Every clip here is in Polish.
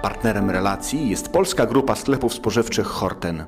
Partnerem relacji jest polska grupa sklepów spożywczych Horten.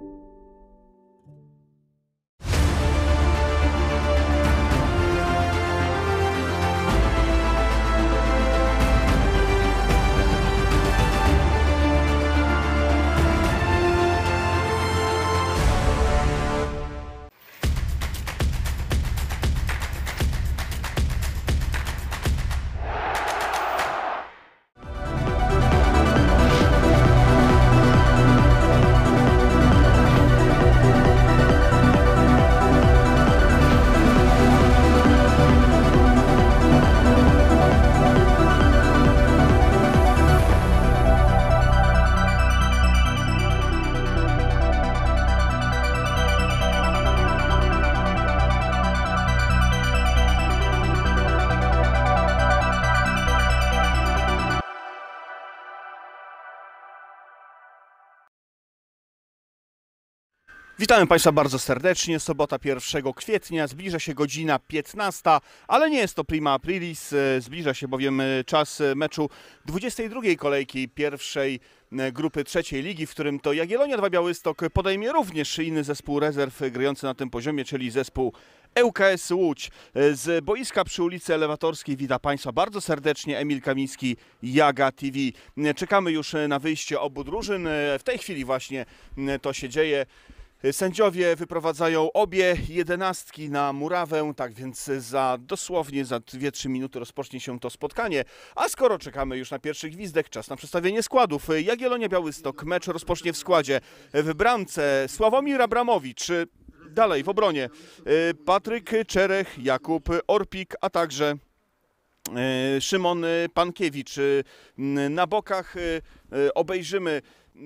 Witamy Państwa bardzo serdecznie. Sobota 1 kwietnia, zbliża się godzina 15, ale nie jest to prima aprilis, zbliża się bowiem czas meczu 22. kolejki pierwszej grupy trzeciej ligi, w którym to Jagiellonia 2 Białystok podejmie również inny zespół rezerw grający na tym poziomie, czyli zespół ŁKS Łódź. Z boiska przy ulicy Elewatorskiej witam Państwa bardzo serdecznie. Emil Kamiński, Jaga TV. Czekamy już na wyjście obu drużyn. W tej chwili właśnie to się dzieje. Sędziowie wyprowadzają obie jedenastki na murawę, tak więc dosłownie za 2-3 minuty rozpocznie się to spotkanie. A skoro czekamy już na pierwszy gwizdek, czas na przedstawienie składów. Jagiellonia Białystok, mecz rozpocznie w składzie. W bramce Sławomir Abramowicz, dalej w obronie Patryk Czerech, Jakub Orpik, a także Szymon Pankiewicz. Na bokach obejrzymy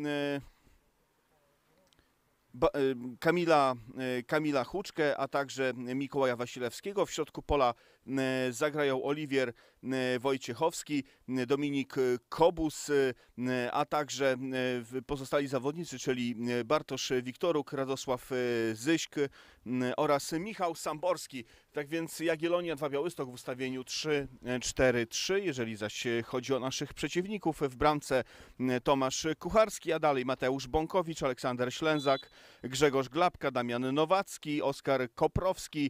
Kamila Huczkę, a także Mikołaja Wasilewskiego. W środku pola zagrają Oliwier Wojciechowski, Dominik Kobus, a także pozostali zawodnicy, czyli Bartosz Wiktoruk, Radosław Zyśk oraz Michał Samborski. Tak więc Jagiellonia 2 Białystok w ustawieniu 3-4-3. Jeżeli zaś chodzi o naszych przeciwników, w bramce Tomasz Kucharski, a dalej Mateusz Bąkowicz, Aleksander Ślęzak, Grzegorz Glapka, Damian Nowacki, Oskar Koprowski,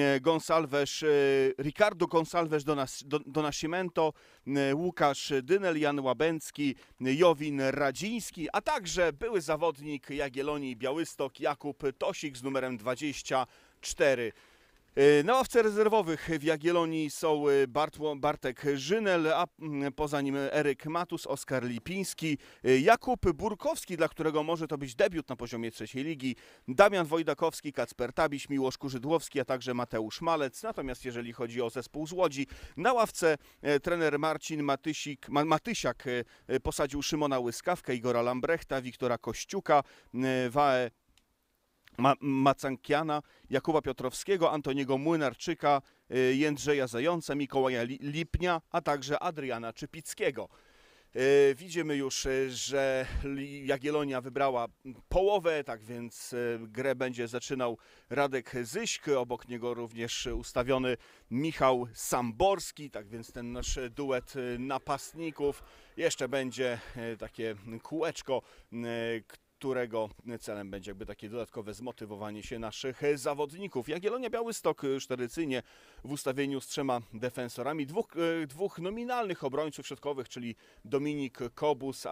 Ricardo Gonsalves do Nascimento, Łukasz Dynel, Jan Łabęcki, Jowin Radziński, a także były zawodnik Jagiellonii Białystok Jakub Tosik z numerem 24. Na ławce rezerwowych w Jagiellonii są Bartek Żynel, a poza nim Eryk Matus, Oskar Lipiński, Jakub Burkowski, dla którego może to być debiut na poziomie trzeciej ligi, Damian Wojdakowski, Kacper Tabiś, Miłosz Kurzydłowski, a także Mateusz Malec. Natomiast jeżeli chodzi o zespół z Łodzi, na ławce trener Marcin Matysiak posadził Szymona Łyskawkę, Igora Lambrechta, Wiktora Kościuka, Waę Macankiana, Jakuba Piotrowskiego, Antoniego Młynarczyka, Jędrzeja Zająca, Mikołaja Lipnia, a także Adriana Czypickiego. Widzimy już, że Jagiellonia wybrała połowę, tak więc grę będzie zaczynał Radek Zyśk, obok niego również ustawiony Michał Samborski, tak więc ten nasz duet napastników. Jeszcze będzie takie kółeczko, którego celem będzie jakby takie dodatkowe zmotywowanie się naszych zawodników. Jagiellonia Białystok już tradycyjnie w ustawieniu z 3 defensorami, dwóch nominalnych obrońców środkowych, czyli Dominik Kobus,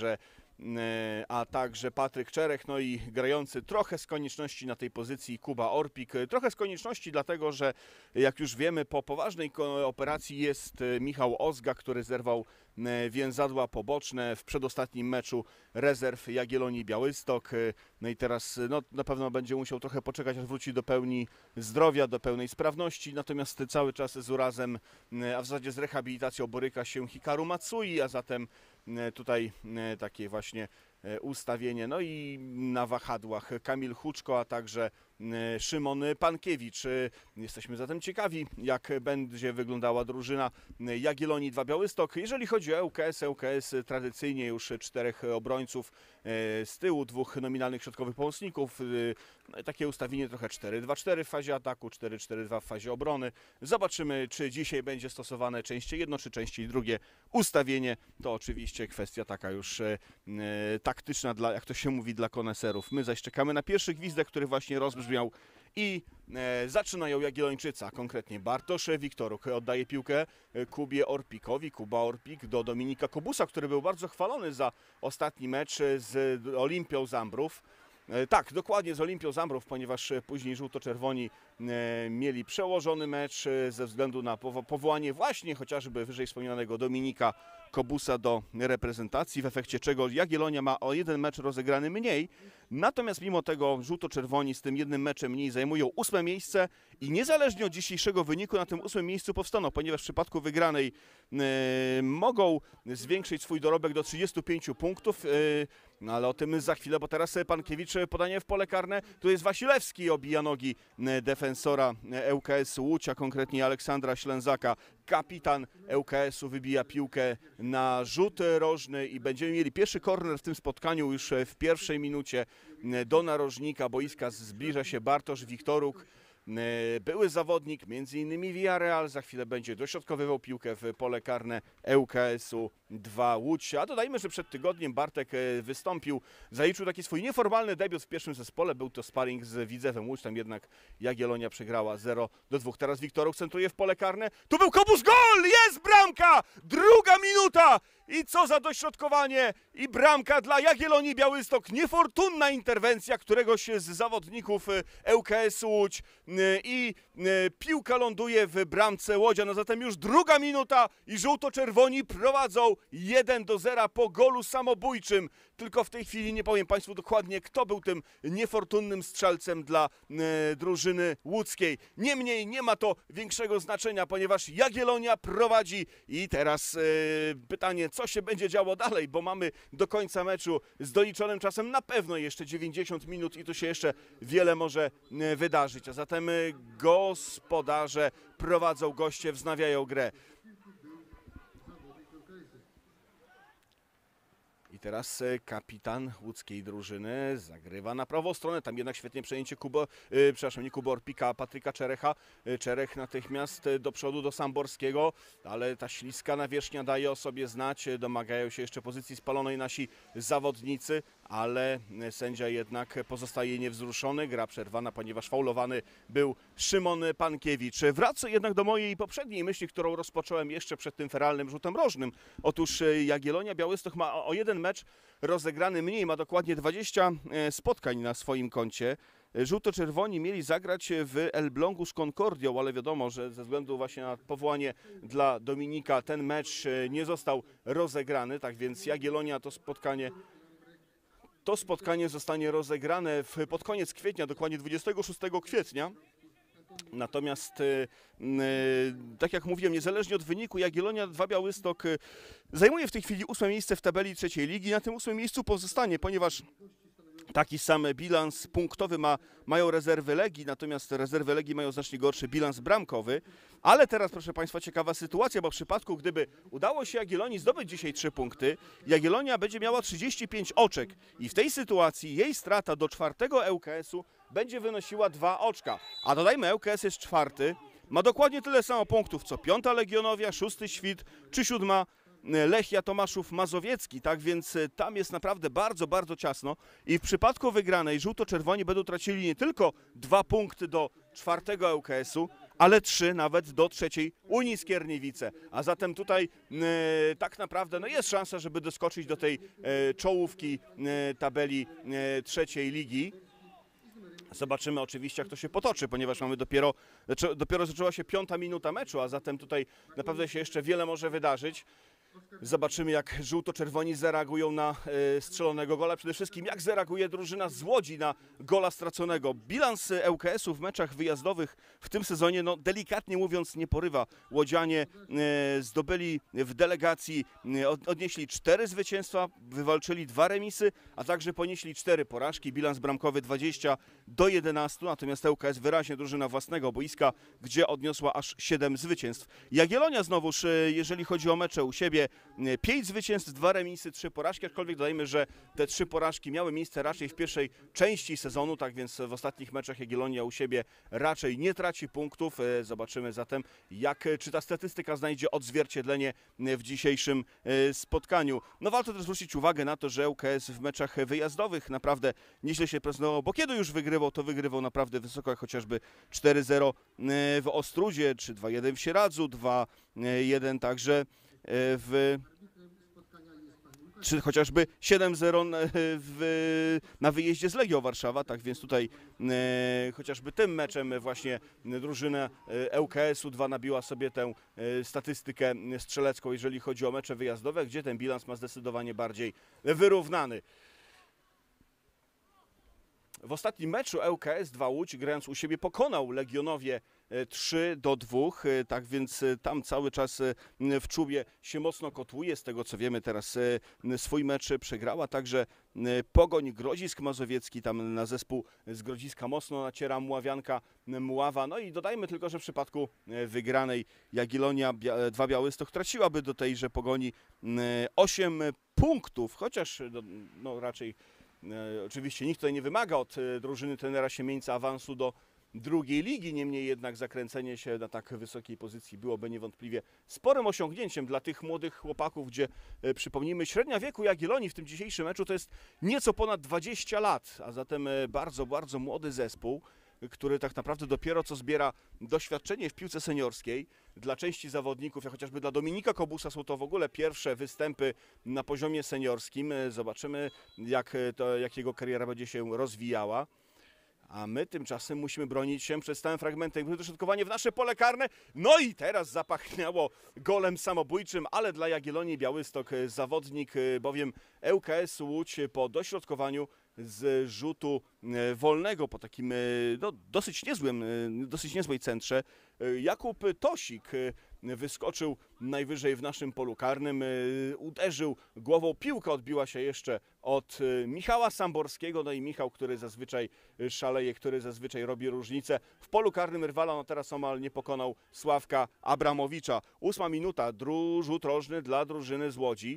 a także Patryk Czerech, no i grający trochę z konieczności na tej pozycji Kuba Orpik. Trochę z konieczności dlatego, że jak już wiemy, po poważnej operacji jest Michał Ozga, który zerwał więzadła poboczne w przedostatnim meczu rezerw Jagiellonii Białystok. No i teraz na pewno będzie musiał trochę poczekać, aż wróci do pełni zdrowia, do pełnej sprawności. Natomiast cały czas z urazem, a w zasadzie z rehabilitacją boryka się Hikaru Matsui, a zatem tutaj takie właśnie ustawienie. No i na wahadłach Kamil Huczko, a także Szymon Pankiewicz. Jesteśmy zatem ciekawi, jak będzie wyglądała drużyna Jagiellonii 2 Białystok. Jeżeli chodzi o ŁKS tradycyjnie już 4 obrońców z tyłu, 2 nominalnych środkowych pomocników. Takie ustawienie trochę 4-2-4 w fazie ataku, 4-4-2 w fazie obrony. Zobaczymy, czy dzisiaj będzie stosowane częściej jedno, czy częściej drugie ustawienie. To oczywiście kwestia taka już taktyczna, jak to się mówi, dla koneserów. My zaś czekamy na pierwszy gwizdek, który właśnie rozbrzmiał i zaczynają Jagiellończycy, a konkretnie Bartosz Wiktoruk oddaje piłkę Kubie Orpikowi. Kuba Orpik do Dominika Kobusa, który był bardzo chwalony za ostatni mecz z Olimpią Zambrów. Tak, dokładnie z Olimpią Zambrów, ponieważ później żółto-czerwoni mieli przełożony mecz ze względu na powołanie właśnie chociażby wyżej wspomnianego Dominika Kobusa do reprezentacji, w efekcie czego Jagiellonia ma o 1 mecz rozegrany mniej. Natomiast mimo tego żółto-czerwoni z tym 1 meczem mniej zajmują 8 miejsce i niezależnie od dzisiejszego wyniku na tym 8 miejscu powstaną, ponieważ w przypadku wygranej mogą zwiększyć swój dorobek do 35 punktów. No ale o tym za chwilę, bo teraz Pankiewicz, podanie w pole karne. Tu jest Wasilewski, obija nogi defensora ŁKS-u Łódź, a konkretnie Aleksandra Ślęzaka. Kapitan ŁKS-u wybija piłkę na rzut rożny i będziemy mieli pierwszy korner w tym spotkaniu już w pierwszej minucie. Do narożnika boiska zbliża się Bartosz Wiktoruk. Były zawodnik, m.in. Villarreal, za chwilę będzie dośrodkowywał piłkę w pole karne ŁKS-u 2 Łódź. A dodajmy, że przed tygodniem Bartek wystąpił, zaliczył taki swój nieformalny debiut w pierwszym zespole. Był to sparring z Widzewem Łódź, tam jednak Jagiellonia przegrała 0-2. Teraz Wiktoruk centruje w pole karne. Tu był Kobus, gol! Jest bramka! 2 minuta! I co za dośrodkowanie! I bramka dla Jagiellonii Białystok. Niefortunna interwencja któregoś z zawodników ŁKS-u Łódź i piłka ląduje w bramce Łodzian. No zatem już 2 minuta i żółto-czerwoni prowadzą 1-0 po golu samobójczym. Tylko w tej chwili nie powiem Państwu dokładnie, kto był tym niefortunnym strzelcem dla drużyny łódzkiej. Niemniej nie ma to większego znaczenia, ponieważ Jagiellonia prowadzi i teraz pytanie, co się będzie działo dalej, bo mamy do końca meczu z doliczonym czasem na pewno jeszcze 90 minut i tu się jeszcze wiele może wydarzyć. A zatem gospodarze prowadzą, goście wznawiają grę. I teraz kapitan łódzkiej drużyny zagrywa na prawą stronę. Tam jednak świetnie przejęcie nie Kuby Orpika, a Patryka Czerecha. Czerech natychmiast do przodu do Samborskiego, ale ta śliska nawierzchnia daje o sobie znać. Domagają się jeszcze pozycji spalonej nasi zawodnicy, ale sędzia jednak pozostaje niewzruszony. Gra przerwana, ponieważ faulowany był Szymon Pankiewicz. Wracam jednak do mojej poprzedniej myśli, którą rozpocząłem jeszcze przed tym feralnym rzutem rożnym. Otóż Jagiellonia Białystok ma o 1 mecz rozegrany mniej, ma dokładnie 20 spotkań na swoim koncie. Żółto-czerwoni mieli zagrać w Elblągu z Concordią, ale wiadomo, że ze względu właśnie na powołanie dla Dominika ten mecz nie został rozegrany, tak więc Jagiellonia to spotkanie zostanie rozegrane pod koniec kwietnia, dokładnie 26 kwietnia. Natomiast, tak jak mówiłem, niezależnie od wyniku, Jagiellonia 2 Białystok zajmuje w tej chwili 8 miejsce w tabeli 3. ligi. Na tym 8 miejscu pozostanie, ponieważ taki sam bilans punktowy mają rezerwy Legii, natomiast rezerwy Legii mają znacznie gorszy bilans bramkowy. Ale teraz, proszę Państwa, ciekawa sytuacja, bo w przypadku, gdyby udało się Jagiellonii zdobyć dzisiaj 3 punkty, Jagiellonia będzie miała 35 oczek i w tej sytuacji jej strata do 4. ŁKS-u będzie wynosiła 2 oczka. A dodajmy, ŁKS jest 4, ma dokładnie tyle samo punktów co 5. Legionowia, 6. Świt czy 7. Lechia Tomaszów Mazowiecki, tak więc tam jest naprawdę bardzo, bardzo ciasno i w przypadku wygranej żółto-czerwoni będą tracili nie tylko 2 punkty do 4. ŁKS-u, ale 3 nawet do 3. Unii Skierniewice. A zatem tutaj tak naprawdę jest szansa, żeby doskoczyć do tej czołówki tabeli 3. ligi. Zobaczymy oczywiście, jak to się potoczy, ponieważ mamy dopiero zaczęła się 5. minuta meczu, a zatem tutaj naprawdę się jeszcze wiele może wydarzyć. Zobaczymy, jak żółto-czerwoni zareagują na strzelonego gola. Przede wszystkim, jak zareaguje drużyna z Łodzi na gola straconego. Bilans ŁKS-u w meczach wyjazdowych w tym sezonie, no delikatnie mówiąc, nie porywa. Łodzianie zdobyli w delegacji, odnieśli 4 zwycięstwa, wywalczyli 2 remisy, a także ponieśli 4 porażki. Bilans bramkowy 20-11, natomiast ŁKS wyraźnie drużyna własnego boiska, gdzie odniosła aż 7 zwycięstw. Jagiellonia znowuż, jeżeli chodzi o mecze u siebie, 5 zwycięstw, 2 remisy, 3 porażki, aczkolwiek dodajmy, że te 3 porażki miały miejsce raczej w pierwszej części sezonu, tak więc w ostatnich meczach Jagiellonia u siebie raczej nie traci punktów. Zobaczymy zatem, czy ta statystyka znajdzie odzwierciedlenie w dzisiejszym spotkaniu. No warto też zwrócić uwagę na to, że ŁKS w meczach wyjazdowych naprawdę nieźle się prezentował, bo kiedy już wygrywał, to wygrywał naprawdę wysoko, jak chociażby 4-0 w Ostrudzie, czy 2-1 w Sieradzu, 2-1 także czy chociażby 7-0 na wyjeździe z Legią Warszawa, tak więc tutaj chociażby tym meczem właśnie drużyna ŁKS-u 2 nabiła sobie tę statystykę strzelecką, jeżeli chodzi o mecze wyjazdowe, gdzie ten bilans ma zdecydowanie bardziej wyrównany. W ostatnim meczu ŁKS 2 Łódź, grając u siebie, pokonał Legionowie 3-2, tak więc tam cały czas w czubie się mocno kotłuje. Z tego co wiemy, teraz swój mecz przegrała także Pogoń Grodzisk Mazowiecki, tam na zespół z Grodziska mocno naciera Mławianka Mława. No i dodajmy tylko, że w przypadku wygranej Jagiellonia 2 Białystok traciłaby do tejże Pogoni 8 punktów, chociaż no raczej oczywiście nikt tutaj nie wymaga od drużyny trenera Siemieńca awansu do drugiej ligi, niemniej jednak zakręcenie się na tak wysokiej pozycji byłoby niewątpliwie sporym osiągnięciem dla tych młodych chłopaków, gdzie przypomnijmy, średnia wieku Jagiellonii w tym dzisiejszym meczu to jest nieco ponad 20 lat, a zatem bardzo, bardzo młody zespół, który tak naprawdę dopiero co zbiera doświadczenie w piłce seniorskiej. Dla części zawodników, jak chociażby dla Dominika Kobusa, są to w ogóle pierwsze występy na poziomie seniorskim. Zobaczymy, jak jego kariera będzie się rozwijała. A my tymczasem musimy bronić się przed stałym fragmentem. Dośrodkowanie w nasze pole karne. No i teraz zapachniało golem samobójczym, ale dla Jagiellonii Białystok zawodnik, bowiem ŁKS Łódź po dośrodkowaniu z rzutu wolnego, po takim no, dosyć niezłej centrze, Jakub Tosik wyskoczył najwyżej w naszym polu karnym, uderzył głową, piłka odbiła się jeszcze od Michała Samborskiego, no i Michał, który zazwyczaj szaleje, który zazwyczaj robi różnicę. W polu karnym rywala no teraz omal nie pokonał Sławka Abramowicza. 8 minuta, rzut rożny dla drużyny z Łodzi.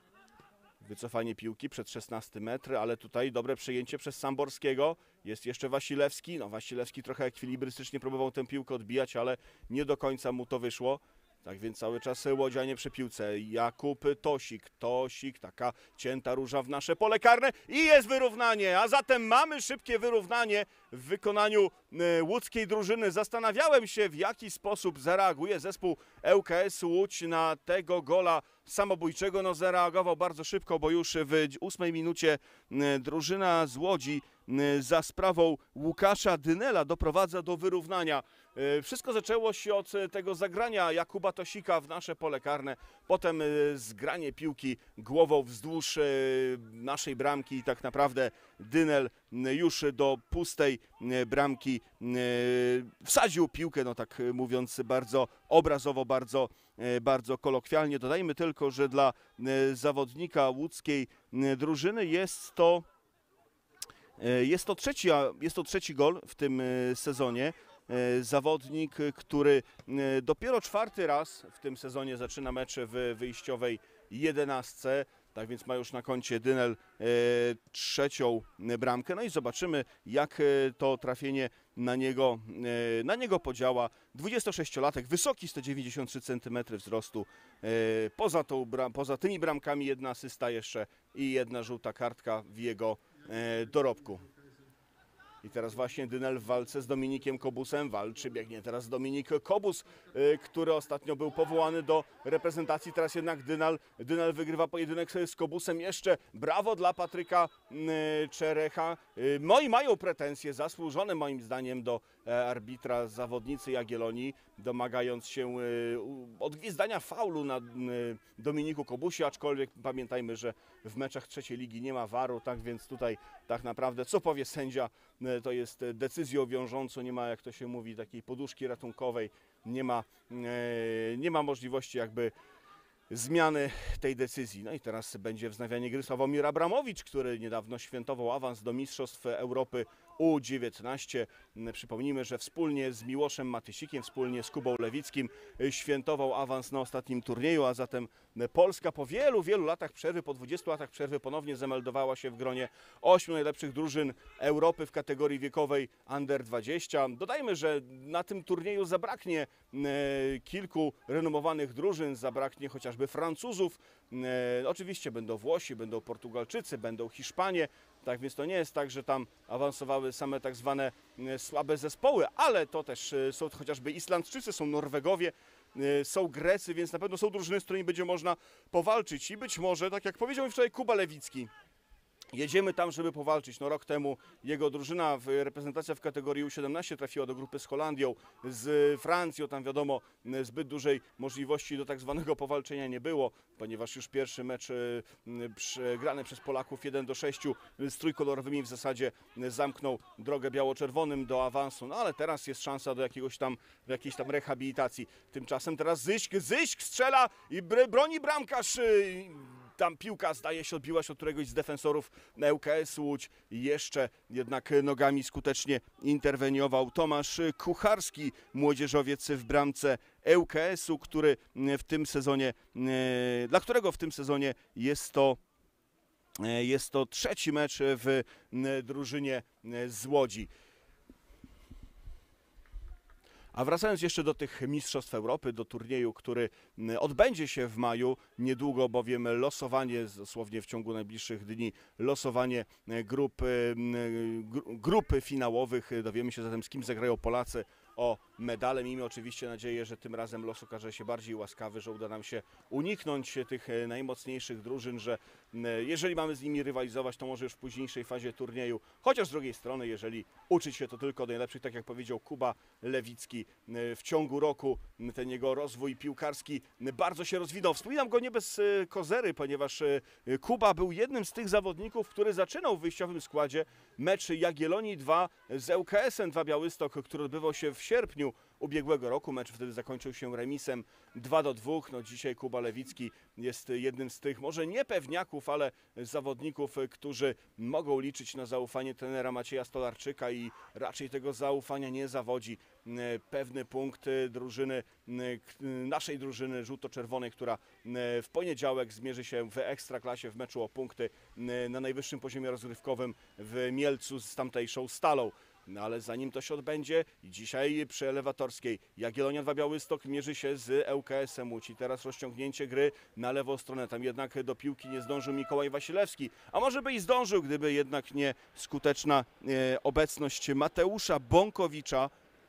Wycofanie piłki przed 16 metr, ale tutaj dobre przejęcie przez Samborskiego. Jest jeszcze Wasilewski. No Wasilewski trochę ekwilibrystycznie próbował tę piłkę odbijać, ale nie do końca mu to wyszło. Tak więc cały czas łodzianie przy piłce. Jakub Tosik, taka cięta róża w nasze pole karne i jest wyrównanie. A zatem mamy szybkie wyrównanie w wykonaniu łódzkiej drużyny. Zastanawiałem się, w jaki sposób zareaguje zespół ŁKS Łódź na tego gola samobójczego. No zareagował bardzo szybko, bo już w 8 minucie drużyna z Łodzi za sprawą Łukasza Dynela doprowadza do wyrównania. Wszystko zaczęło się od tego zagrania Jakuba Tosika w nasze pole karne, potem zgranie piłki głową wzdłuż naszej bramki i tak naprawdę Dynel już do pustej bramki wsadził piłkę, no tak mówiąc bardzo obrazowo, bardzo kolokwialnie. Dodajmy tylko, że dla zawodnika łódzkiej drużyny jest to trzeci gol w tym sezonie. Zawodnik, który dopiero 4. raz w tym sezonie zaczyna mecze w wyjściowej 11. Tak więc ma już na koncie Dynel 3. bramkę. No i zobaczymy, jak to trafienie na niego podziała. 26-latek, wysoki, 193 cm wzrostu. Poza tymi bramkami 1 asysta jeszcze i 1 żółta kartka w jego dorobku. I teraz właśnie Dynel w walce z Dominikiem Kobusem walczy, biegnie teraz Dominik Kobus, który ostatnio był powołany do reprezentacji. Teraz jednak Dynel wygrywa pojedynek z Kobusem. Jeszcze brawo dla Patryka Czerecha. No i mają pretensje zasłużone moim zdaniem do arbitra zawodnicy Jagiellonii, domagając się odgwizdania faulu na Dominiku Kobusie, aczkolwiek pamiętajmy, że w meczach trzeciej ligi nie ma VAR-u, tak więc tutaj tak naprawdę co powie sędzia, to jest decyzją wiążącą, nie ma, jak to się mówi, takiej poduszki ratunkowej, nie ma możliwości jakby zmiany tej decyzji. No i teraz będzie wznawianie gry Sławomir Abramowicz, który niedawno świętował awans do Mistrzostw Europy U19. Przypomnijmy, że wspólnie z Miłoszem Matysikiem, wspólnie z Kubą Lewickim świętował awans na ostatnim turnieju, a zatem Polska po wielu latach przerwy, po 20 latach przerwy ponownie zameldowała się w gronie 8 najlepszych drużyn Europy w kategorii wiekowej Under 20. Dodajmy, że na tym turnieju zabraknie kilku renomowanych drużyn, zabraknie chociażby Francuzów. Oczywiście będą Włosi, będą Portugalczycy, będą Hiszpanie. Tak więc to nie jest tak, że tam awansowały same tak zwane słabe zespoły, ale to też są chociażby Islandczycy, są Norwegowie, są Grecy, więc na pewno są drużyny, z którymi będzie można powalczyć. I być może, tak jak powiedział mi wczoraj Kuba Lewicki, jedziemy tam, żeby powalczyć. No, rok temu jego drużyna, reprezentacja w kategorii U17 trafiła do grupy z Holandią, z Francją. Tam wiadomo, zbyt dużej możliwości do tak zwanego powalczenia nie było, ponieważ już pierwszy mecz grany przez Polaków 1-6 z trójkolorowymi w zasadzie zamknął drogę biało-czerwonym do awansu. No ale teraz jest szansa do jakiejś tam rehabilitacji. Tymczasem teraz Zyśk strzela i broni bramkarz. Tam piłka, zdaje się, odbiła się od któregoś z defensorów ŁKS Łódź. Jeszcze jednak nogami skutecznie interweniował Tomasz Kucharski, młodzieżowiec w bramce ŁKS-u, dla którego w tym sezonie jest to trzeci mecz w drużynie z Łodzi. A wracając jeszcze do tych Mistrzostw Europy, do turnieju, który odbędzie się w maju, niedługo bowiem losowanie, dosłownie w ciągu najbliższych dni, losowanie grupy finałowych. Dowiemy się zatem, z kim zagrają Polacy o medale. Miejmy oczywiście nadzieję, że tym razem los okaże się bardziej łaskawy, że uda nam się uniknąć tych najmocniejszych drużyn, że jeżeli mamy z nimi rywalizować, to może już w późniejszej fazie turnieju, chociaż z drugiej strony, jeżeli uczyć się to tylko od najlepszych, tak jak powiedział Kuba Lewicki, w ciągu roku ten jego rozwój piłkarski bardzo się rozwinął. Wspominam go nie bez kozery, ponieważ Kuba był jednym z tych zawodników, który zaczynał w wyjściowym składzie mecz Jagiellonii 2 z ŁKS-em 2 Białystok, który odbywał się w sierpniu ubiegłego roku. Mecz wtedy zakończył się remisem 2-2. No dzisiaj Kuba Lewicki jest jednym z tych, może nie pewniaków, ale zawodników, którzy mogą liczyć na zaufanie trenera Macieja Stolarczyka i raczej tego zaufania nie zawodzi. Pewny punkt naszej drużyny żółto-czerwonej, która w poniedziałek zmierzy się w Ekstraklasie w meczu o punkty na najwyższym poziomie rozgrywkowym w Mielcu z tamtejszą Stalą. No ale zanim to się odbędzie, dzisiaj przy Elewatorskiej Jagiellonia 2 Białystok mierzy się z ŁKS-em Łódź. I teraz rozciągnięcie gry na lewą stronę. Tam jednak do piłki nie zdążył Mikołaj Wasilewski. A może by i zdążył, gdyby jednak nie skuteczna obecność Mateusza Bąkowicza.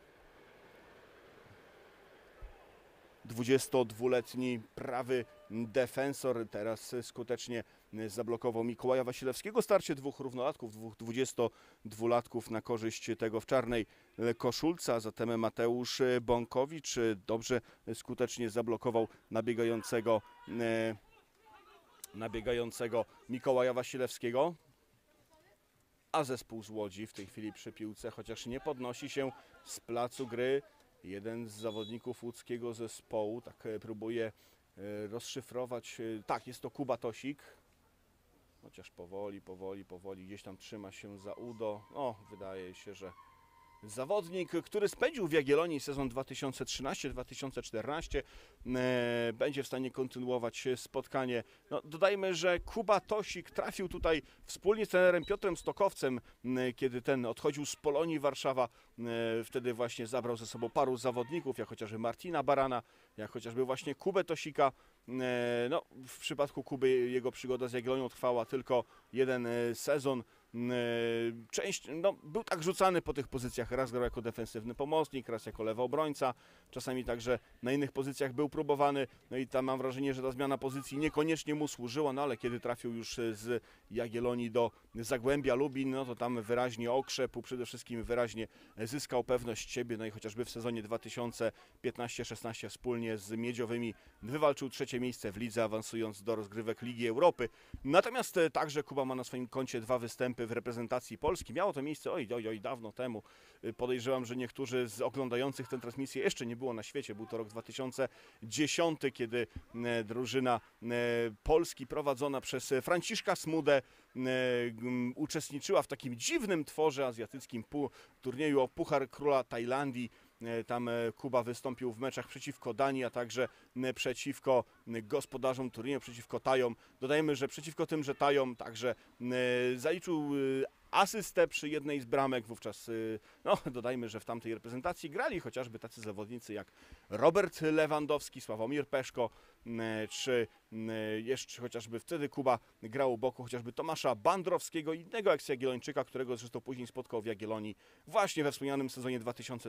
22-letni prawy defensor teraz skutecznie zablokował Mikołaja Wasilewskiego. Starcie dwóch równolatków, dwóch 22-latków na korzyść tego w czarnej koszulce, a zatem Mateusz Bąkowicz dobrze skutecznie zablokował nabiegającego Mikołaja Wasilewskiego. A zespół z Łodzi w tej chwili przy piłce, chociaż nie podnosi się z placu gry. Jeden z zawodników łódzkiego zespołu tak próbuje rozszyfrować. Tak, jest to Kuba Tosik. Chociaż powoli gdzieś tam trzyma się za udo. O, wydaje się, że zawodnik, który spędził w Jagiellonii sezon 2013-2014, będzie w stanie kontynuować spotkanie. No, dodajmy, że Kuba Tosik trafił tutaj wspólnie z trenerem Piotrem Stokowcem, kiedy ten odchodził z Polonii Warszawa. Wtedy właśnie zabrał ze sobą paru zawodników, jak chociażby Martina Barana, jak chociażby właśnie Kubę Tosika. No, w przypadku Kuby jego przygoda z Jagiellonią trwała tylko jeden sezon. część, był tak rzucany po tych pozycjach, raz grał jako defensywny pomocnik, raz jako lewy obrońca, czasami także na innych pozycjach był próbowany, no i tam mam wrażenie, że ta zmiana pozycji niekoniecznie mu służyła, no ale kiedy trafił już z Jagiellonii do Zagłębia Lubin, no to tam wyraźnie okrzepł, przede wszystkim wyraźnie zyskał pewność siebie, no i chociażby w sezonie 2015-16 wspólnie z Miedziowymi wywalczył trzecie miejsce w lidze, awansując do rozgrywek Ligi Europy. Natomiast także Kuba ma na swoim koncie 2 występy w reprezentacji Polski. Miało to miejsce oj, dawno temu. Podejrzewam, że niektórzy z oglądających tę transmisję jeszcze nie było na świecie. Był to rok 2010, kiedy drużyna Polski prowadzona przez Franciszka Smudę uczestniczyła w takim dziwnym tworze azjatyckim turnieju o Puchar Króla Tajlandii. Tam Kuba wystąpił w meczach przeciwko Danii, a także przeciwko gospodarzom turnieju, przeciwko Tajom. Dodajmy, że przeciwko tymże Tajom także zaliczył asystę przy jednej z bramek. Wówczas, dodajmy, że w tamtej reprezentacji grali chociażby tacy zawodnicy jak Robert Lewandowski, Sławomir Peszko, czy jeszcze chociażby wtedy Kuba grał u boku chociażby Tomasza Bandrowskiego, innego eks-Jagiellończyka, którego zresztą później spotkał w Jagiellonii właśnie we wspomnianym sezonie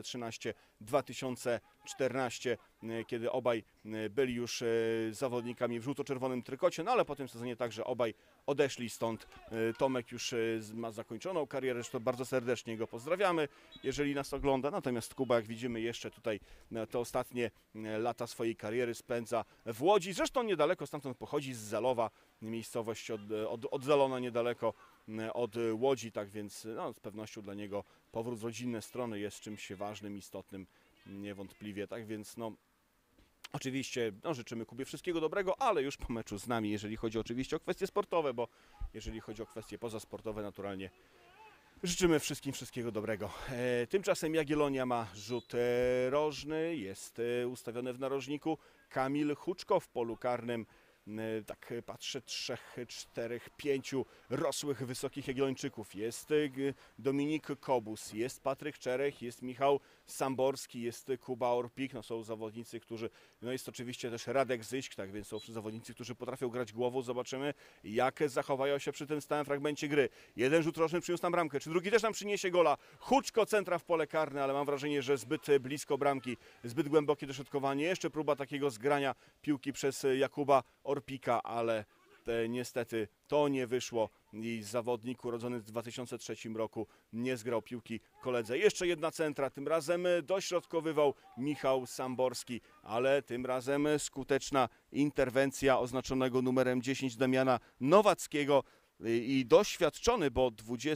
2013-2014, kiedy obaj byli już zawodnikami w żółto-czerwonym trykocie, no ale po tym sezonie także obaj odeszli stąd. Tomek już ma zakończoną karierę, zresztą bardzo serdecznie go pozdrawiamy, jeżeli nas ogląda, natomiast Kuba, jak widzimy, jeszcze tutaj te ostatnie lata swojej kariery spędza w Łodzi, zresztą niedaleko stamtąd pochodzi, z Zalowa, miejscowość oddalona niedaleko od Łodzi, tak więc z pewnością dla niego powrót z rodzinnej strony jest czymś ważnym, istotnym, niewątpliwie, tak więc oczywiście życzymy Kubie wszystkiego dobrego, ale już po meczu z nami, jeżeli chodzi oczywiście o kwestie sportowe, bo jeżeli chodzi o kwestie pozasportowe, naturalnie życzymy wszystkim wszystkiego dobrego. Tymczasem Jagiellonia ma rzut rożny, jest ustawiony w narożniku Kamil Huczko w polu karnym. Tak patrzę, 3, 4, 5 rosłych, wysokich Jagiellończyków. Jest Dominik Kobus, jest Patryk Czerech, jest Michał Samborski, jest Kuba Orpik. Są zawodnicy, którzy, jest oczywiście też Radek Zyśk, tak więc są zawodnicy, którzy potrafią grać głową. Zobaczymy, jak zachowają się przy tym stałym fragmencie gry. Jeden rzut roczny przyniósł nam bramkę, czy drugi też nam przyniesie gola. Huczko centra w pole karne, ale mam wrażenie, że zbyt blisko bramki, zbyt głębokie dośrodkowanie. Jeszcze próba takiego zgrania piłki przez Jakuba Orpika, ale niestety to nie wyszło i zawodnik urodzony w 2003 roku nie zgrał piłki koledze. Jeszcze jedna centra, tym razem dośrodkowywał Michał Samborski, ale tym razem skuteczna interwencja oznaczonego numerem 10 Damiana Nowackiego i doświadczony, bo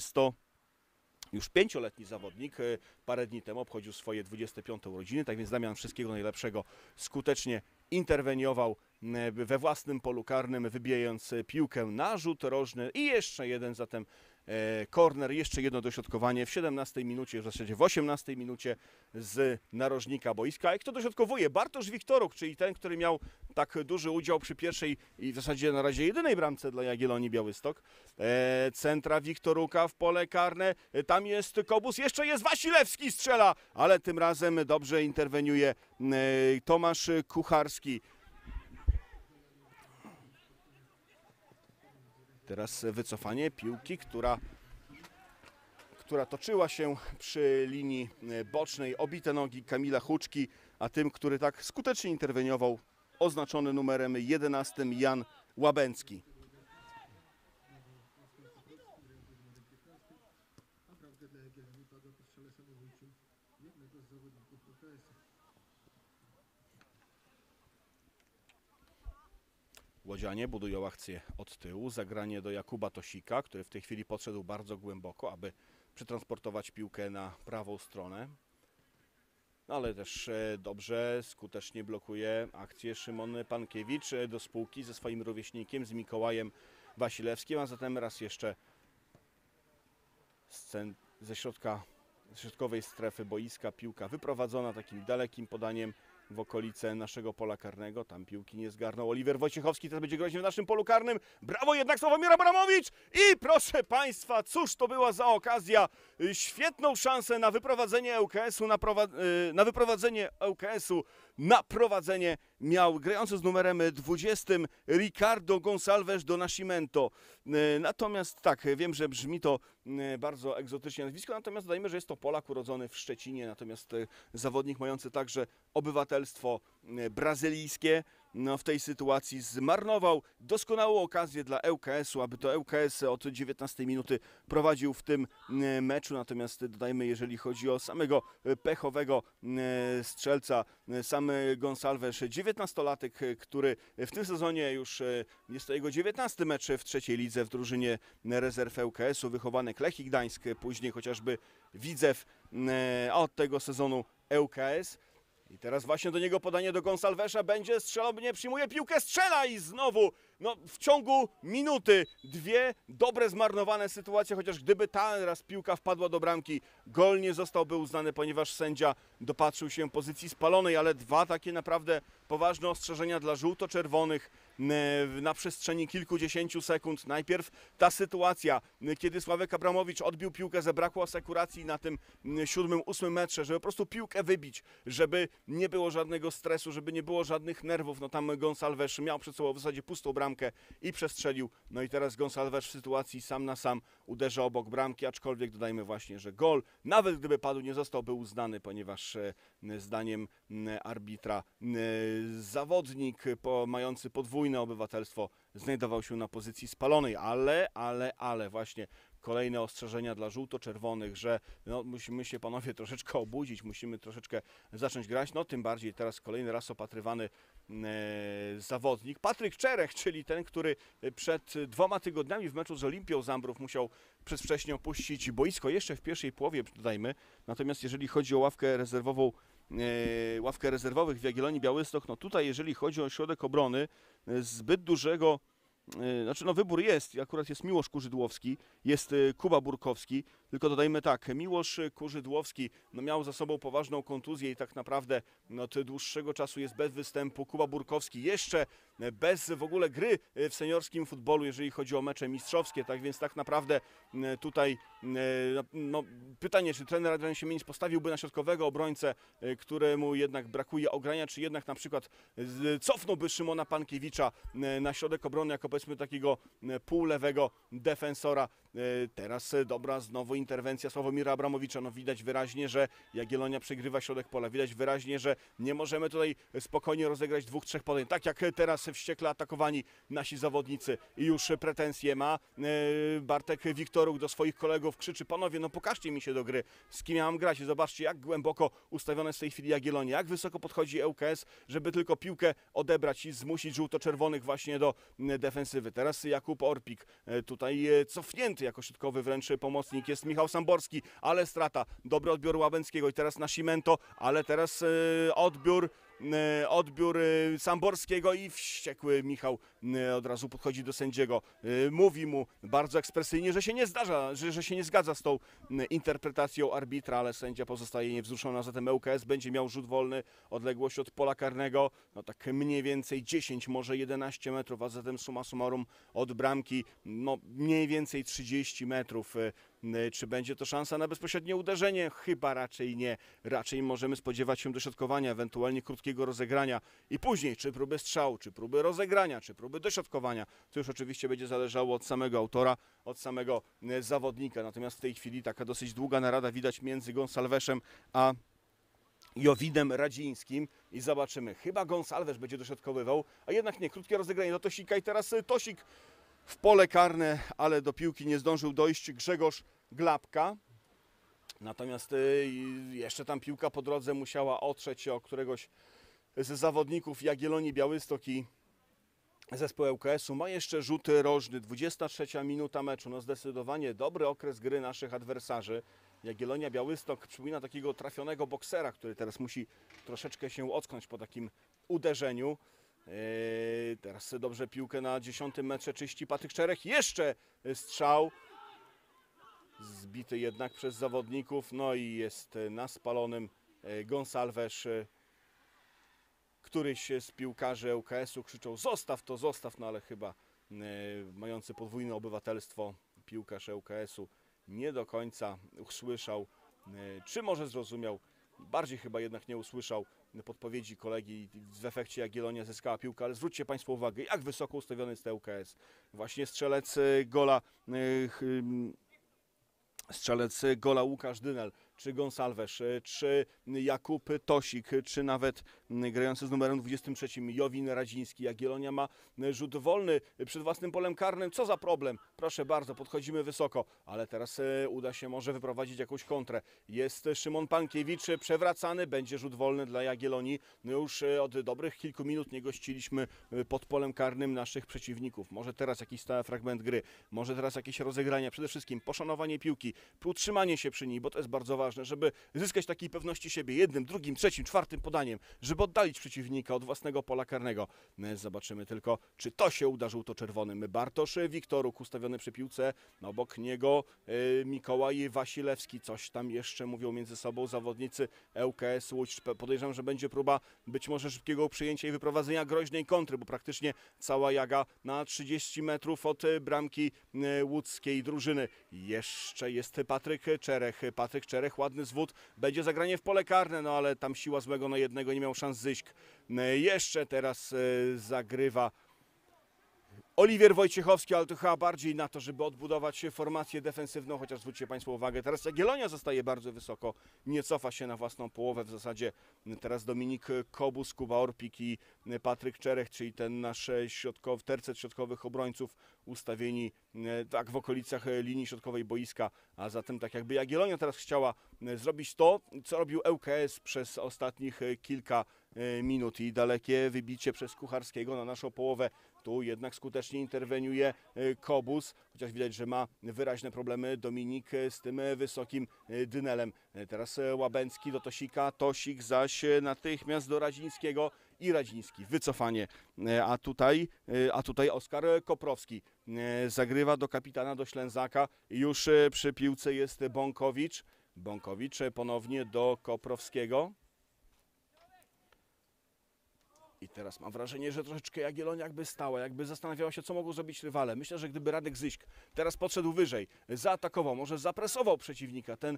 już 5-letni zawodnik parę dni temu obchodził swoje 25. urodziny, tak więc Damian, wszystkiego najlepszego, skutecznie interweniował we własnym polu karnym, wybijając piłkę na rzut rożny i jeszcze jeden zatem korner, jeszcze jedno dośrodkowanie w 17 minucie, w zasadzie w 18 minucie z narożnika boiska. I kto dośrodkowuje? Bartosz Wiktoruk, czyli ten, który miał tak duży udział przy pierwszej i w zasadzie na razie jedynej bramce dla Jagiellonii Białystok. Centra Wiktoruka w pole karne, tam jest Kobus, jeszcze jest Wasilewski, strzela, ale tym razem dobrze interweniuje Tomasz Kucharski. Teraz wycofanie piłki, która toczyła się przy linii bocznej, obite nogi Kamila Huczki, a tym, który tak skutecznie interweniował, oznaczony numerem 11 Jan Łabęcki. Łodzianie budują akcję od tyłu, zagranie do Jakuba Tosika, który w tej chwili podszedł bardzo głęboko, aby przetransportować piłkę na prawą stronę. Ale też dobrze, skutecznie blokuje akcję Szymon Pankiewicz do spółki ze swoim rówieśnikiem, z Mikołajem Wasilewskim, a zatem raz jeszcze ze środkowej strefy boiska piłka wyprowadzona takim dalekim podaniem w okolice naszego pola karnego. Tam piłki nie zgarnął Oliver Wojciechowski, teraz będzie groźny w naszym polu karnym. Brawo jednak Sławomir Abramowicz i proszę Państwa, cóż to była za okazja. Świetną szansę na wyprowadzenie ŁKS-u, na prowadzenie miał grający z numerem 20 Ricardo Gonçalves do Nascimento. Natomiast tak, wiem, że brzmi to bardzo egzotycznie nazwisko, natomiast dodajmy, że jest to Polak urodzony w Szczecinie, natomiast zawodnik mający także obywatelstwo brazylijskie. No, w tej sytuacji zmarnował doskonałą okazję dla ŁKS-u, aby to ŁKS od 19 minuty prowadził w tym meczu. Natomiast dodajmy, jeżeli chodzi o samego pechowego strzelca, sam Gonçalves, 19-latek, który w tym sezonie już jest to jego 19 mecz w trzeciej lidze w drużynie rezerw ŁKS-u, wychowanek Lechii Gdańsk, później chociażby Widzew, a od tego sezonu ŁKS. I teraz właśnie do niego podanie do Gonçalvesa, będzie strzelał, nie przyjmuje piłkę, strzela i znowu w ciągu minuty dwie dobre zmarnowane sytuacje, chociaż gdyby teraz piłka wpadła do bramki, gol nie zostałby uznany, ponieważ sędzia dopatrzył się pozycji spalonej, ale dwa takie naprawdę poważne ostrzeżenia dla żółto-czerwonych na przestrzeni kilkudziesięciu sekund. Najpierw ta sytuacja, kiedy Sławek Abramowicz odbił piłkę, zabrakło asekuracji na tym 7., 8. metrze, żeby po prostu piłkę wybić, żeby nie było żadnego stresu, żeby nie było żadnych nerwów. No tam Gonçalves miał przed sobą w zasadzie pustą bramkę i przestrzelił. No i teraz Gonçalves w sytuacji sam na sam uderza obok bramki, aczkolwiek dodajmy właśnie, że gol, nawet gdyby padł, nie zostałby uznany, ponieważ zdaniem arbitra zawodnik mający podwójne obywatelstwo znajdował się na pozycji spalonej, ale właśnie kolejne ostrzeżenia dla żółto-czerwonych, że no, musimy się panowie troszeczkę obudzić, musimy troszeczkę zacząć grać, no tym bardziej teraz kolejny raz opatrywany zawodnik, Patryk Czerech, czyli ten, który przed 2 tygodniami w meczu z Olimpią Zambrów musiał przedwcześnie opuścić boisko, jeszcze w pierwszej połowie dodajmy, natomiast jeżeli chodzi o ławkę rezerwową, ławkę rezerwowych w Jagiellonii Białystok, no tutaj jeżeli chodzi o środek obrony, zbyt dużego, znaczy no wybór jest, akurat jest Miłosz Kurzydłowski, jest Kuba Burkowski, tylko dodajmy tak, Miłosz Kurzydłowski no miał za sobą poważną kontuzję i tak naprawdę no, od dłuższego czasu jest bez występu. Kuba Burkowski jeszcze bez w ogóle gry w seniorskim futbolu, jeżeli chodzi o mecze mistrzowskie, tak więc tak naprawdę tutaj no, pytanie, czy trener Adrian Siemienic postawiłby na środkowego obrońcę, któremu jednak brakuje ogrania, czy jednak na przykład cofnąłby Szymona Pankiewicza na środek obrony jako powiedzmy takiego półlewego defensora. Teraz dobra znowu interwencja Sławomira Abramowicza. No widać wyraźnie, że Jagiellonia przegrywa środek pola. Widać wyraźnie, że nie możemy tutaj spokojnie rozegrać 2-3 podań. Tak jak teraz wściekle atakowani nasi zawodnicy i już pretensje ma Bartek Wiktoruk do swoich kolegów. Krzyczy: panowie, no pokażcie mi się do gry, z kim ja mam grać. I zobaczcie, jak głęboko ustawione jest w tej chwili Jagiellonia, jak wysoko podchodzi ŁKS, żeby tylko piłkę odebrać i zmusić żółto-czerwonych właśnie do defensywy. Teraz Jakub Orpik, tutaj cofnięty jako środkowy wręcz pomocnik, jest Michał Samborski, ale strata, dobry odbiór Łabęckiego i teraz Nascimento, ale teraz odbiór Samborskiego i wściekły Michał od razu podchodzi do sędziego, mówi mu bardzo ekspresyjnie, że się nie zdarza, że się nie zgadza z tą interpretacją arbitra, ale sędzia pozostaje niewzruszony, a zatem ŁKS będzie miał rzut wolny, odległość od pola karnego, no tak mniej więcej 10, może 11 metrów, a zatem summa summarum od bramki, no mniej więcej 30 metrów. Czy będzie to szansa na bezpośrednie uderzenie? Chyba raczej nie. Raczej możemy spodziewać się dośrodkowania, ewentualnie krótkiego rozegrania i później czy próby strzału, czy próby rozegrania, czy próby dośrodkowania. To już oczywiście będzie zależało od samego autora, od samego zawodnika. Natomiast w tej chwili taka dosyć długa narada widać między Gonçalvesem a Jowidem Radzińskim i zobaczymy. Chyba Gonçalves będzie dośrodkowywał, a jednak nie. Krótkie rozegranie do Tosika i teraz Tosik w pole karne, ale do piłki nie zdążył dojść Grzegorz Glapka. Natomiast jeszcze tam piłka po drodze musiała otrzeć się o któregoś z zawodników Jagiellonii Białystok i zespół ŁKS-u. Ma jeszcze rzut rożny, 23 minuta meczu. No zdecydowanie dobry okres gry naszych adwersarzy. Jagiellonia Białystok przypomina takiego trafionego boksera, który teraz musi troszeczkę się ocknąć po takim uderzeniu. Teraz dobrze piłkę na 10. metrze czyści Patryk Czerech. Jeszcze strzał. Zbity jednak przez zawodników. No i jest na spalonym Gonçalves. Któryś z piłkarzy ŁKS-u krzyczał: zostaw to, zostaw. No ale chyba mający podwójne obywatelstwo piłkarz ŁKS-u nie do końca usłyszał, czy może zrozumiał bardziej chyba jednak nie usłyszał podpowiedzi kolegi w efekcie Jagiellonia zyskała piłkę, ale zwróćcie Państwo uwagę, jak wysoko ustawiony jest ŁKS. Właśnie strzelec gola Łukasz Dynel, czy Gonsalves, czy Jakub Tosik, czy nawet grający z numerem 23 Jowin Radziński. Jagiellonia ma rzut wolny przed własnym polem karnym. Co za problem? Proszę bardzo, podchodzimy wysoko, ale teraz uda się może wyprowadzić jakąś kontrę. Jest Szymon Pankiewicz przewracany, będzie rzut wolny dla Jagiellonii. No już od dobrych kilku minut nie gościliśmy pod polem karnym naszych przeciwników. Może teraz jakiś stały fragment gry, może teraz jakieś rozegrania, przede wszystkim poszanowanie piłki, utrzymanie się przy niej, bo to jest bardzo ważne, żeby zyskać takiej pewności siebie jednym, drugim, trzecim, czwartym podaniem, żeby oddalić przeciwnika od własnego pola karnego. Zobaczymy tylko, czy to się uda żółto-czerwonym. Bartosz Wiktoruk ustawiony przy piłce, obok niego Mikołaj Wasilewski. Coś tam jeszcze mówią między sobą zawodnicy ŁKS Łódź. Podejrzewam, że będzie próba być może szybkiego przyjęcia i wyprowadzenia groźnej kontry, bo praktycznie cała Jaga na 30 metrów od bramki łódzkiej drużyny. Jeszcze jest Patryk Czerech. Patryk Czerech, ładny zwód, będzie zagranie w pole karne, no ale tam siła złego na jednego, nie miał szans Zyśk. Jeszcze teraz zagrywa Oliwier Wojciechowski, ale to chyba bardziej na to, żeby odbudować formację defensywną, chociaż zwróćcie Państwo uwagę, teraz Jagiellonia zostaje bardzo wysoko, nie cofa się na własną połowę, w zasadzie teraz Dominik Kobus, Kuba Orpik i Patryk Czerech, czyli ten nasz tercet środkowych obrońców ustawieni tak w okolicach linii środkowej boiska, a zatem tak jakby Jagiellonia teraz chciała zrobić to, co robił ŁKS przez ostatnich kilka minut i dalekie wybicie przez Kucharskiego na naszą połowę. Tu jednak skutecznie interweniuje Kobus, chociaż widać, że ma wyraźne problemy Dominik z tym wysokim Dynelem. Teraz Łabęcki do Tosika, Tosik zaś natychmiast do Radzińskiego i Radziński. Wycofanie, a tutaj Oskar Koprowski zagrywa do kapitana, do Ślęzaka. Już przy piłce jest Bąkowicz. Bąkowicz ponownie do Koprowskiego. I teraz mam wrażenie, że troszeczkę Jagiellonia jakby stała, jakby zastanawiała się, co mogą zrobić rywale. Myślę, że gdyby Radek Zyśk teraz podszedł wyżej, zaatakował, może zapresował przeciwnika, ten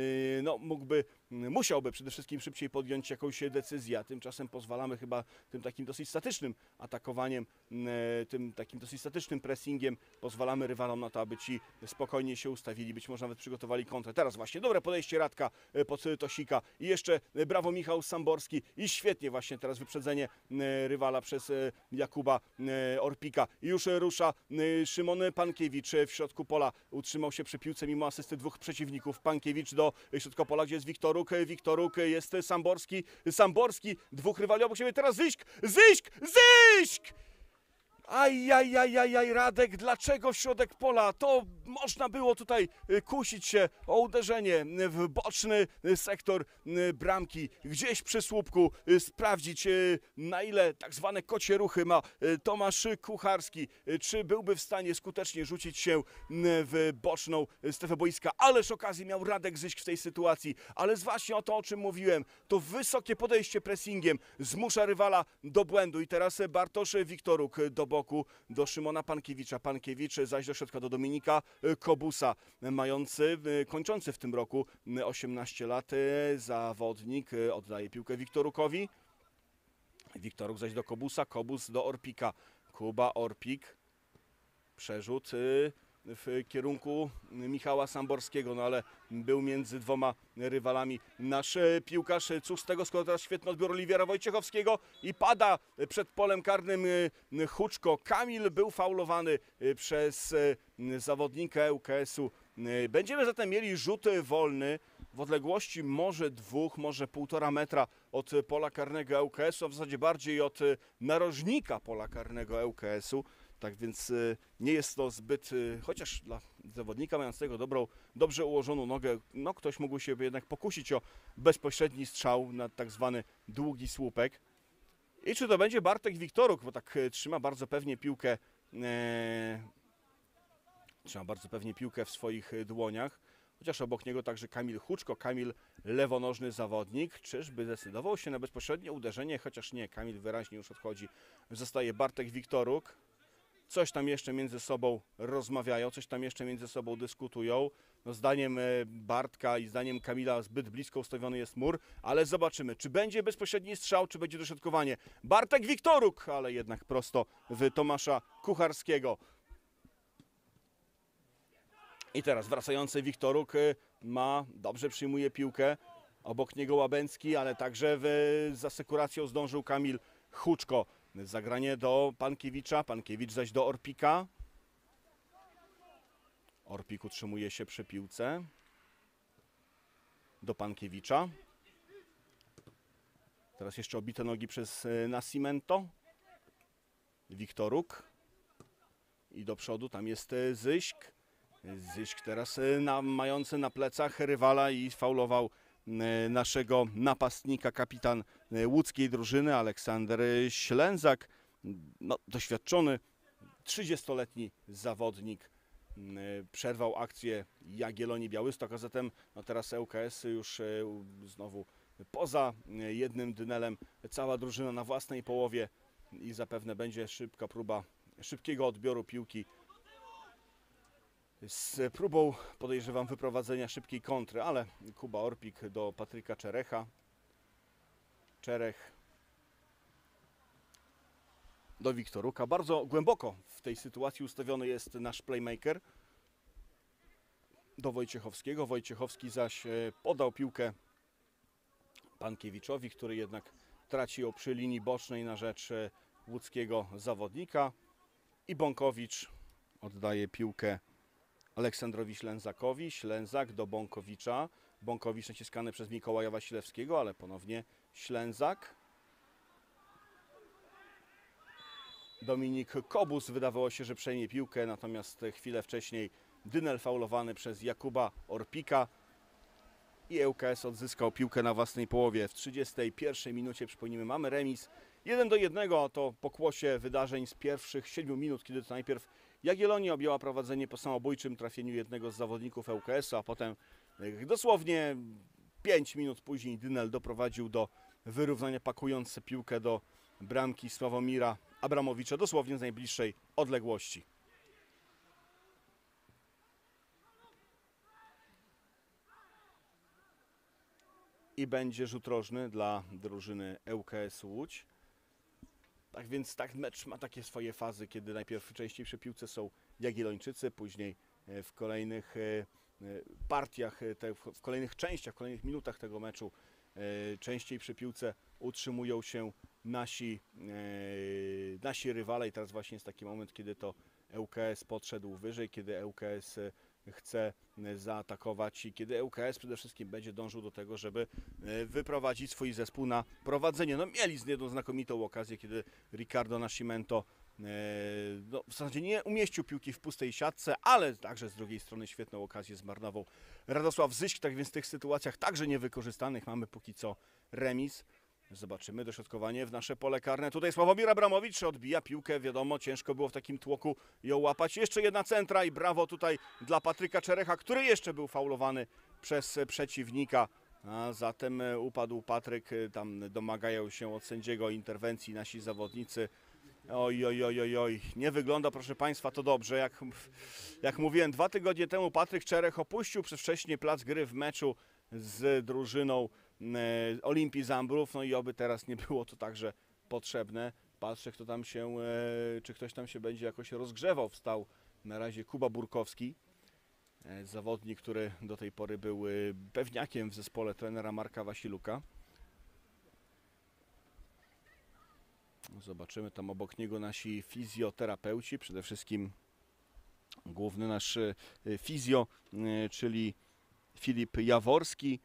musiałby przede wszystkim szybciej podjąć jakąś decyzję, a tymczasem pozwalamy chyba tym takim dosyć statycznym atakowaniem, tym takim dosyć statycznym pressingiem, pozwalamy rywalom na to, aby ci spokojnie się ustawili, być może nawet przygotowali kontrę. Teraz właśnie dobre podejście Radka pod Tosika i jeszcze brawo Michał Samborski i świetnie właśnie teraz wyprzedzenie rywala przez Jakuba Orpika. I już rusza Szymon Pankiewicz w środku pola. Utrzymał się przy piłce mimo asysty dwóch przeciwników. Pankiewicz do środka pola, gdzie jest Wiktoruk. Wiktoruk, jest Samborski. Samborski, dwóch rywali obok siebie. Teraz Zyśk! Zyśk! Zyśk! Ajajajajaj, Radek, dlaczego w środek pola? To można było tutaj kusić się o uderzenie w boczny sektor bramki, gdzieś przy słupku, sprawdzić na ile tak zwane kocie ruchy ma Tomasz Kucharski, czy byłby w stanie skutecznie rzucić się w boczną strefę boiska. Ależ okazji miał Radek Zyśk w tej sytuacji, ale właśnie o to, o czym mówiłem, to wysokie podejście pressingiem zmusza rywala do błędu i teraz Bartosz Wiktoruk do boku do Szymona Pankiewicza. Pankiewicz zaś do środka do Dominika Kobusa, kończący w tym roku 18 lat zawodnik. Oddaje piłkę Wiktorukowi. Wiktoruk zaś do Kobusa, Kobus do Orpika. Kuba Orpik. Przerzut w kierunku Michała Samborskiego, no ale był między dwoma rywalami nasz piłkarz. Cóż z tego, skoro teraz świetny odbiór Oliwiera Wojciechowskiego i pada przed polem karnym Huczko. Kamil był faulowany przez zawodnika ŁKS-u. Będziemy zatem mieli rzut wolny w odległości może 2, może 1,5 metra od pola karnego ŁKS-u, a w zasadzie bardziej od narożnika pola karnego ŁKS-u. Tak więc nie jest to zbyt, chociaż dla zawodnika mającego dobrze ułożoną nogę, no ktoś mógł się jednak pokusić o bezpośredni strzał na tak zwany długi słupek. I czy to będzie Bartek Wiktoruk, bo tak trzyma bardzo pewnie piłkę w swoich dłoniach. Chociaż obok niego także Kamil Huczko, Kamil lewonożny zawodnik. Czyżby decydował się na bezpośrednie uderzenie? Chociaż nie, Kamil wyraźnie już odchodzi. Zostaje Bartek Wiktoruk. coś tam jeszcze między sobą rozmawiają, coś tam jeszcze między sobą dyskutują. No zdaniem Bartka i zdaniem Kamila zbyt blisko ustawiony jest mur, ale zobaczymy, czy będzie bezpośredni strzał, czy będzie dośrodkowanie. Bartek Wiktoruk, ale jednak prosto w Tomasza Kucharskiego. I teraz wracający Wiktoruk dobrze przyjmuje piłkę. Obok niego Łabęcki, ale także z asekuracją zdążył Kamil Huczko. Zagranie do Pankiewicza, Pankiewicz zaś do Orpika. Orpik utrzymuje się przy piłce. Do Pankiewicza. Teraz jeszcze obite nogi przez Nascimento. Wiktoruk. I do przodu tam jest Zyśk. Zyśk teraz mający na plecach rywala i faulował naszego napastnika, kapitan łódzkiej drużyny Aleksander Ślęzak. No, doświadczony 30-letni zawodnik przerwał akcję Jagiellonii Białystok, a zatem no teraz ŁKS już znowu poza jednym dynelem, cała drużyna na własnej połowie i zapewne będzie szybka próba szybkiego odbioru piłki z próbą, podejrzewam, wyprowadzenia szybkiej kontry, ale Kuba Orpik do Patryka Czerecha. Czerech do Wiktoruka. Bardzo głęboko w tej sytuacji ustawiony jest nasz playmaker. Do Wojciechowskiego. Wojciechowski zaś podał piłkę Pankiewiczowi, który jednak traci ją przy linii bocznej na rzecz łódzkiego zawodnika. I Bąkowicz oddaje piłkę Aleksandrowi Ślęzakowi. Ślęzak do Bąkowicza. Bąkowicz naciskany przez Mikołaja Wasilewskiego, ale ponownie Ślęzak. Dominik Kobus wydawało się, że przejmie piłkę, natomiast chwilę wcześniej dynel faulowany przez Jakuba Orpika i ŁKS odzyskał piłkę na własnej połowie. W 31 minucie, przypomnijmy, mamy remis 1-1, to pokłosie wydarzeń z pierwszych 7 minut, kiedy to najpierw Jagiellonia objęła prowadzenie po samobójczym trafieniu jednego z zawodników ŁKS-u, a potem dosłownie 5 minut później dynel doprowadził do wyrównania, pakując piłkę do bramki Sławomira Abramowicza dosłownie z najbliższej odległości. I będzie rzut rożny dla drużyny ŁKS Łódź. Tak więc tak mecz ma takie swoje fazy, kiedy najpierw częściej przy piłce są Jagiellończycy, później w kolejnych partiach, w kolejnych częściach, w kolejnych minutach tego meczu częściej przy piłce utrzymują się nasi rywale i teraz właśnie jest taki moment, kiedy to ŁKS podszedł wyżej, kiedy ŁKS chce zaatakować i kiedy ŁKS przede wszystkim będzie dążył do tego, żeby wyprowadzić swój zespół na prowadzenie. No mieli jedną znakomitą okazję, kiedy Ricardo Nascimento w zasadzie nie umieścił piłki w pustej siatce, ale także z drugiej strony świetną okazję zmarnował Radosław Zyśk, tak więc w tych sytuacjach także niewykorzystanych mamy póki co remis. Zobaczymy dośrodkowanie w nasze pole karne. Tutaj Sławomir Abramowicz odbija piłkę, wiadomo, ciężko było w takim tłoku ją łapać. Jeszcze jedna centra i brawo tutaj dla Patryka Czerecha, który jeszcze był faulowany przez przeciwnika. A zatem upadł Patryk, tam domagają się od sędziego interwencji nasi zawodnicy. Oj, oj, oj, oj, oj, nie wygląda, proszę Państwa, to dobrze. Jak mówiłem, 2 tygodnie temu Patryk Czerech opuścił przedwcześnie plac gry w meczu z drużyną Olimpii Zambrów, no i oby teraz nie było to także potrzebne. Patrzę, kto tam się, czy ktoś tam się będzie jakoś rozgrzewał. Wstał na razie Kuba Burkowski, zawodnik, który do tej pory był pewniakiem w zespole trenera Marka Wasiluka. Zobaczymy tam obok niego nasi fizjoterapeuci, przede wszystkim główny nasz fizjo, czyli Filip Jaworski.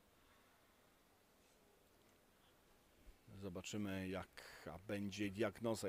Zobaczymy, jaka będzie diagnoza,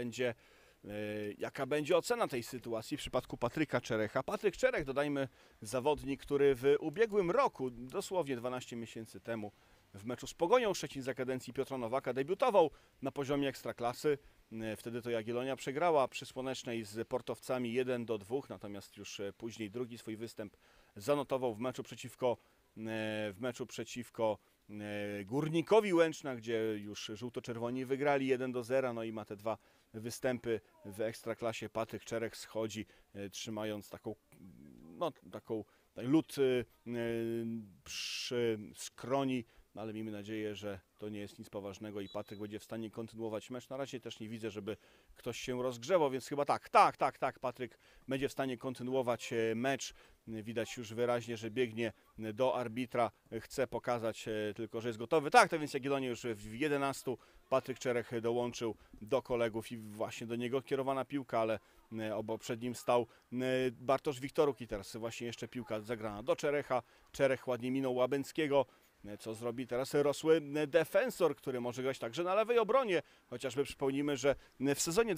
jaka będzie ocena tej sytuacji w przypadku Patryka Czerecha. Patryk Czerech, dodajmy, zawodnik, który w ubiegłym roku, dosłownie 12 miesięcy temu, w meczu z Pogonią Szczecin za kadencji Piotra Nowaka debiutował na poziomie ekstraklasy. Wtedy to Jagiellonia przegrała przy Słonecznej z Portowcami 1-2, natomiast już później drugi swój występ zanotował w meczu przeciwko Górnikowi Łęczna, gdzie już żółto-czerwoni wygrali 1-0, no i ma te 2 występy w Ekstraklasie. Patryk Czerech schodzi, trzymając taką lód przy skroni, no ale miejmy nadzieję, że to nie jest nic poważnego i Patryk będzie w stanie kontynuować mecz. Na razie też nie widzę, żeby ktoś się rozgrzewał, więc chyba tak, Patryk będzie w stanie kontynuować mecz. Widać już wyraźnie, że biegnie do arbitra, chce pokazać tylko, że jest gotowy. Tak, to więc Jagiellonii już w 11. Patryk Czerech dołączył do kolegów i właśnie do niego kierowana piłka, ale przed nim stał Bartosz Wiktoruk i teraz właśnie jeszcze piłka zagrana do Czerecha. Czerech ładnie minął Łabęckiego. Co zrobi teraz rosły defensor, który może grać także na lewej obronie. Chociażby przypomnijmy, że w sezonie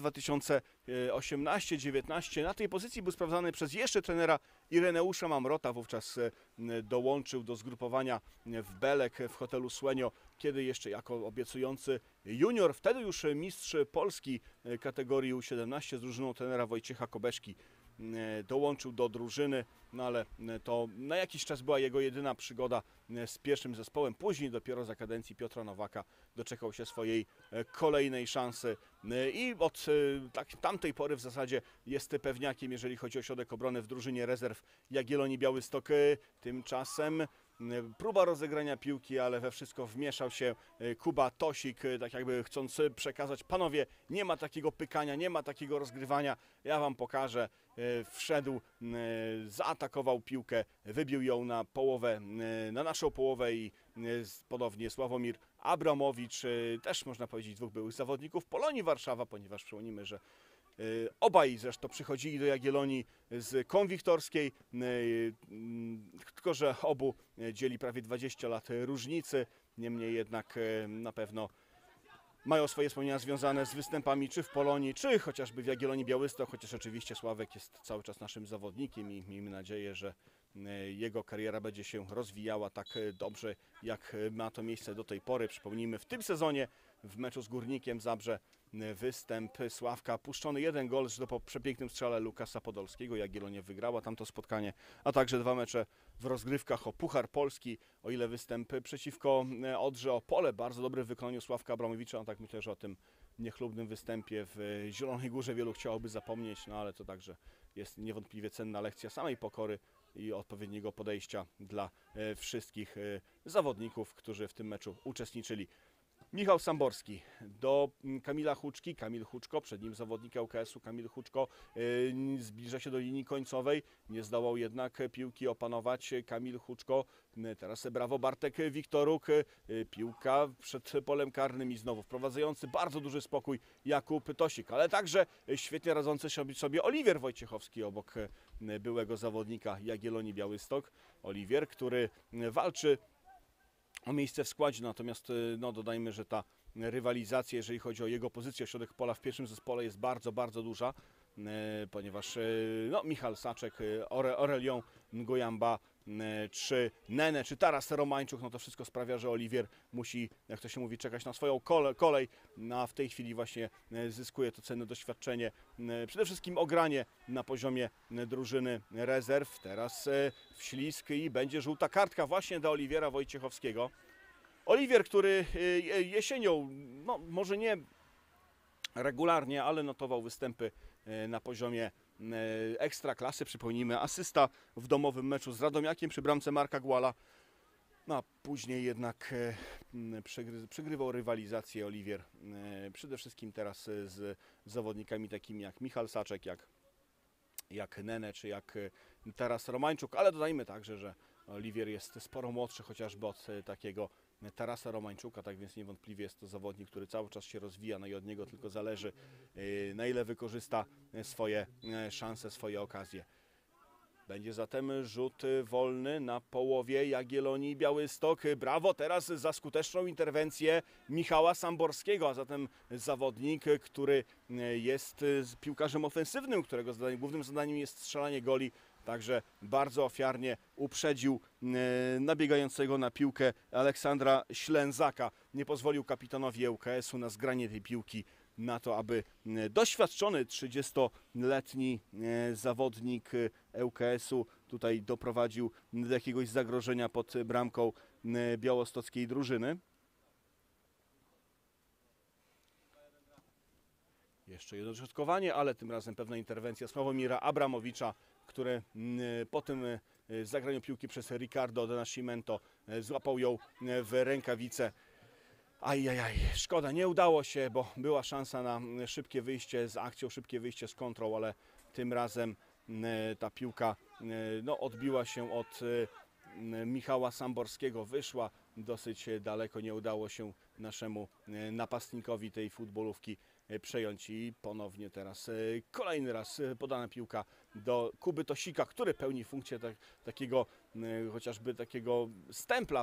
2018-19 na tej pozycji był sprawdzany przez jeszcze trenera Ireneusza Mamrota. Wówczas dołączył do zgrupowania w Belek w hotelu Słenio, kiedy jeszcze jako obiecujący junior, wtedy już mistrz Polski kategorii U17 z drużyną trenera Wojciecha Kobeszki dołączył do drużyny, no ale to na jakiś czas była jego jedyna przygoda z pierwszym zespołem. Później dopiero za kadencji Piotra Nowaka doczekał się swojej kolejnej szansy i od tamtej pory w zasadzie jest pewniakiem, jeżeli chodzi o środek obrony w drużynie rezerw Jagiellonii Białystok. Tymczasem próba rozegrania piłki, ale we wszystko wmieszał się Kuba Tosik, tak jakby chcąc przekazać: panowie, nie ma takiego pykania, nie ma takiego rozgrywania, ja wam pokażę. Wszedł, zaatakował piłkę, wybił ją na połowę, na naszą połowę i ponownie Sławomir Abramowicz, też można powiedzieć dwóch byłych zawodników Polonii Warszawa, ponieważ przypomnimy, że obaj zresztą przychodzili do Jagiellonii z Konwiktorskiej, tylko że obu dzieli prawie 20 lat różnicy. Niemniej jednak na pewno mają swoje wspomnienia związane z występami czy w Polonii, czy chociażby w Jagiellonii Białystok, chociaż oczywiście Sławek jest cały czas naszym zawodnikiem i miejmy nadzieję, że jego kariera będzie się rozwijała tak dobrze, jak ma to miejsce do tej pory. Przypomnijmy, w tym sezonie w meczu z Górnikiem Zabrze występ Sławka, puszczony jeden gol po przepięknym strzale Lukasa Podolskiego. Jagiellonia wygrała tamto spotkanie, a także 2 mecze w rozgrywkach o Puchar Polski. O ile występ przeciwko Odrze Opole, bardzo dobry w wykonaniu Sławka Abramowicza, no tak myślę, że o tym niechlubnym występie w Zielonej Górze wielu chciałoby zapomnieć, no ale to także jest niewątpliwie cenna lekcja samej pokory i odpowiedniego podejścia dla wszystkich zawodników, którzy w tym meczu uczestniczyli. Michał Samborski do Kamila Huczki. Kamil Huczko, przed nim zawodnik ŁKS-u. Kamil Huczko zbliża się do linii końcowej. Nie zdołał jednak piłki opanować Kamil Huczko. Teraz brawo Bartek Wiktoruk. Piłka przed polem karnym i znowu wprowadzający bardzo duży spokój Jakub Tosik. Ale także świetnie radzący sobie Oliwier Wojciechowski obok byłego zawodnika Jagiellonii Białystok. Oliwier, który walczy o miejsce w składzie, natomiast no, dodajmy, że ta rywalizacja, jeżeli chodzi o jego pozycję, środek pola w pierwszym zespole jest bardzo, bardzo duża, ponieważ no, Michal Saczek, Aurelion Nguyamba, czy Nene, czy Taras Romańczuk, no to wszystko sprawia, że Oliwier musi, jak to się mówi, czekać na swoją kolej, a w tej chwili właśnie zyskuje to cenne doświadczenie, przede wszystkim ogranie na poziomie drużyny rezerw. Teraz wślizg i będzie żółta kartka właśnie dla Oliwiera Wojciechowskiego. Oliwier, który jesienią, no może nie regularnie, ale notował występy na poziomie ekstraklasy. Przypomnijmy, asysta w domowym meczu z Radomiakiem przy bramce Marka Głala. No a później jednak przegrywał rywalizację Oliwier. Przede wszystkim teraz z zawodnikami takimi jak Michal Saczek, jak Nene, czy jak Taras Romańczuk. Ale dodajmy także, że Oliwier jest sporo młodszy chociażby od takiego Tarasa Romańczuka, tak więc niewątpliwie jest to zawodnik, który cały czas się rozwija, no i od niego tylko zależy, na ile wykorzysta swoje szanse, swoje okazje. Będzie zatem rzut wolny na połowie Jagiellonii Białystok. Brawo teraz za skuteczną interwencję Michała Samborskiego, a zatem zawodnik, który jest piłkarzem ofensywnym, którego głównym zadaniem jest strzelanie goli. Także bardzo ofiarnie uprzedził nabiegającego na piłkę Aleksandra Ślęzaka. Nie pozwolił kapitanowi ŁKS-u na zgranie tej piłki, na to, aby doświadczony 30-letni zawodnik ŁKS-u tutaj doprowadził do jakiegoś zagrożenia pod bramką białostockiej drużyny. Jeszcze jedno dośrodkowanie, ale tym razem pewna interwencja Sławomira Abramowicza, który po tym zagraniu piłki przez Ricardo de Nascimento złapał ją w rękawicę. Ajajaj, szkoda, nie udało się, bo była szansa na szybkie wyjście z akcją, szybkie wyjście z kontrą, ale tym razem ta piłka no, odbiła się od Michała Samborskiego, wyszła dosyć daleko, nie udało się naszemu napastnikowi tej futbolówki przejąć i ponownie teraz kolejny raz podana piłka do Kuby Tosika, który pełni funkcję takiego chociażby takiego stempla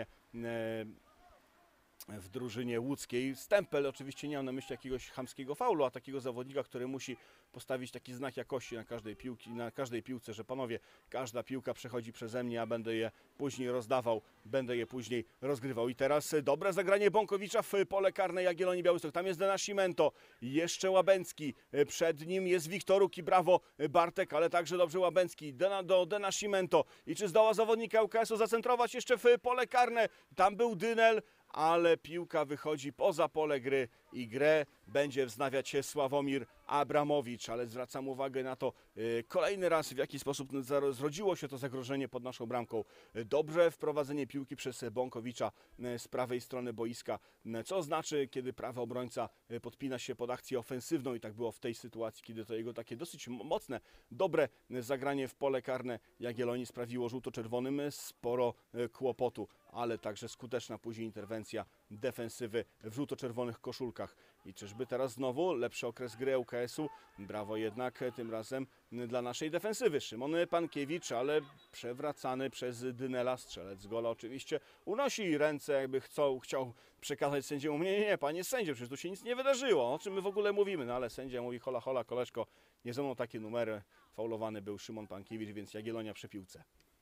w drużynie łódzkiej. Stempel oczywiście nie mam na myśli jakiegoś chamskiego faulu, a takiego zawodnika, który musi postawić taki znak jakości na każdej piłce, że panowie, każda piłka przechodzi przeze mnie, a będę je później rozdawał, będę je później rozgrywał. I teraz dobre zagranie Bąkowicza w pole karne Jagiellonii Białystok. Tam jest De Nascimento, jeszcze Łabęcki, przed nim jest Wiktoruk i brawo Bartek, ale także dobrze Łabęcki do De Nascimento. I czy zdoła zawodnika UKS-u zacentrować jeszcze w pole karne? Tam był Dynel, ale piłka wychodzi poza pole gry i grę będzie wznawiać się Sławomir Abramowicz, ale zwracam uwagę na to kolejny raz, w jaki sposób zrodziło się to zagrożenie pod naszą bramką. Dobrze wprowadzenie piłki przez Bąkowicza z prawej strony boiska, co znaczy, kiedy prawy obrońca podpina się pod akcję ofensywną i tak było w tej sytuacji, kiedy to jego takie dosyć mocne, dobre zagranie w pole karne Jagiellonii sprawiło żółto-czerwonym sporo kłopotu, ale także skuteczna później interwencja defensywy w żółto-czerwonych koszulkach. I czyżby teraz znowu lepszy okres gry UKS-u? Brawo jednak tym razem dla naszej defensywy. Szymon Pankiewicz, ale przewracany przez Dynela, strzelec gola oczywiście unosi ręce, jakby chciał przekazać sędziemu: nie, panie sędzio, przecież tu się nic nie wydarzyło, o czym my w ogóle mówimy? No ale sędzia mówi: hola, hola, koleżko, nie ze mną takie numery. Faulowany był Szymon Pankiewicz, więc Jagiellonia przy piłce.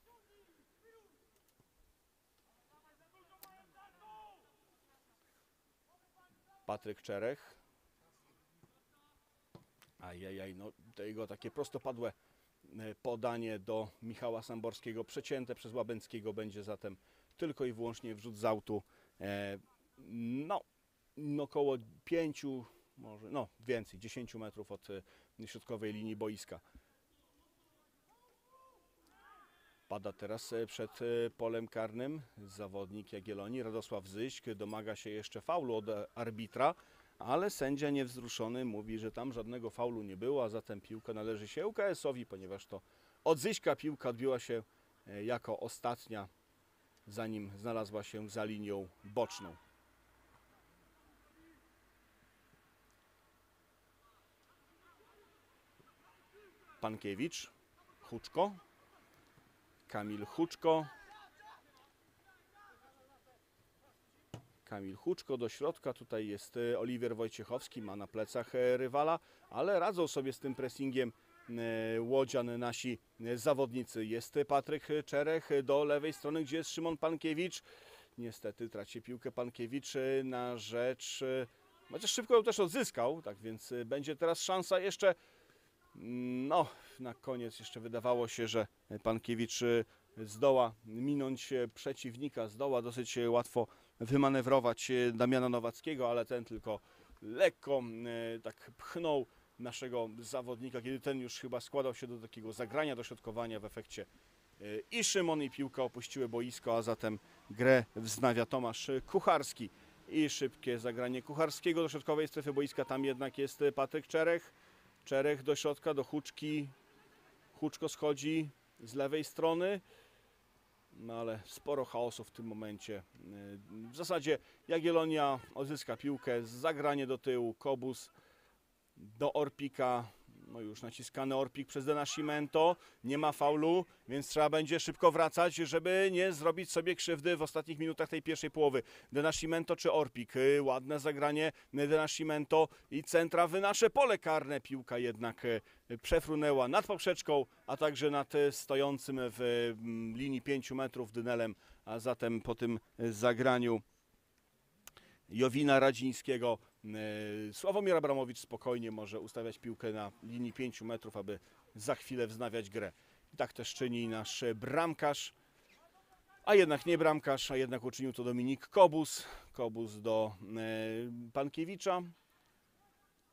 Patryk Czerech. Ajajaj, no to jego takie prostopadłe podanie do Michała Samborskiego, przecięte przez Łabęckiego, będzie zatem tylko i wyłącznie wrzut z autu. No około 5, może no więcej, 10 metrów od środkowej linii boiska. Pada teraz przed polem karnym zawodnik Jagiellonii, Radosław Zyśk, domaga się jeszcze faulu od arbitra, ale sędzia niewzruszony mówi, że tam żadnego faulu nie było, a zatem piłka należy się UKS-owi, ponieważ to od Zyśka piłka odbiła się jako ostatnia, zanim znalazła się za linią boczną. Pankiewicz, Huczko. Kamil Huczko. Kamil Huczko do środka. Tutaj jest Oliwier Wojciechowski, ma na plecach rywala, ale radzą sobie z tym pressingiem łodzian nasi zawodnicy. Jest Patryk Czerech do lewej strony, gdzie jest Szymon Pankiewicz. Niestety traci piłkę Pankiewicz na rzecz, chociaż szybko ją też odzyskał, tak więc będzie teraz szansa jeszcze. No, na koniec jeszcze wydawało się, że Pankiewicz zdoła minąć przeciwnika, zdoła dosyć łatwo wymanewrować Damiana Nowackiego, ale ten tylko lekko tak pchnął naszego zawodnika, kiedy ten już chyba składał się do takiego zagrania, dośrodkowania. W efekcie i Szymon, i piłka opuściły boisko, a zatem grę wznawia Tomasz Kucharski. I szybkie zagranie Kucharskiego do środkowej strefy boiska, tam jednak jest Patryk Czerech. Czerech do środka, do Huczki. Huczko schodzi z lewej strony. No ale sporo chaosu w tym momencie. W zasadzie Jagiellonia odzyska piłkę, zagranie do tyłu, Kobus do Orpika. No już naciskany Orpik przez De Nascimento. Nie ma faulu, więc trzeba będzie szybko wracać, żeby nie zrobić sobie krzywdy w ostatnich minutach tej pierwszej połowy. De Nascimento czy Orpik? Ładne zagranie De Nascimento i centra w nasze pole karne. Piłka jednak przefrunęła nad poprzeczką, a także nad stojącym w linii 5 metrów Dynelem, a zatem po tym zagraniu Jowina Radzińskiego Sławomir Abramowicz spokojnie może ustawiać piłkę na linii 5 metrów, aby za chwilę wznawiać grę. I tak też czyni nasz bramkarz, a jednak nie bramkarz, a jednak uczynił to Dominik Kobus. Kobus do Pankiewicza.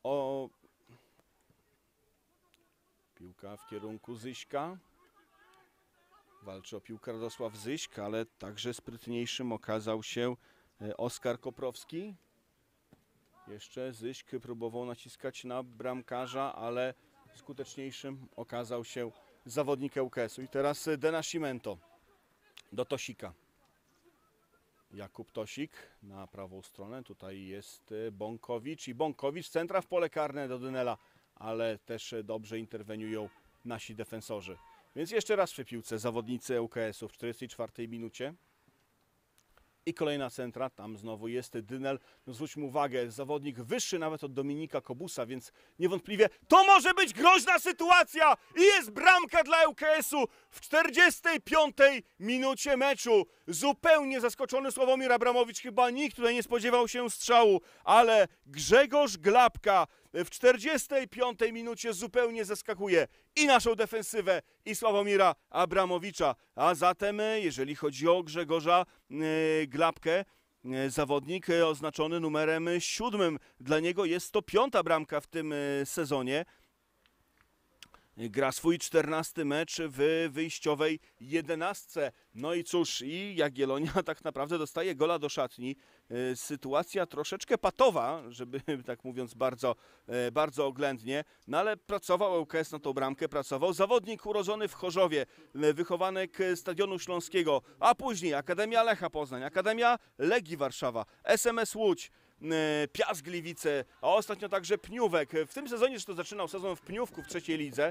Piłka w kierunku Zyśka. Walczy o piłkę Radosław Zyśk, ale także sprytniejszym okazał się Oskar Koprowski. Jeszcze Zyśk próbował naciskać na bramkarza, ale skuteczniejszym okazał się zawodnik ŁKS-u. I teraz De Nascimento do Tosika. Jakub Tosik na prawą stronę. Tutaj jest Bąkowicz i Bąkowicz centra w pole karne do Dynela, ale też dobrze interweniują nasi defensorzy. Więc jeszcze raz przy piłce zawodnicy ŁKS-u w 44 minucie. I kolejna centra, tam znowu jest Dynel. No zwróćmy uwagę, zawodnik wyższy nawet od Dominika Kobusa, więc niewątpliwie to może być groźna sytuacja i jest bramka dla ŁKS-u w 45 minucie meczu. Zupełnie zaskoczony Sławomir Abramowicz, chyba nikt tutaj nie spodziewał się strzału, ale Grzegorz Glapka w 45 minucie zupełnie zaskakuje i naszą defensywę, i Sławomira Abramowicza. A zatem, jeżeli chodzi o Grzegorza Glapkę, zawodnik oznaczony numerem 7. Dla niego jest to 5. bramka w tym sezonie. Gra swój 14 mecz w wyjściowej 11. No i cóż, i Jagiellonia tak naprawdę dostaje gola do szatni. Sytuacja troszeczkę patowa, żeby tak mówiąc bardzo oględnie, no ale pracował ŁKS na tą bramkę, pracował zawodnik urodzony w Chorzowie, wychowanek Stadionu Śląskiego, a później Akademia Lecha Poznań, Akademia Legii Warszawa, SMS Łódź, Piast Gliwice, a ostatnio także Pniówek. W tym sezonie to zaczynał sezon w Pniówku w 3. lidze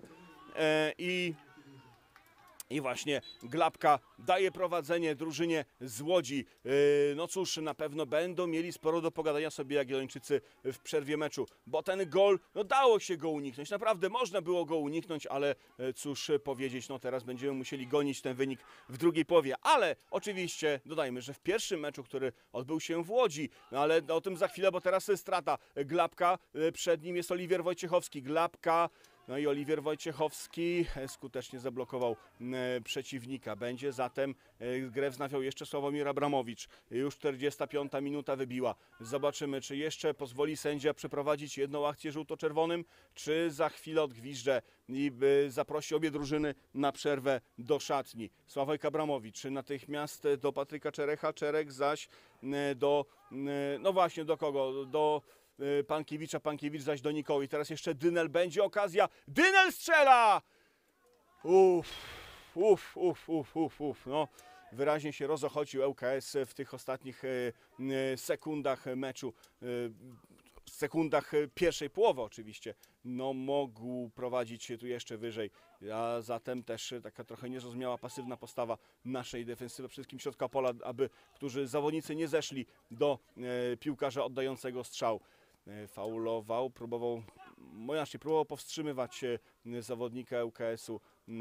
i właśnie Glapka daje prowadzenie drużynie z Łodzi. No cóż, na pewno będą mieli sporo do pogadania sobie Jagiellończycy w przerwie meczu, bo ten gol, no dało się go uniknąć, naprawdę można było go uniknąć, ale cóż powiedzieć, no teraz będziemy musieli gonić ten wynik w drugiej połowie, ale oczywiście dodajmy, że w pierwszym meczu, który odbył się w Łodzi, no ale o tym za chwilę, bo teraz strata Glapka, przed nim jest Oliwier Wojciechowski, Glapka. No i Oliwier Wojciechowski skutecznie zablokował przeciwnika. Będzie zatem grę wznawiał jeszcze Sławomir Abramowicz. Już 45 minuta wybiła. Zobaczymy, czy jeszcze pozwoli sędzia przeprowadzić jedną akcję żółto-czerwonym, czy za chwilę odgwiżdżę i zaprosi obie drużyny na przerwę do szatni. Sławek Abramowicz natychmiast do Patryka Czerecha, Czerek zaś do, no właśnie do kogo? Do Pankiewicza, Pankiewicz zaś do Nikoły. I teraz jeszcze Dynel, będzie okazja. Dynel strzela! No, wyraźnie się rozochocił ŁKS w tych ostatnich sekundach meczu. Sekundach pierwszej połowy oczywiście. No mógł prowadzić się tu jeszcze wyżej, a zatem też taka trochę niezrozumiała, pasywna postawa naszej defensywy, przede wszystkim środka pola, którzy zawodnicy nie zeszli do piłkarza oddającego strzał. Faulował, próbował powstrzymywać zawodnika ŁKS-u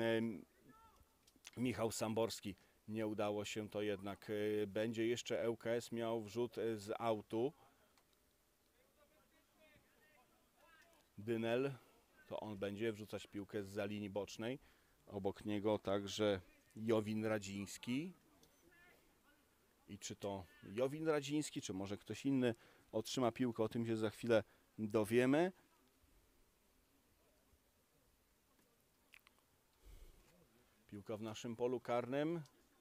Michał Samborski. Nie udało się to jednak. Będzie jeszcze ŁKS miał wrzut z autu. Dynel, to on będzie wrzucać piłkę zza linii bocznej. Obok niego także Jowin Radziński. I czy to Jowin Radziński, czy może ktoś inny otrzyma piłkę, o tym się za chwilę dowiemy. Piłka w naszym polu karnym.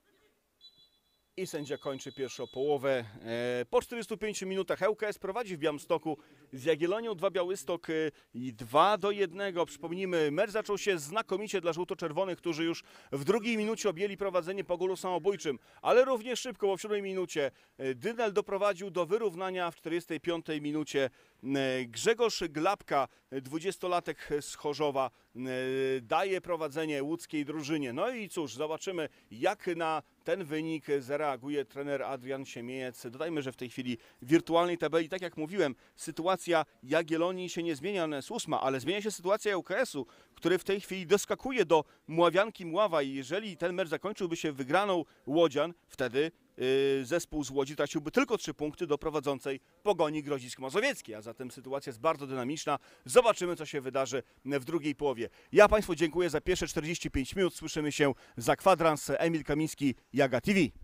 I sędzia kończy pierwszą połowę. Po 45 minutach ŁKS prowadzi w Białymstoku z Jagiellonią 2 Białystok i 2-1. Przypomnijmy, mecz zaczął się znakomicie dla żółto-czerwonych, którzy już w drugiej minucie objęli prowadzenie po golu samobójczym, ale również szybko, bo w 7 minucie Dynel doprowadził do wyrównania, w 45 minucie Grzegorz Glapka, 20-latek z Chorzowa, daje prowadzenie łódzkiej drużynie. No i cóż, zobaczymy, jak na ten wynik zareaguje trener Adrian Siemiejec. Dodajmy, że w tej chwili w wirtualnej tabeli, tak jak mówiłem, sytuacja Jagiellonii się nie zmienia, ona jest 8, ale zmienia się sytuacja ŁKS-u, który w tej chwili doskakuje do Mławianki Mława i jeżeli ten mecz zakończyłby się wygraną Łodzian, wtedy zespół z Łodzi traciłby tylko 3 punkty do prowadzącej Pogoni Grodzisk Mazowieckiej, a zatem sytuacja jest bardzo dynamiczna. Zobaczymy, co się wydarzy w drugiej połowie. Ja Państwu dziękuję za pierwsze 45 minut. Słyszymy się za kwadrans. Emil Kamiński, Jaga TV.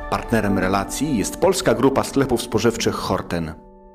Partnerem relacji jest Polska Grupa Sklepów Spożywczych Horten.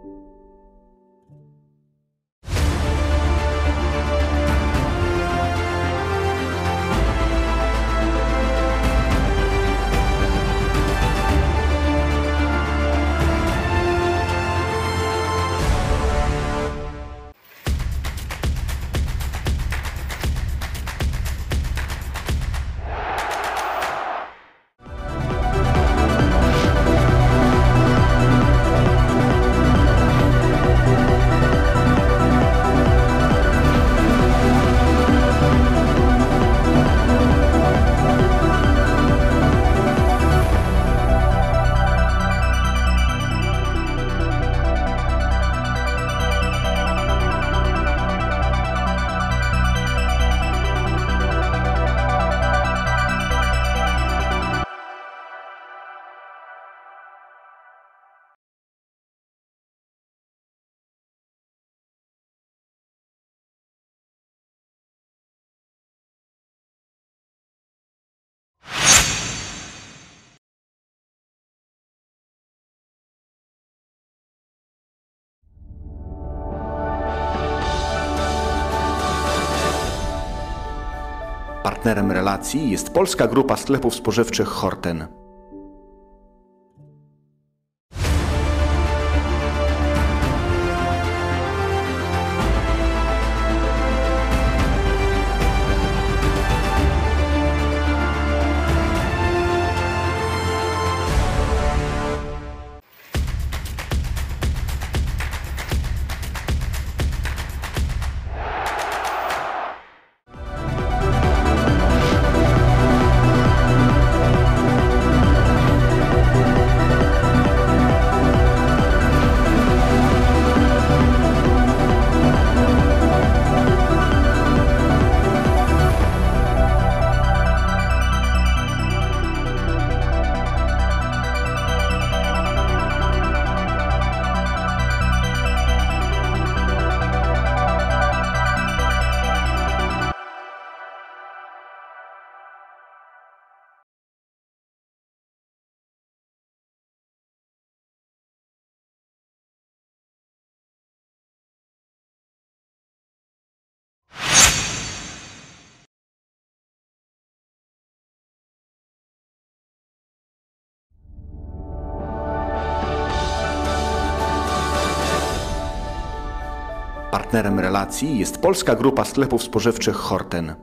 Partnerem relacji jest Polska Grupa Sklepów Spożywczych Horten. Partnerem relacji jest Polska Grupa Sklepów Spożywczych Horten.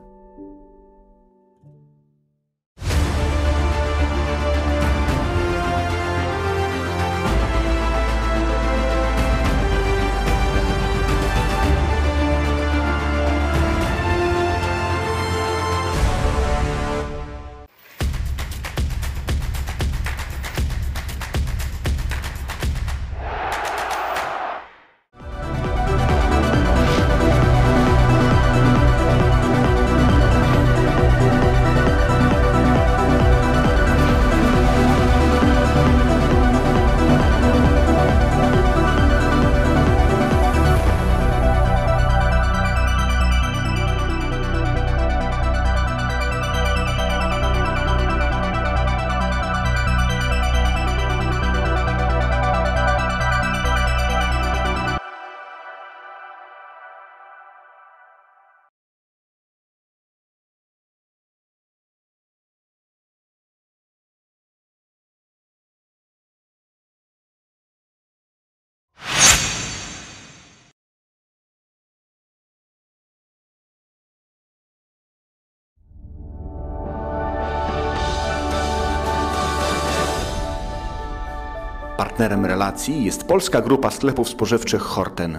Partnerem relacji jest Polska Grupa Sklepów Spożywczych Horten.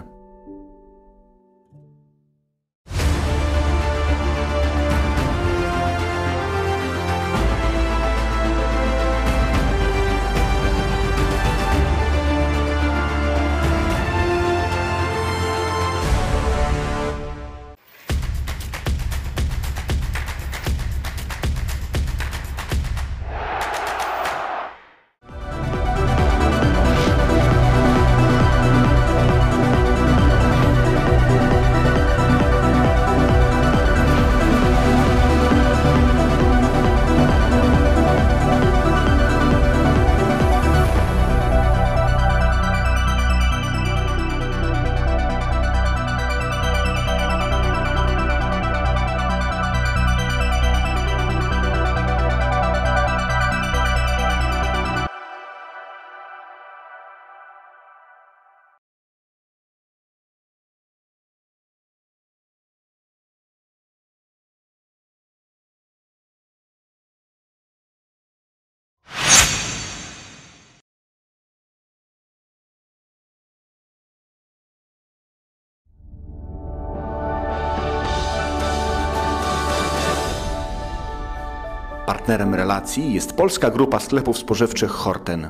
Partnerem relacji jest Polska Grupa Sklepów Spożywczych Horten.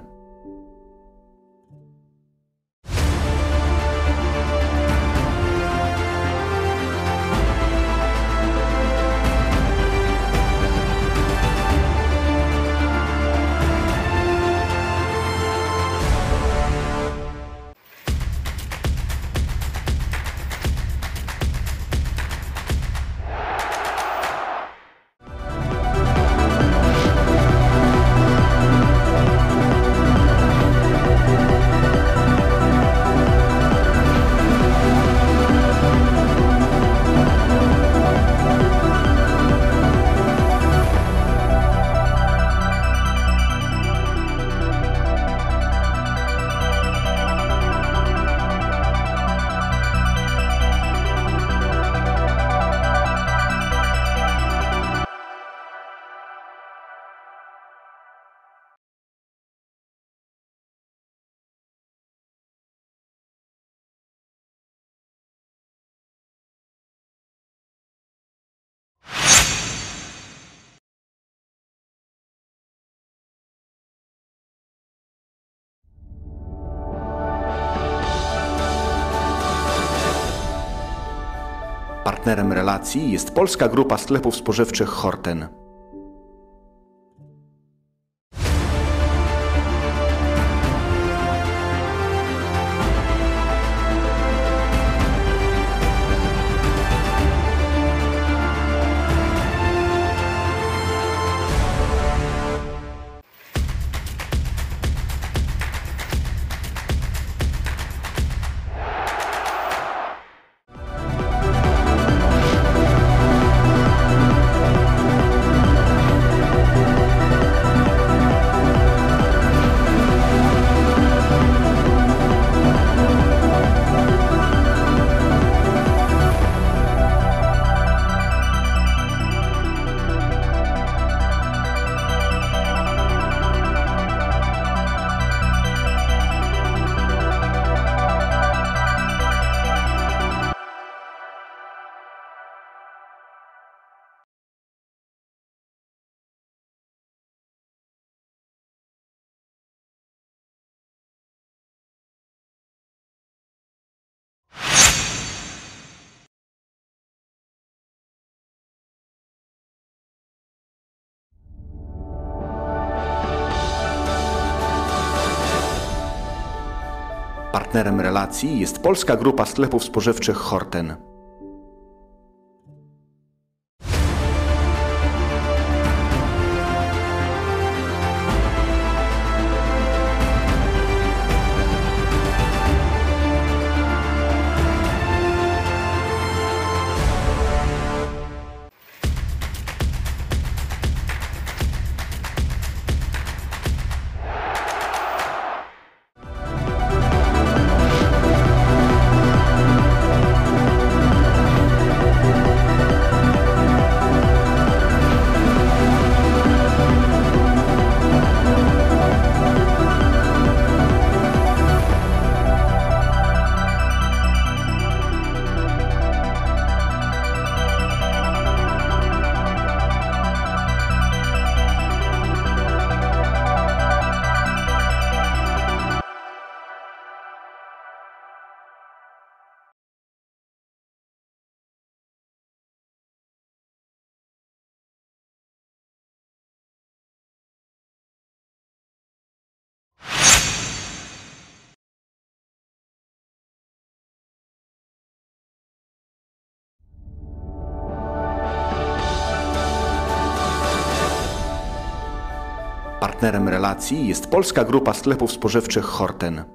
Partnerem relacji jest Polska Grupa Sklepów Spożywczych Horten. Partnerem relacji jest Polska Grupa Sklepów Spożywczych Horten. Partnerem relacji jest Polska Grupa Sklepów Spożywczych Horten.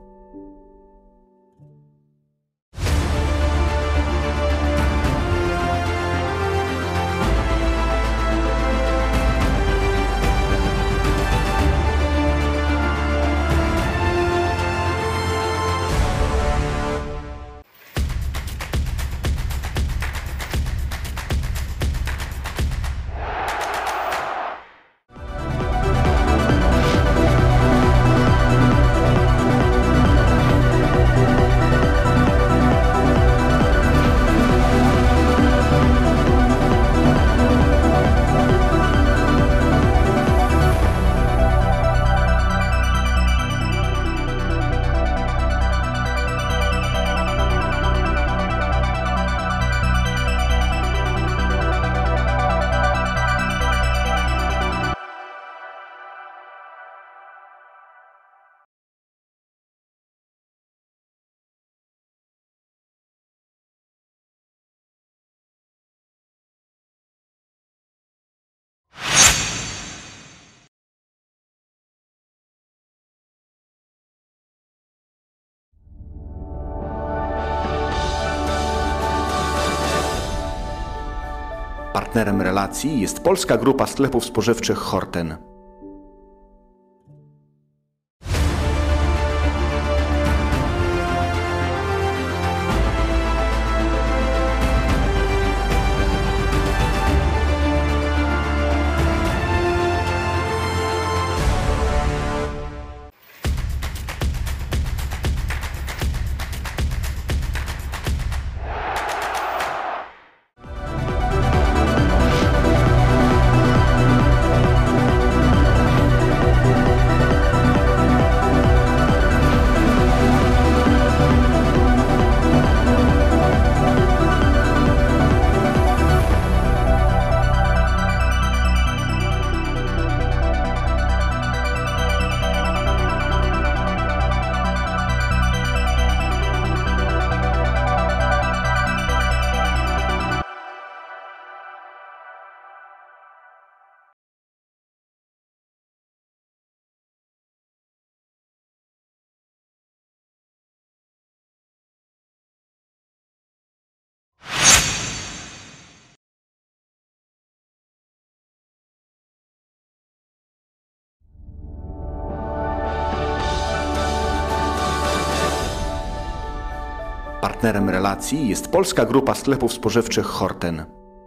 Partnerem relacji jest Polska Grupa Sklepów Spożywczych Horten. Partnerem relacji jest Polska Grupa Sklepów Spożywczych Horten.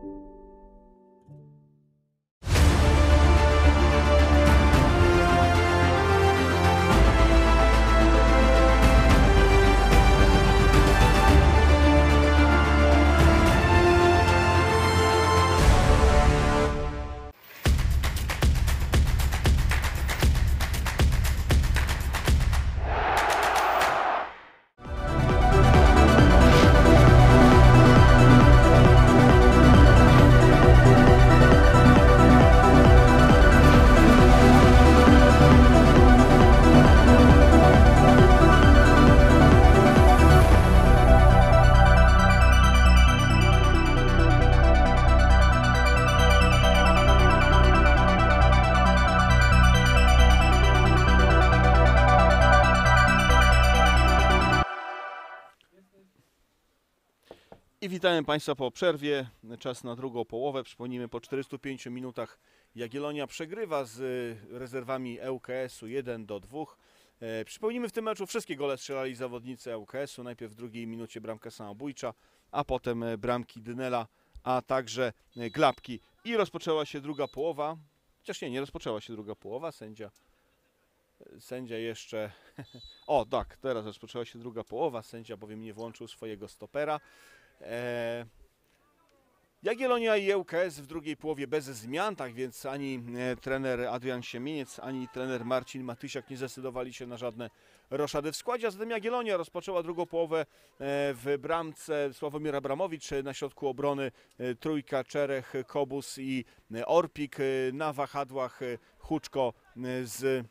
I witamy Państwa po przerwie. Czas na drugą połowę. Przypomnijmy, po 45 minutach Jagiellonia przegrywa z rezerwami ŁKS-u 1-2. Przypomnijmy, w tym meczu wszystkie gole strzelali zawodnicy ŁKS-u. Najpierw w drugiej minucie bramka samobójcza, a potem bramki Dynela, a także Glapki. I rozpoczęła się druga połowa. Chociaż nie rozpoczęła się druga połowa. Sędzia jeszcze... O tak, teraz rozpoczęła się druga połowa. Sędzia bowiem nie włączył swojego stopera. Jagiellonia i ŁKS w drugiej połowie bez zmian, tak więc ani trener Adrian Siemieniec, ani trener Marcin Matysiak nie zdecydowali się na żadne roszady w składzie, a zatem Jagiellonia rozpoczęła drugą połowę w bramce Sławomir Abramowicz, na środku obrony trójka Czerech, Kobus i Orpik, na wahadłach Huczko z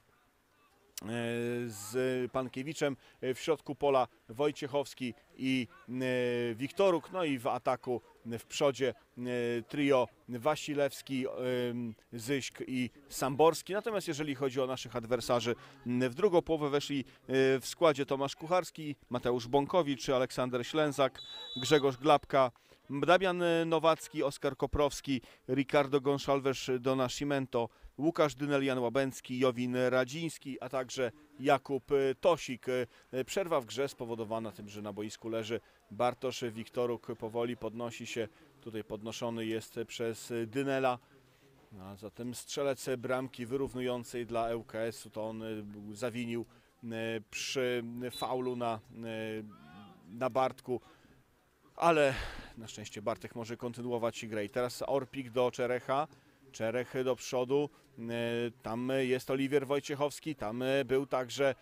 Pankiewiczem, w środku pola Wojciechowski i Wiktoruk, no i w ataku w przodzie trio Wasilewski, Zyśk i Samborski. Natomiast jeżeli chodzi o naszych adwersarzy, w drugą połowę weszli w składzie Tomasz Kucharski, Mateusz Bąkowicz, Aleksander Ślęzak, Grzegorz Glapka, Damian Nowacki, Oskar Koprowski, Ricardo Gonçalves do Nascimento, Łukasz Dynel, Jan Łabęcki, Jowin Radziński, a także Jakub Tosik. Przerwa w grze spowodowana tym, że na boisku leży Bartosz Wiktoruk. Powoli podnosi się, tutaj podnoszony jest przez Dynela. A zatem strzelec bramki wyrównującej dla ŁKS-u, to on zawinił przy faulu na Bartku. Ale na szczęście Bartek może kontynuować grę. I teraz Orpik do Czerecha. Czerech do przodu. Tam jest Oliwier Wojciechowski. Tam był także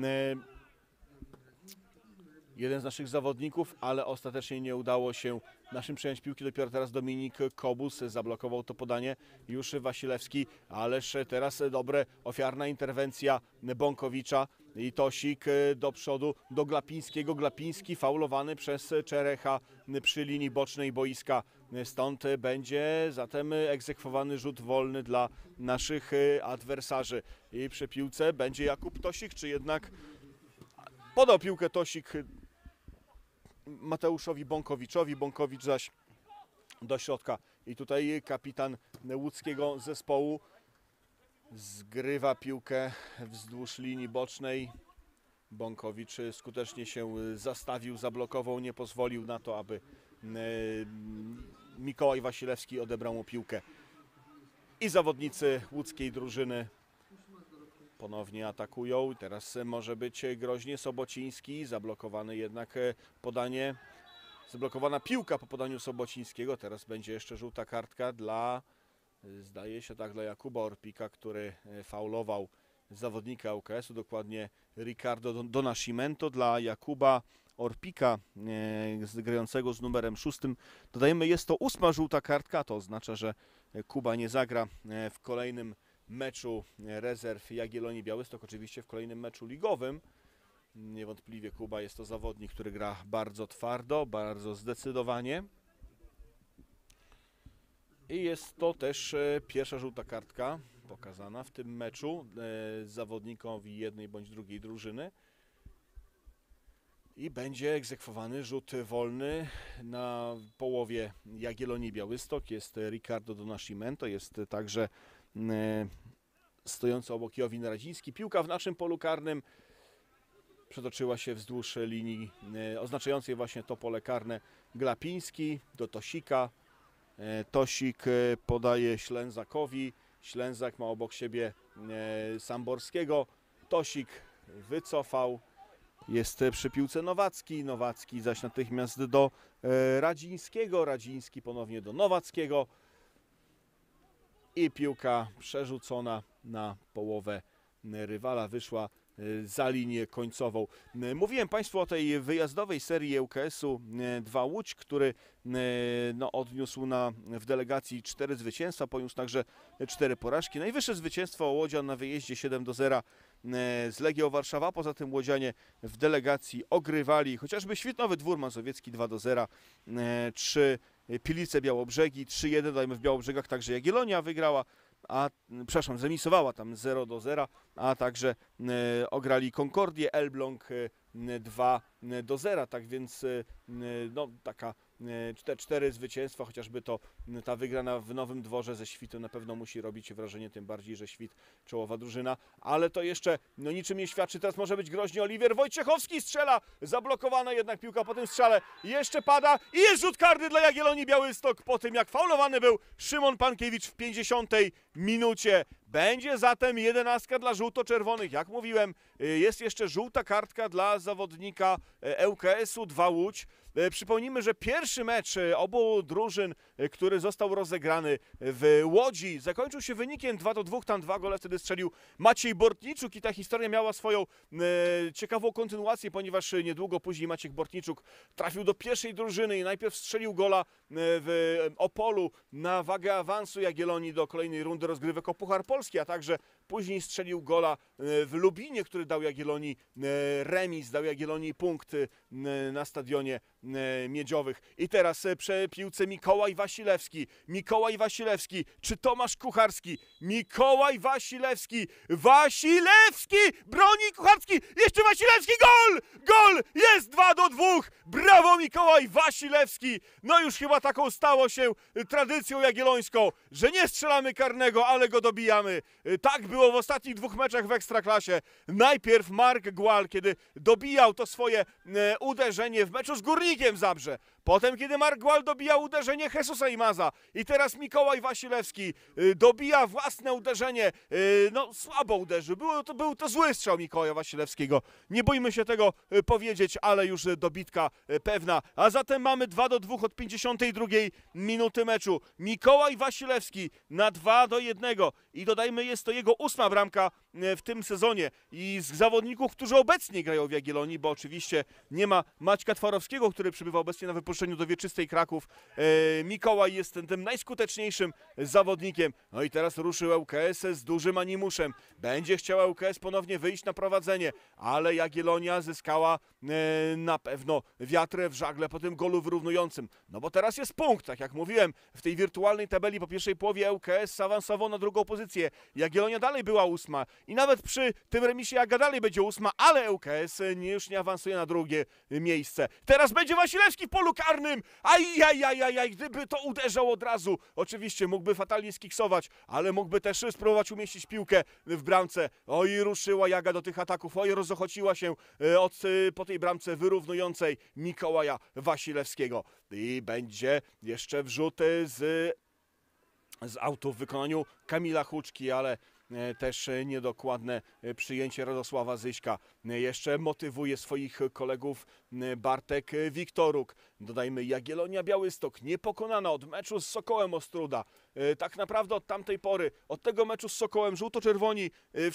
jeden z naszych zawodników, ale ostatecznie nie udało się naszym przejąć piłki. Dopiero teraz Dominik Kobus zablokował to podanie. Już Wasilewski, ależ teraz dobre, ofiarna interwencja Bąkowicza i Tosik do przodu do Glapińskiego. Glapiński faulowany przez Czerecha przy linii bocznej boiska. Stąd będzie zatem egzekwowany rzut wolny dla naszych adwersarzy. I przy piłce będzie Jakub Tosik, czy jednak podał piłkę Tosik Mateuszowi Bąkowiczowi. Bąkowicz zaś do środka. I tutaj kapitan łódzkiego zespołu zgrywa piłkę wzdłuż linii bocznej. Bąkowicz skutecznie się zastawił, zablokował, nie pozwolił na to, aby Mikołaj Wasilewski odebrał mu piłkę. I zawodnicy łódzkiej drużyny ponownie atakują. Teraz może być groźnie. Sobociński, zablokowane jednak podanie. Zablokowana piłka po podaniu Sobocińskiego. Teraz będzie jeszcze żółta kartka dla, zdaje się tak, dla Jakuba Orpika, który faulował zawodnika ŁKS-u, dokładnie Ricardo do Nascimento. Dla Jakuba Orpika, grającego z numerem 6. Dodajemy, jest to 8. żółta kartka, to oznacza, że Kuba nie zagra w kolejnym meczu rezerw Jagiellonii Białystok, oczywiście w kolejnym meczu ligowym. Niewątpliwie Kuba jest to zawodnik, który gra bardzo twardo, bardzo zdecydowanie. I jest to też pierwsza żółta kartka pokazana w tym meczu zawodnikowi jednej bądź drugiej drużyny. I będzie egzekwowany rzut wolny na połowie Jagiellonii Białystok. Jest Ricardo do Nascimento, jest także stojący obok Jowin Radziński. Piłka w naszym polu karnym przetoczyła się wzdłuż linii oznaczającej właśnie to pole karne. Glapiński do Tosika. Tosik podaje Ślęzakowi. Ślęzak ma obok siebie Samborskiego. Tosik wycofał. Jest przy piłce Nowacki. Nowacki zaś natychmiast do Radzińskiego. Radziński ponownie do Nowackiego. I piłka przerzucona na połowę rywala. Wyszła za linię końcową. Mówiłem Państwu o tej wyjazdowej serii ŁKS-u 2 Łódź, który odniósł w delegacji 4 zwycięstwa, poniósł także 4 porażki. Najwyższe zwycięstwo Łodzian na wyjeździe 7-0 z Legią Warszawa. Poza tym łodzianie w delegacji ogrywali chociażby Świetnowy Dwór Mazowiecki 2-0, 3 Pilice Białobrzegi, 3-1, dajmy w Białobrzegach także Jagiellonia wygrała, zremisowała tam 0-0, a także ograli Concordię Elbląg 2-0, tak więc taka 4 zwycięstwa, chociażby ta wygrana w Nowym Dworze ze Świtem na pewno musi robić wrażenie, tym bardziej, że Świt czołowa drużyna, ale to jeszcze niczym nie świadczy. Teraz może być groźnie. Oliwier Wojciechowski strzela, zablokowana jednak piłka po tym strzale, jeszcze pada i jest rzut karny dla Jagiellonii Białystok po tym, jak faulowany był Szymon Pankiewicz w 50. minucie. Będzie zatem 11 dla żółto-czerwonych. Jak mówiłem, jest jeszcze żółta kartka dla zawodnika ŁKS-u 2 Łódź. Przypomnijmy, że pierwszy mecz obu drużyn, który został rozegrany w Łodzi, zakończył się wynikiem 2-2. Tam 2 gole wtedy strzelił Maciej Bortniczuk i ta historia miała swoją ciekawą kontynuację, ponieważ niedługo później Maciek Bortniczuk trafił do pierwszej drużyny i najpierw strzelił gola w Opolu na wagę awansu Jagiellonii do kolejnej rundy rozgrywek o Puchar Polski, a także później strzelił gola w Lubinie, który dał Jagiellonii remis, dał Jagiellonii punkt na stadionie Miedziowych. I teraz przy piłce Mikołaj Wasilewski. Mikołaj Wasilewski czy Tomasz Kucharski? Mikołaj Wasilewski. Wasilewski! Broni Kucharski! Jeszcze Wasilewski! Gol! Gol! Jest 2-2! Brawo Mikołaj Wasilewski! No już chyba taką stało się tradycją jagiellońską, że nie strzelamy karnego, ale go dobijamy. Tak było w ostatnich 2 meczach w Ekstraklasie. Najpierw Mark Gwal, kiedy dobijał to swoje uderzenie w meczu z Górnikiem Zabrze. Potem, kiedy Mark Gwal dobijał uderzenie Jesusa Imaza. I teraz Mikołaj Wasilewski dobija własne uderzenie. Słabo uderzył. Był to zły strzał Mikołaja Wasilewskiego. Nie boimy się tego powiedzieć, ale już dobitka pewna. A zatem mamy 2-2 od 52 minuty meczu. Mikołaj Wasilewski na 2-1. I dodajmy, jest to jego 8. bramka w tym sezonie. I z zawodników, którzy obecnie grają w Jagiellonii, bo oczywiście nie ma Maćka Twarowskiego, który przybywa obecnie na wypuszczeniu do Wieczystej Kraków. Mikołaj jest tym najskuteczniejszym zawodnikiem. No i teraz ruszył ŁKS z dużym animuszem. Będzie chciał ŁKS ponownie wyjść na prowadzenie, ale Jagiellonia zyskała na pewno wiatrę w żagle po tym golu wyrównującym. No bo teraz jest punkt, tak jak mówiłem, w tej wirtualnej tabeli po pierwszej połowie ŁKS zaawansował na drugą pozycję. Jagiellonia dalej dalej była 8 i nawet przy tym remisie Jaga dalej będzie 8, ale ŁKS już nie awansuje na drugie miejsce. Teraz będzie Wasilewski w polu karnym. Ajajajajaj, gdyby to uderzał od razu. Oczywiście mógłby fatalnie skiksować, ale mógłby też spróbować umieścić piłkę w bramce. Oj, ruszyła Jaga do tych ataków. Oj, rozochociła się po tej bramce wyrównującej Mikołaja Wasilewskiego. I będzie jeszcze wrzut z autu w wykonaniu Kamila Huczki, ale też niedokładne przyjęcie Radosława Zyśka. Jeszcze motywuje swoich kolegów Bartek Wiktoruk. Dodajmy, Jagiellonia Białystok niepokonana od meczu z Sokołem Ostróda. Tak naprawdę od tamtej pory, od tego meczu z Sokołem żółto-czerwoni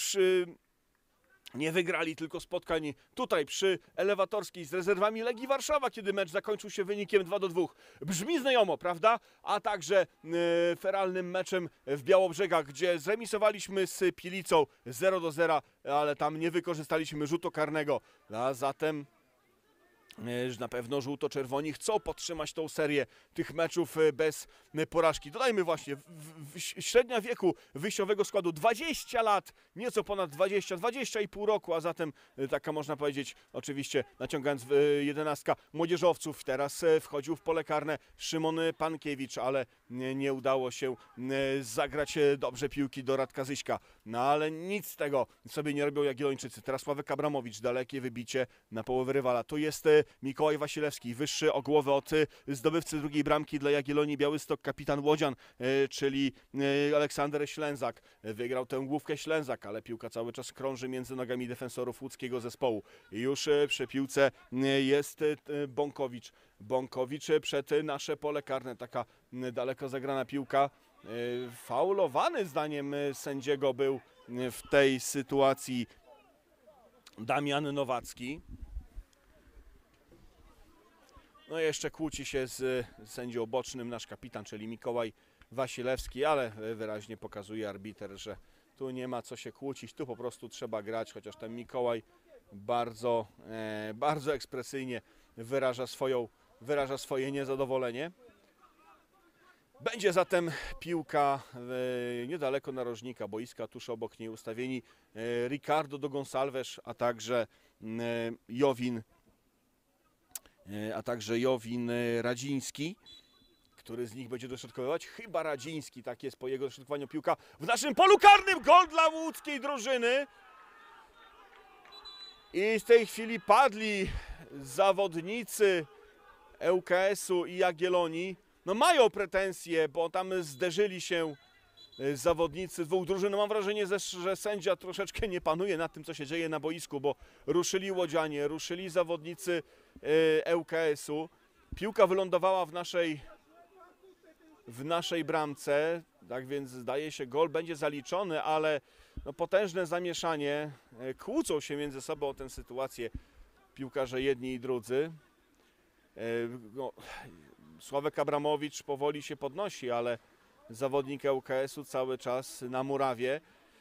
nie wygrali tylko spotkań tutaj przy Elewatorskiej z rezerwami Legii Warszawa, kiedy mecz zakończył się wynikiem 2-2. Brzmi znajomo, prawda? A także feralnym meczem w Białobrzegach, gdzie zremisowaliśmy z Pilicą 0-0, ale tam nie wykorzystaliśmy rzutu karnego. A zatem na pewno żółto-czerwoni chcą podtrzymać tą serię tych meczów bez porażki. Dodajmy właśnie, średnia wieku wyjściowego składu 20 lat, nieco ponad 20,5 roku, a zatem taka można powiedzieć, oczywiście naciągając 11 młodzieżowców. Teraz wchodził w pole karne Szymon Pankiewicz, ale nie udało się zagrać dobrze piłki do Radka Zyśka. No ale nic z tego sobie nie robią Jagiellończycy. Teraz Sławek Abramowicz, dalekie wybicie na połowę rywala. Tu jest Mikołaj Wasilewski, wyższy o głowę od zdobywcy drugiej bramki dla Jagiellonii Białystok, kapitan Łodzian, czyli Aleksander Ślęzak. Wygrał tę główkę Ślęzak, ale piłka cały czas krąży między nogami defensorów łódzkiego zespołu. Już przy piłce jest Bąkowicz. Bąkowicz przed nasze pole karne, taka daleko zagrana piłka. Faulowany zdaniem sędziego był w tej sytuacji Damian Nowacki. No i jeszcze kłóci się z sędzią bocznym nasz kapitan, czyli Mikołaj Wasilewski, ale wyraźnie pokazuje arbiter, że tu nie ma co się kłócić, tu po prostu trzeba grać, chociaż ten Mikołaj bardzo ekspresyjnie wyraża swoje niezadowolenie. Będzie zatem piłka niedaleko narożnika boiska, tuż obok niej ustawieni Ricardo do Gonçalves, a także Jowin Radziński. Który z nich będzie dośrodkowywać? Chyba Radziński, tak jest po jego dośrodkowaniu piłka w naszym polu karnym. Gol dla łódzkiej drużyny. I w tej chwili padli zawodnicy ŁKS-u i Jagiellonii. No mają pretensje, bo tam zderzyli się zawodnicy dwóch drużyn. No mam wrażenie, że sędzia troszeczkę nie panuje nad tym, co się dzieje na boisku, bo ruszyli łodzianie, ruszyli zawodnicy ŁKS-u. Piłka wylądowała w naszej bramce, tak więc zdaje się, gol będzie zaliczony, ale no potężne zamieszanie. Kłócą się między sobą o tę sytuację piłkarze jedni i drudzy. No, Sławek Abramowicz powoli się podnosi, ale zawodnik ŁKS-u cały czas na murawie.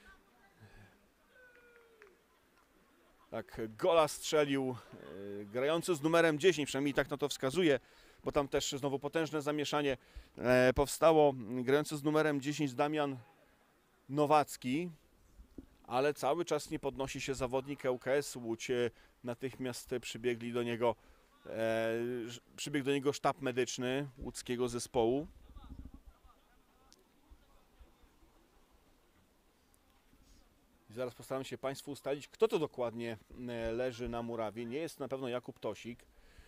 Tak, gola strzelił grający z numerem 10, przynajmniej tak na to wskazuje, bo tam też znowu potężne zamieszanie powstało. Grający z numerem 10 Damian Nowacki, ale cały czas nie podnosi się zawodnik ŁKS Łódź. Natychmiast przybiegł do niego sztab medyczny łódzkiego zespołu. Zaraz postaram się Państwu ustalić, kto to dokładnie leży na murawie. Nie jest na pewno Jakub Tosik.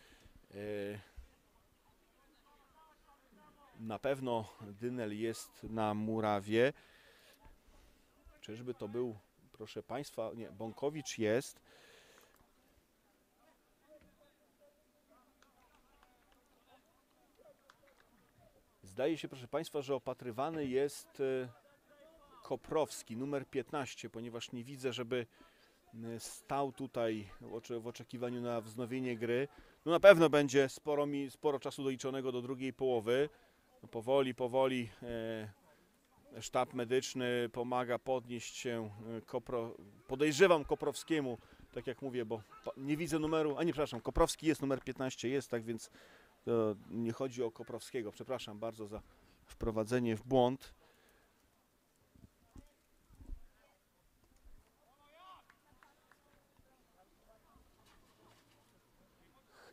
Na pewno Dynel jest na murawie. Czyżby to był, proszę Państwa, nie, Bąkowicz jest. Zdaje się, proszę Państwa, że opatrywany jest Koprowski, numer 15, ponieważ nie widzę, żeby stał tutaj w oczekiwaniu na wznowienie gry. No na pewno będzie sporo czasu doliczonego do drugiej połowy. No powoli sztab medyczny pomaga podnieść się podejrzewam Koprowskiemu, tak jak mówię, bo nie widzę numeru, a nie, przepraszam, Koprowski jest, numer 15 jest, tak więc nie chodzi o Koprowskiego. Przepraszam bardzo za wprowadzenie w błąd.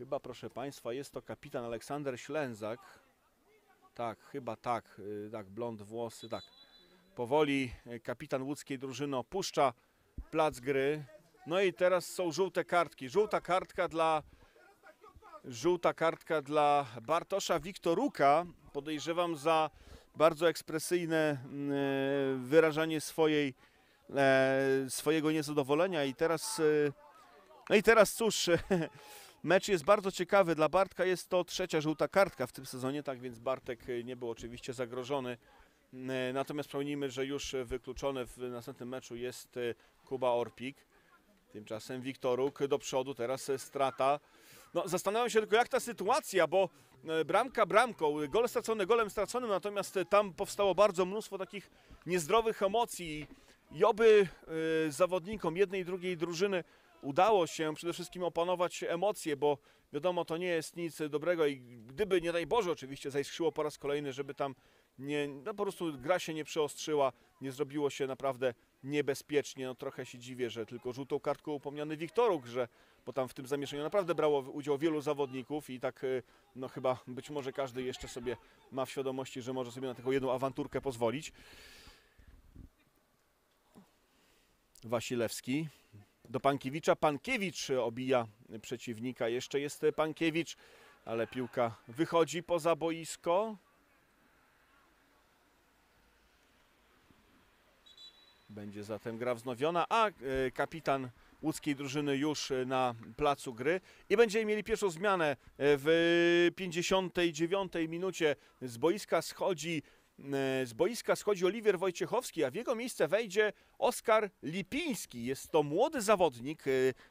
Chyba, proszę Państwa, jest to kapitan Aleksander Ślęzak. Tak, chyba tak, tak, blond włosy, tak. Powoli kapitan łódzkiej drużyny opuszcza plac gry. No i teraz są żółte kartki. Żółta kartka dla Bartosza Wiktoruka. Podejrzewam za bardzo ekspresyjne wyrażanie swojego niezadowolenia. No i teraz cóż, mecz jest bardzo ciekawy. Dla Bartka jest to trzecia żółta kartka w tym sezonie, tak więc Bartek nie był oczywiście zagrożony. Natomiast przypomnijmy, że już wykluczony w następnym meczu jest Kuba Orpik. Tymczasem Wiktoruk do przodu, teraz strata. No, zastanawiam się tylko, jak ta sytuacja, bo bramka bramką, gol stracony golem straconym, natomiast tam powstało bardzo mnóstwo takich niezdrowych emocji i oby zawodnikom jednej i drugiej drużyny udało się przede wszystkim opanować emocje, bo wiadomo, to nie jest nic dobrego i gdyby, nie daj Boże, oczywiście zaiskrzyło po raz kolejny, żeby tam no po prostu gra się nie przeostrzyła, nie zrobiło się naprawdę niebezpiecznie. No trochę się dziwię, że tylko żółtą kartką upomniany Wiktoruk, bo tam w tym zamieszaniu naprawdę brało udział wielu zawodników i tak no chyba być może każdy jeszcze sobie ma w świadomości, że może sobie na taką jedną awanturkę pozwolić. Wasilewski do Pankiewicza. Pankiewicz obija przeciwnika. Jeszcze jest Pankiewicz, ale piłka wychodzi poza boisko. Będzie zatem gra wznowiona, a kapitan łódzkiej drużyny już na placu gry i będziemy mieli pierwszą zmianę w 59 minucie. Z boiska schodzi Oliwier Wojciechowski, a w jego miejsce wejdzie Oskar Lipiński. Jest to młody zawodnik,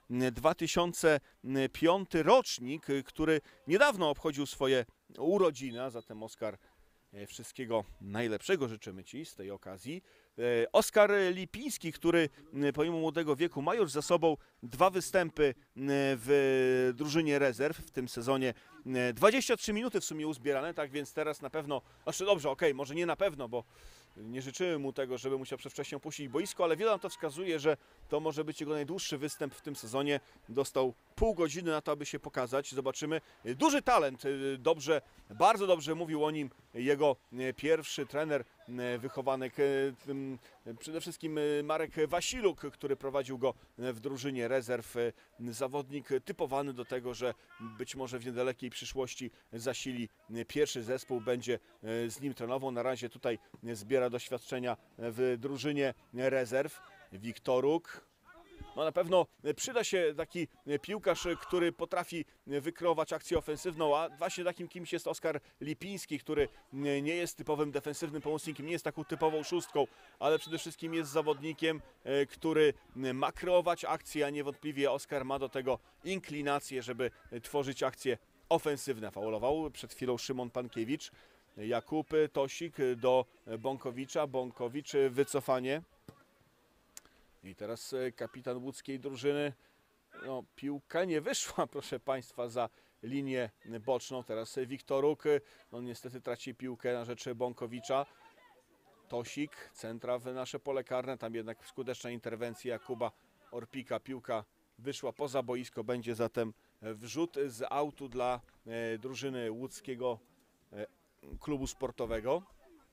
2005 rocznik, który niedawno obchodził swoje urodziny, a zatem Oskar, wszystkiego najlepszego życzymy Ci z tej okazji. Oskar Lipiński, który pomimo młodego wieku ma już za sobą 2 występy w drużynie rezerw w tym sezonie. 23 minuty w sumie uzbierane, tak więc teraz na pewno, znaczy dobrze, okej, może nie na pewno, bo nie życzymy mu tego, żeby musiał przedwcześnie opuścić boisko, ale wiele nam to wskazuje, że to może być jego najdłuższy występ w tym sezonie. Dostał pół godziny na to, aby się pokazać. Zobaczymy. Duży talent, bardzo dobrze mówił o nim jego pierwszy trener, wychowanek, przede wszystkim Marek Wasiluk, który prowadził go w drużynie rezerw. Zawodnik typowany do tego, że być może w niedalekiej przyszłości zasili pierwszy zespół, będzie z nim trenował. Na razie tutaj zbiera doświadczenia w drużynie rezerw. Wiktoruk. No na pewno przyda się taki piłkarz, który potrafi wykreować akcję ofensywną, a właśnie takim kimś jest Oskar Lipiński, który nie jest typowym defensywnym pomocnikiem, nie jest taką typową szóstką, ale przede wszystkim jest zawodnikiem, który ma kreować akcję, a niewątpliwie Oskar ma do tego inklinację, żeby tworzyć akcje ofensywne. Faulował przed chwilą Szymon Pankiewicz. Jakub Tosik do Bąkowicza. Bąkowicz wycofanie. I teraz kapitan łódzkiej drużyny. No, piłka nie wyszła, proszę Państwa, za linię boczną. Teraz Wiktoruk. No niestety traci piłkę na rzecz Bąkowicza. Tosik, centra w nasze pole karne. Tam jednak skuteczna interwencja Jakuba Orpika. Piłka wyszła poza boisko. Będzie zatem wrzut z autu dla drużyny łódzkiego klubu sportowego.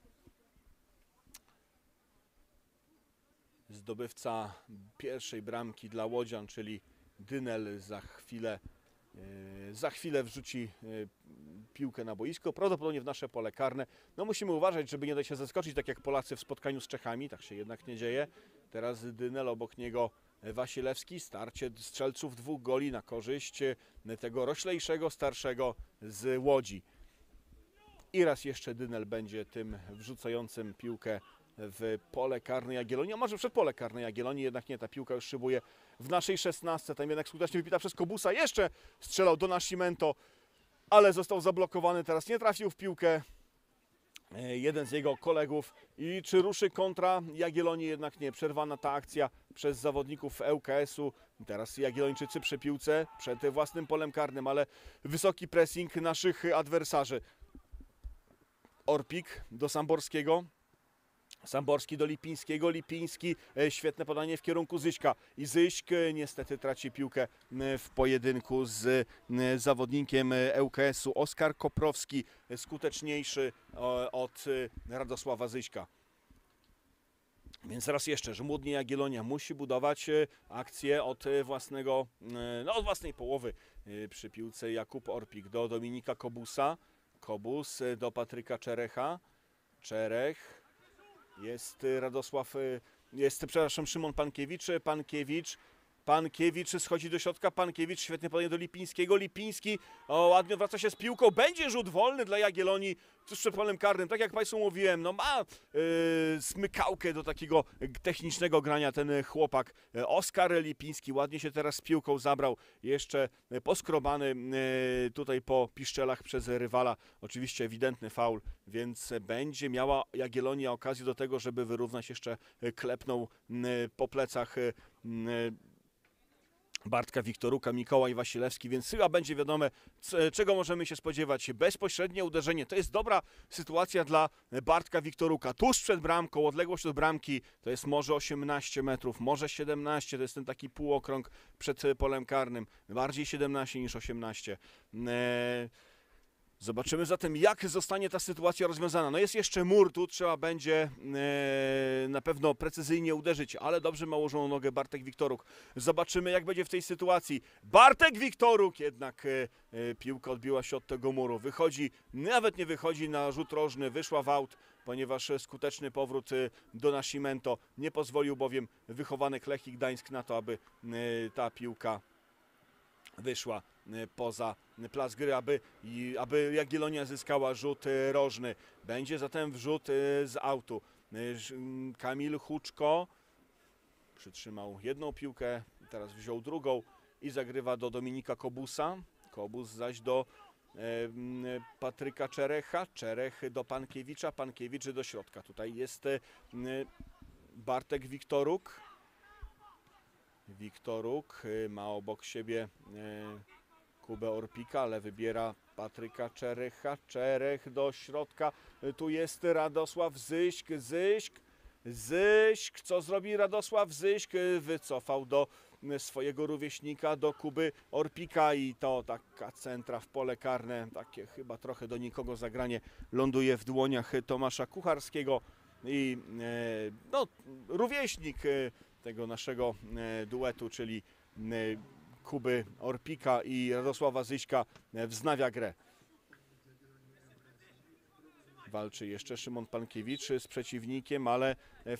Zdobywca pierwszej bramki dla łodzian, czyli Dynel, za chwilę wrzuci piłkę na boisko, prawdopodobnie w nasze pole karne. No musimy uważać, żeby nie dać się zaskoczyć, tak jak Polacy w spotkaniu z Czechami, tak się jednak nie dzieje. Teraz Dynel, obok niego Wasilewski, starcie strzelców 2 goli na korzyść tego roślejszego, starszego z Łodzi. I raz jeszcze Dynel będzie tym wrzucającym piłkę w pole karne Jagiellonii, a może przed pole karne Jagiellonii, jednak nie, ta piłka już szybuje w naszej 16, tam jednak skutecznie wypita przez Kobusa, jeszcze strzelał do Nascimento, ale został zablokowany, teraz nie trafił w piłkę jeden z jego kolegów i czy ruszy kontra Jagiellonii, jednak nie, przerwana ta akcja przez zawodników ŁKS-u, teraz Jagiellończycy przy piłce, przed własnym polem karnym, ale wysoki pressing naszych adwersarzy. Orpik do Samborskiego. Samborski do Lipińskiego, Lipiński, świetne podanie w kierunku Zyśka i Zyśk niestety traci piłkę w pojedynku z zawodnikiem ŁKS-u. Oskar Koprowski skuteczniejszy od Radosława Zyśka. Więc raz jeszcze, Żmudnie Jagiellonia musi budować akcję od od własnej połowy przy piłce. Jakub Orpik do Dominika Kobusa, Kobus do Patryka Czerecha, Czerech. Jest Szymon Pankiewicz schodzi do środka, Pankiewicz świetnie podaje do Lipińskiego, Lipiński ładnie wraca się z piłką, będzie rzut wolny dla Jagiellonii tuż przed polem karnym, tak jak Państwu mówiłem, no ma smykałkę do takiego technicznego grania ten chłopak. Oskar Lipiński ładnie się teraz z piłką zabrał, jeszcze poskrobany tutaj po piszczelach przez rywala, oczywiście ewidentny faul, więc będzie miała Jagiellonia okazję do tego, żeby wyrównać, jeszcze klepnął po plecach Bartka Wiktoruka, Mikołaj Wasilewski, więc chyba będzie wiadome, czego możemy się spodziewać. Bezpośrednie uderzenie, to jest dobra sytuacja dla Bartka Wiktoruka. Tuż przed bramką, odległość od bramki to jest może 18 metrów, może 17, to jest ten taki półokrąg przed polem karnym. Bardziej 17 niż 18. Zobaczymy zatem, jak zostanie ta sytuacja rozwiązana. No jest jeszcze mur, tu trzeba będzie na pewno precyzyjnie uderzyć, ale dobrze ma ułożoną nogę Bartek Wiktoruk. Zobaczymy, jak będzie w tej sytuacji. Bartek Wiktoruk, jednak piłka odbiła się od tego muru. Wychodzi, nawet nie wychodzi na rzut rożny, wyszła w aut, ponieważ skuteczny powrót do Nascimento nie pozwolił bowiem wychowanek Lechii Gdańsk na to, aby ta piłka wyszła poza plac gry, aby Jagiellonia zyskała rzut rożny. Będzie zatem wrzut z autu. Kamil Huczko przytrzymał jedną piłkę, teraz wziął drugą i zagrywa do Dominika Kobusa. Kobus zaś do Patryka Czerecha. Czerech do Pankiewicza. Pankiewicz do środka. Tutaj jest Bartek Wiktoruk. Wiktoruk ma obok siebie Kubę Orpika, ale wybiera Patryka Czerecha. Czerech do środka. Tu jest Radosław Zyśk. Zyśk. Co zrobi Radosław Zyśk? Wycofał do swojego rówieśnika, do Kuby Orpika i to taka centra w pole karne. Takie chyba trochę do nikogo zagranie ląduje w dłoniach Tomasza Kucharskiego i rówieśnik tego naszego duetu, czyli Kuby Orpika i Radosława Zyśka, wznawia grę. Walczy jeszcze Szymon Pankiewicz z przeciwnikiem, ale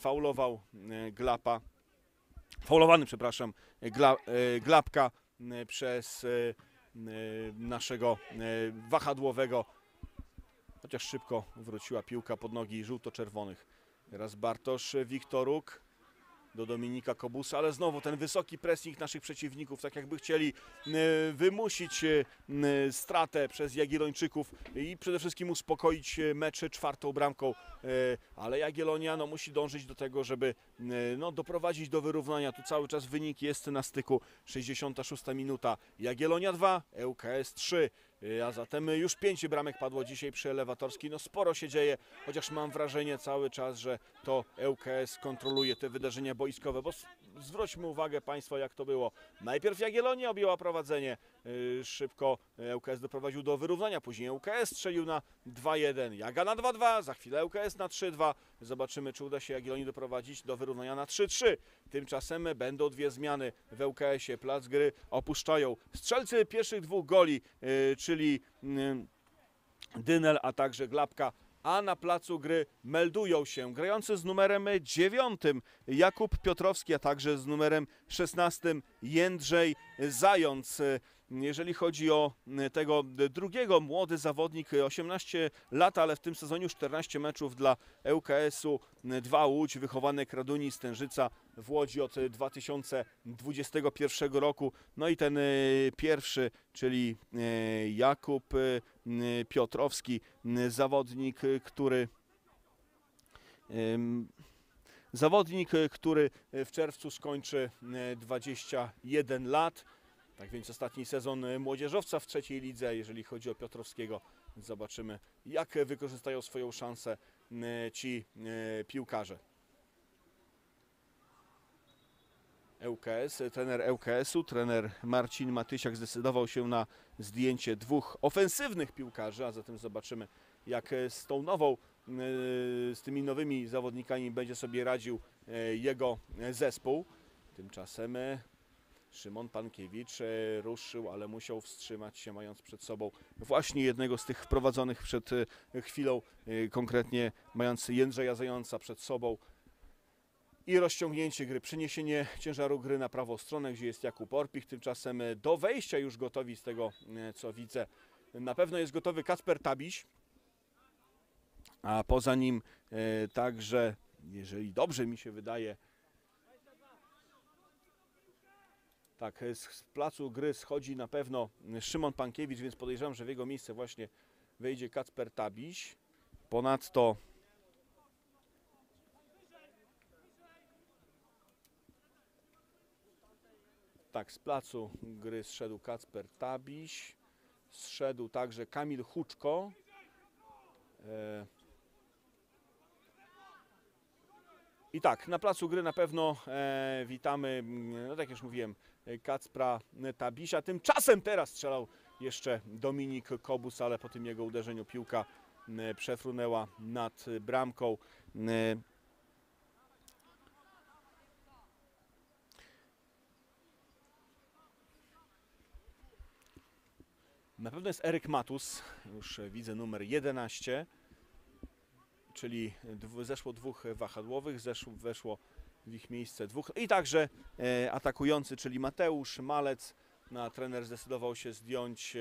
faulowany, przepraszam, Glapka przez naszego wahadłowego, chociaż szybko wróciła piłka pod nogi żółto-czerwonych. Teraz Bartosz Wiktoruk do Dominika Kobusa, ale znowu ten wysoki pressing naszych przeciwników, tak jakby chcieli wymusić stratę przez Jagiellończyków i przede wszystkim uspokoić mecz czwartą bramką, ale Jagiellonia musi dążyć do tego, żeby doprowadzić do wyrównania. Tu cały czas wynik jest na styku. 66 minuta. Jagiellonia 2, ŁKS 3. A zatem już 5 bramek padło dzisiaj przy Elewatorskiej. Sporo się dzieje, chociaż mam wrażenie cały czas, że to ŁKS kontroluje te wydarzenia boiskowe, bo zwróćmy uwagę Państwo, jak to było. Najpierw Jagiellonia objęła prowadzenie, szybko ŁKS doprowadził do wyrównania, później ŁKS strzelił na 2-1, Jaga na 2-2, za chwilę ŁKS na 3-2. Zobaczymy, czy uda się Jagiellonii doprowadzić do wyrównania na 3-3. Tymczasem będą dwie zmiany w ŁKS-ie. Plac gry opuszczają strzelcy pierwszych dwóch goli, czyli Dynel, a także Glapka, a na placu gry meldują się grający z numerem 9 Jakub Piotrowski, a także z numerem 16 Jędrzej Zając. Jeżeli chodzi o tego drugiego, młody zawodnik, 18 lat, ale w tym sezonie już 14 meczów dla ŁKS-u 2 Łódź, wychowanek Raduni Stężyca w Łodzi od 2021 roku. No i ten pierwszy, czyli Jakub Piotrowski, zawodnik, który w czerwcu skończy 21 lat. Tak więc ostatni sezon młodzieżowca w trzeciej lidze, jeżeli chodzi o Piotrowskiego. Zobaczymy, jak wykorzystają swoją szansę ci piłkarze. ŁKS, trener ŁKS-u, trener Marcin Matysiak zdecydował się na zdjęcie dwóch ofensywnych piłkarzy, a zatem zobaczymy, jak z tymi nowymi zawodnikami będzie sobie radził jego zespół. Tymczasem Szymon Pankiewicz ruszył, ale musiał wstrzymać się, mając przed sobą właśnie jednego z tych wprowadzonych przed chwilą, konkretnie mając Jędrzeja Zająca przed sobą. I rozciągnięcie gry, przeniesienie ciężaru gry na prawą stronę, gdzie jest Jakub Orpich. Tymczasem do wejścia już gotowi, z tego co widzę. Na pewno jest gotowy Kacper Tabiś, a poza nim także, jeżeli dobrze mi się wydaje, tak, z placu gry schodzi na pewno Szymon Pankiewicz, więc podejrzewam, że w jego miejsce właśnie wejdzie Kacper Tabiś. Ponadto tak, z placu gry zszedł Kacper Tabiś, zszedł także Kamil Huczko. I tak, na placu gry na pewno witamy, no tak jak już mówiłem, Kacpra Tabisia. Tymczasem teraz strzelał jeszcze Dominik Kobus, ale po tym jego uderzeniu piłka przefrunęła nad bramką. Na pewno jest Eryk Matus, już widzę numer 11, czyli zeszło dwóch wahadłowych, weszło w ich miejsce dwóch i także atakujący, czyli Mateusz Malec. No, trener zdecydował się zdjąć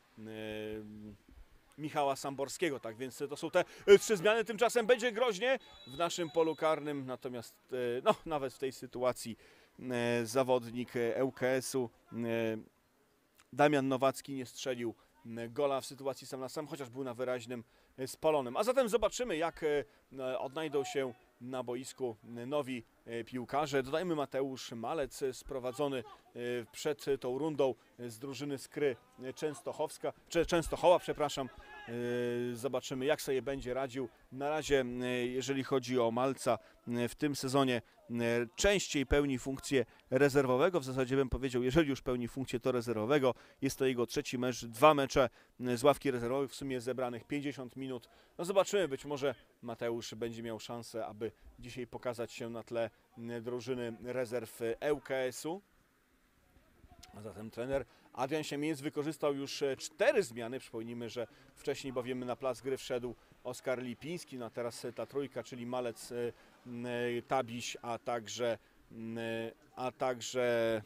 Michała Samborskiego, tak więc to są te trzy zmiany. Tymczasem będzie groźnie w naszym polu karnym, natomiast no, nawet w tej sytuacji zawodnik ŁKS-u Damian Nowacki nie strzelił gola w sytuacji sam na sam, chociaż był na wyraźnym spalonym. A zatem zobaczymy, jak odnajdą się na boisku nowi piłkarze. Dodajmy, Mateusz Malec sprowadzony przed tą rundą z drużyny Skry Częstochowa, przepraszam. Zobaczymy, jak sobie będzie radził. Na razie, jeżeli chodzi o Malca, w tym sezonie częściej pełni funkcję rezerwowego. W zasadzie bym powiedział, jeżeli już pełni funkcję, to rezerwowego. Jest to jego trzeci mecz, 2 mecze z ławki rezerwowych, w sumie zebranych 50 minut. No zobaczymy, być może Mateusz będzie miał szansę, aby dzisiaj pokazać się na tle drużyny rezerw ŁKS-u. A zatem trener Adrian Siemieniec wykorzystał już 4 zmiany. Przypomnijmy, że wcześniej bowiem na plac gry wszedł Oskar Lipiński, no a teraz ta trójka, czyli Malec, Tabiś, a także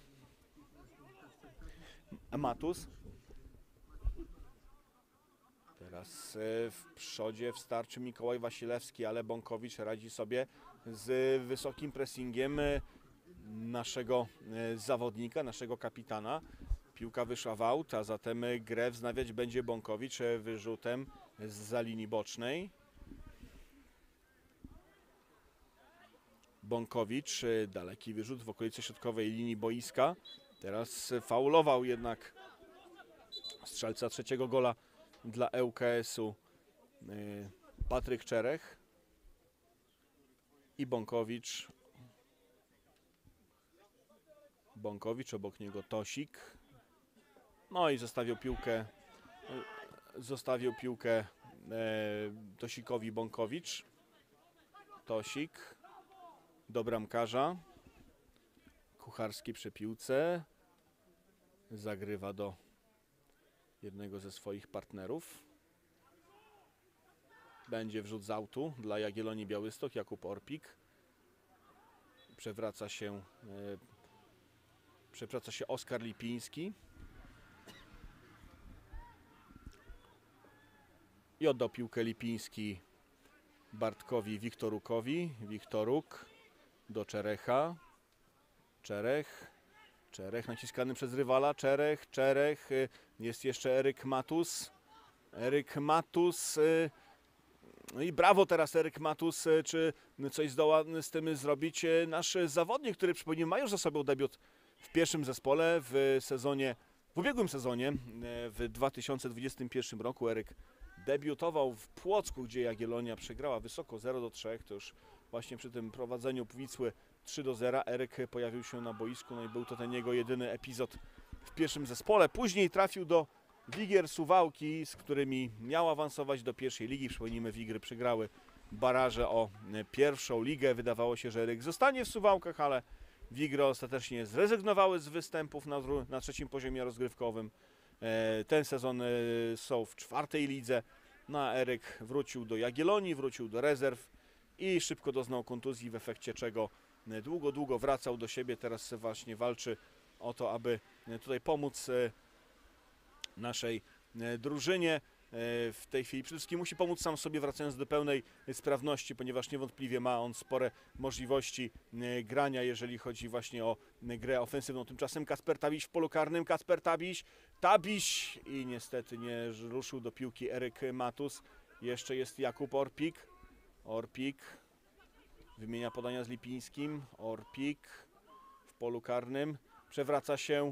Matus. Teraz w przodzie w starciu Mikołaj Wasilewski, ale Bąkowicz radzi sobie z wysokim pressingiem naszego zawodnika, naszego kapitana. Piłka wyszła w aut, a zatem grę wznawiać będzie Bąkowicz wyrzutem zza linii bocznej. Bąkowicz, daleki wyrzut w okolicy środkowej linii boiska. Teraz faulował jednak strzelca trzeciego gola dla ŁKS-u Patryk Czerech i Bąkowicz, obok niego Tosik. No i zostawił piłkę Tosikowi Bąkowicz. Tosik do bramkarza. Kucharski przy piłce. Zagrywa do jednego ze swoich partnerów. Będzie wrzut z autu dla Jagiellonii Białystok. Jakub Orpik. Przewraca się Oskar Lipiński. I oddał piłkę Lipiński Bartkowi Wiktorukowi. Wiktoruk do Czerecha. Czerech naciskany przez rywala. Czerech. Jest jeszcze Eryk Matus. No i brawo teraz Eryk Matus. Czy coś zdoła z tym zrobić nasz zawodnik, który, przypomnijmy, ma już za sobą debiut w pierwszym zespole w ubiegłym sezonie, w 2021 roku. Eryk debiutował w Płocku, gdzie Jagiellonia przegrała wysoko 0-3, to już właśnie przy tym prowadzeniu Wisły 3-0 Eryk pojawił się na boisku, no i był to ten jego jedyny epizod w pierwszym zespole. Później trafił do Wigier Suwałki, z którymi miał awansować do pierwszej ligi. Przypomnijmy, Wigry przegrały baraże o pierwszą ligę. Wydawało się, że Eryk zostanie w Suwałkach, ale Wigry ostatecznie zrezygnowały z występów na trzecim poziomie rozgrywkowym. Ten sezon są w czwartej lidze. No a Eryk wrócił do Jagiellonii, wrócił do rezerw i szybko doznał kontuzji, w efekcie czego długo wracał do siebie. Teraz właśnie walczy o to, aby tutaj pomóc naszej drużynie. W tej chwili przede wszystkim musi pomóc sam sobie, wracając do pełnej sprawności, ponieważ niewątpliwie ma on spore możliwości grania, jeżeli chodzi właśnie o grę ofensywną. Tymczasem Kacper Tabiś w polu karnym. Kacper Tabiś i niestety nie ruszył do piłki Eryk Matus. Jeszcze jest Jakub Orpik wymienia podania z Lipińskim. Orpik w polu karnym. Przewraca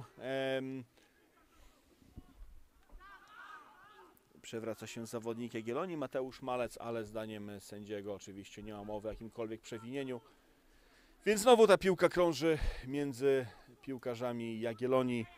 się zawodnik Jagiellonii, Mateusz Malec, ale zdaniem sędziego oczywiście nie ma mowy o jakimkolwiek przewinieniu. Więc znowu ta piłka krąży między piłkarzami Jagiellonii.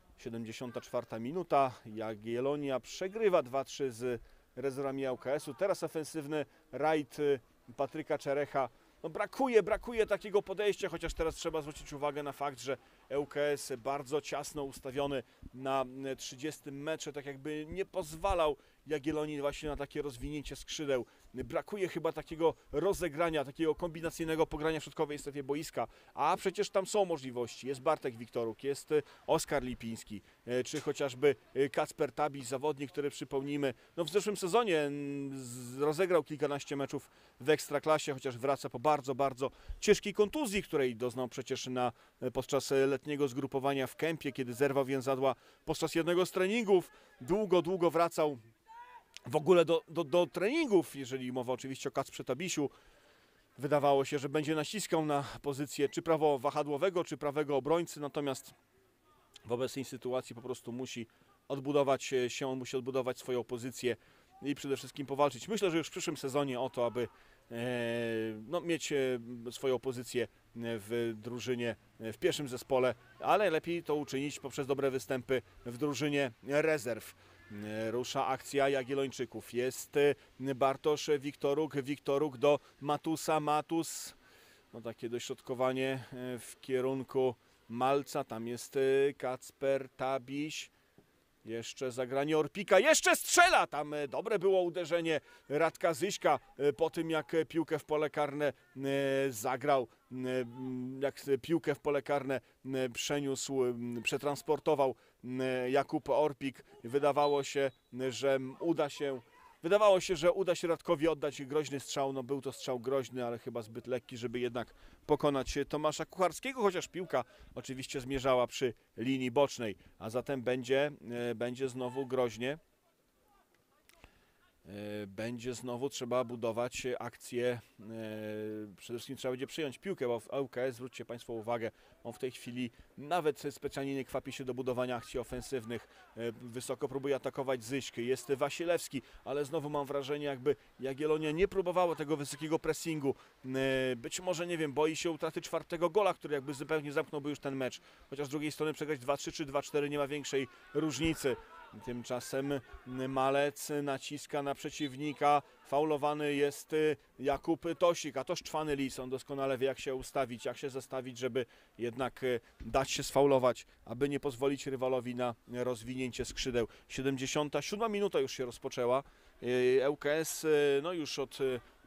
74 minuta. Jagiellonia przegrywa 2-3 z rezerwami ŁKS-u. Teraz ofensywny rajd Patryka Czerecha. No brakuje takiego podejścia, chociaż teraz trzeba zwrócić uwagę na fakt, że ŁKS bardzo ciasno ustawiony na 30 metrze, tak jakby nie pozwalał Jagiellonii właśnie na takie rozwinięcie skrzydeł. Brakuje chyba takiego rozegrania, takiego kombinacyjnego pogrania w środkowej strefie boiska, a przecież tam są możliwości. Jest Bartek Wiktoruk, jest Oskar Lipiński, czy chociażby Kacper Tabiś, zawodnik, który przypomnijmy, no w zeszłym sezonie rozegrał kilkanaście meczów w Ekstraklasie, chociaż wraca po bardzo ciężkiej kontuzji, której doznał przecież podczas letniego zgrupowania w Kępie, kiedy zerwał więzadła podczas jednego z treningów. Długo wracał w ogóle do treningów, jeżeli mowa oczywiście o Kacprze Tabisiu. Wydawało się, że będzie naciskał na pozycję czy prawo-wahadłowego, czy prawego obrońcy, natomiast w obecnej sytuacji po prostu musi odbudować się, on musi odbudować swoją pozycję i przede wszystkim powalczyć. Myślę, że już w przyszłym sezonie o to, aby mieć swoją pozycję w drużynie, w pierwszym zespole, ale lepiej to uczynić poprzez dobre występy w drużynie rezerw. Rusza akcja Jagiellończyków. Jest Bartosz Wiktoruk do Matusa. Matus, no takie dośrodkowanie w kierunku Malca. Tam jest Kacper Tabiś. Jeszcze zagranie Orpika. Jeszcze strzela! Tam dobre było uderzenie Radka Zyśka po tym, jak piłkę w pole karne zagrał. Jak piłkę w pole karne przeniósł, przetransportował Jakub Orpik. Wydawało się, że uda się Radkowi oddać groźny strzał. No był to strzał groźny, ale chyba zbyt lekki, żeby jednak pokonać Tomasza Kucharskiego, chociaż piłka oczywiście zmierzała przy linii bocznej, a zatem będzie znowu groźnie. Będzie znowu trzeba budować akcję, przede wszystkim trzeba będzie przyjąć piłkę, bo w ŁKS, zwróćcie Państwo uwagę, on w tej chwili nawet specjalnie nie kwapi się do budowania akcji ofensywnych, wysoko próbuje atakować Zyśkę, jest Wasilewski, ale znowu mam wrażenie, jakby Jagiellonia nie próbowała tego wysokiego pressingu, być może, nie wiem, boi się utraty czwartego gola, który jakby zupełnie zamknąłby już ten mecz, chociaż z drugiej strony przegrać 2-3 czy 2-4 nie ma większej różnicy. Tymczasem Malec naciska na przeciwnika, faulowany jest Jakub Tosik, a to Szczwany Lis, on doskonale wie, jak się ustawić, jak się zestawić, żeby jednak dać się sfaulować, aby nie pozwolić rywalowi na rozwinięcie skrzydeł. 77 minuta już się rozpoczęła, ŁKS no już od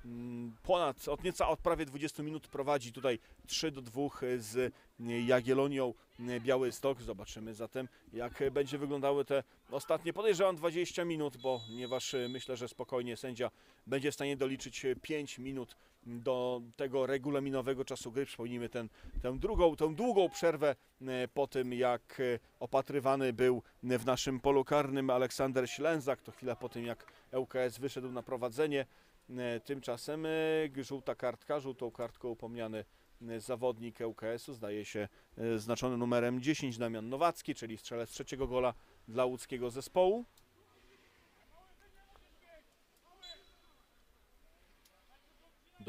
prawie 20 minut prowadzi tutaj 3-2 z Jagiellonią Białystok. Zobaczymy zatem, jak będzie wyglądały te ostatnie, podejrzewam, 20 minut, ponieważ myślę, że spokojnie sędzia będzie w stanie doliczyć 5 minut do tego regulaminowego czasu gry. Przypomnijmy tę długą przerwę po tym, jak opatrywany był w naszym polu karnym Aleksander Ślęzak. To chwila po tym, jak ŁKS wyszedł na prowadzenie. Tymczasem żółtą kartką upomniany zawodnik ŁKS-u, zdaje się znaczony numerem 10 Damian Nowacki, czyli strzelec trzeciego gola dla łódzkiego zespołu.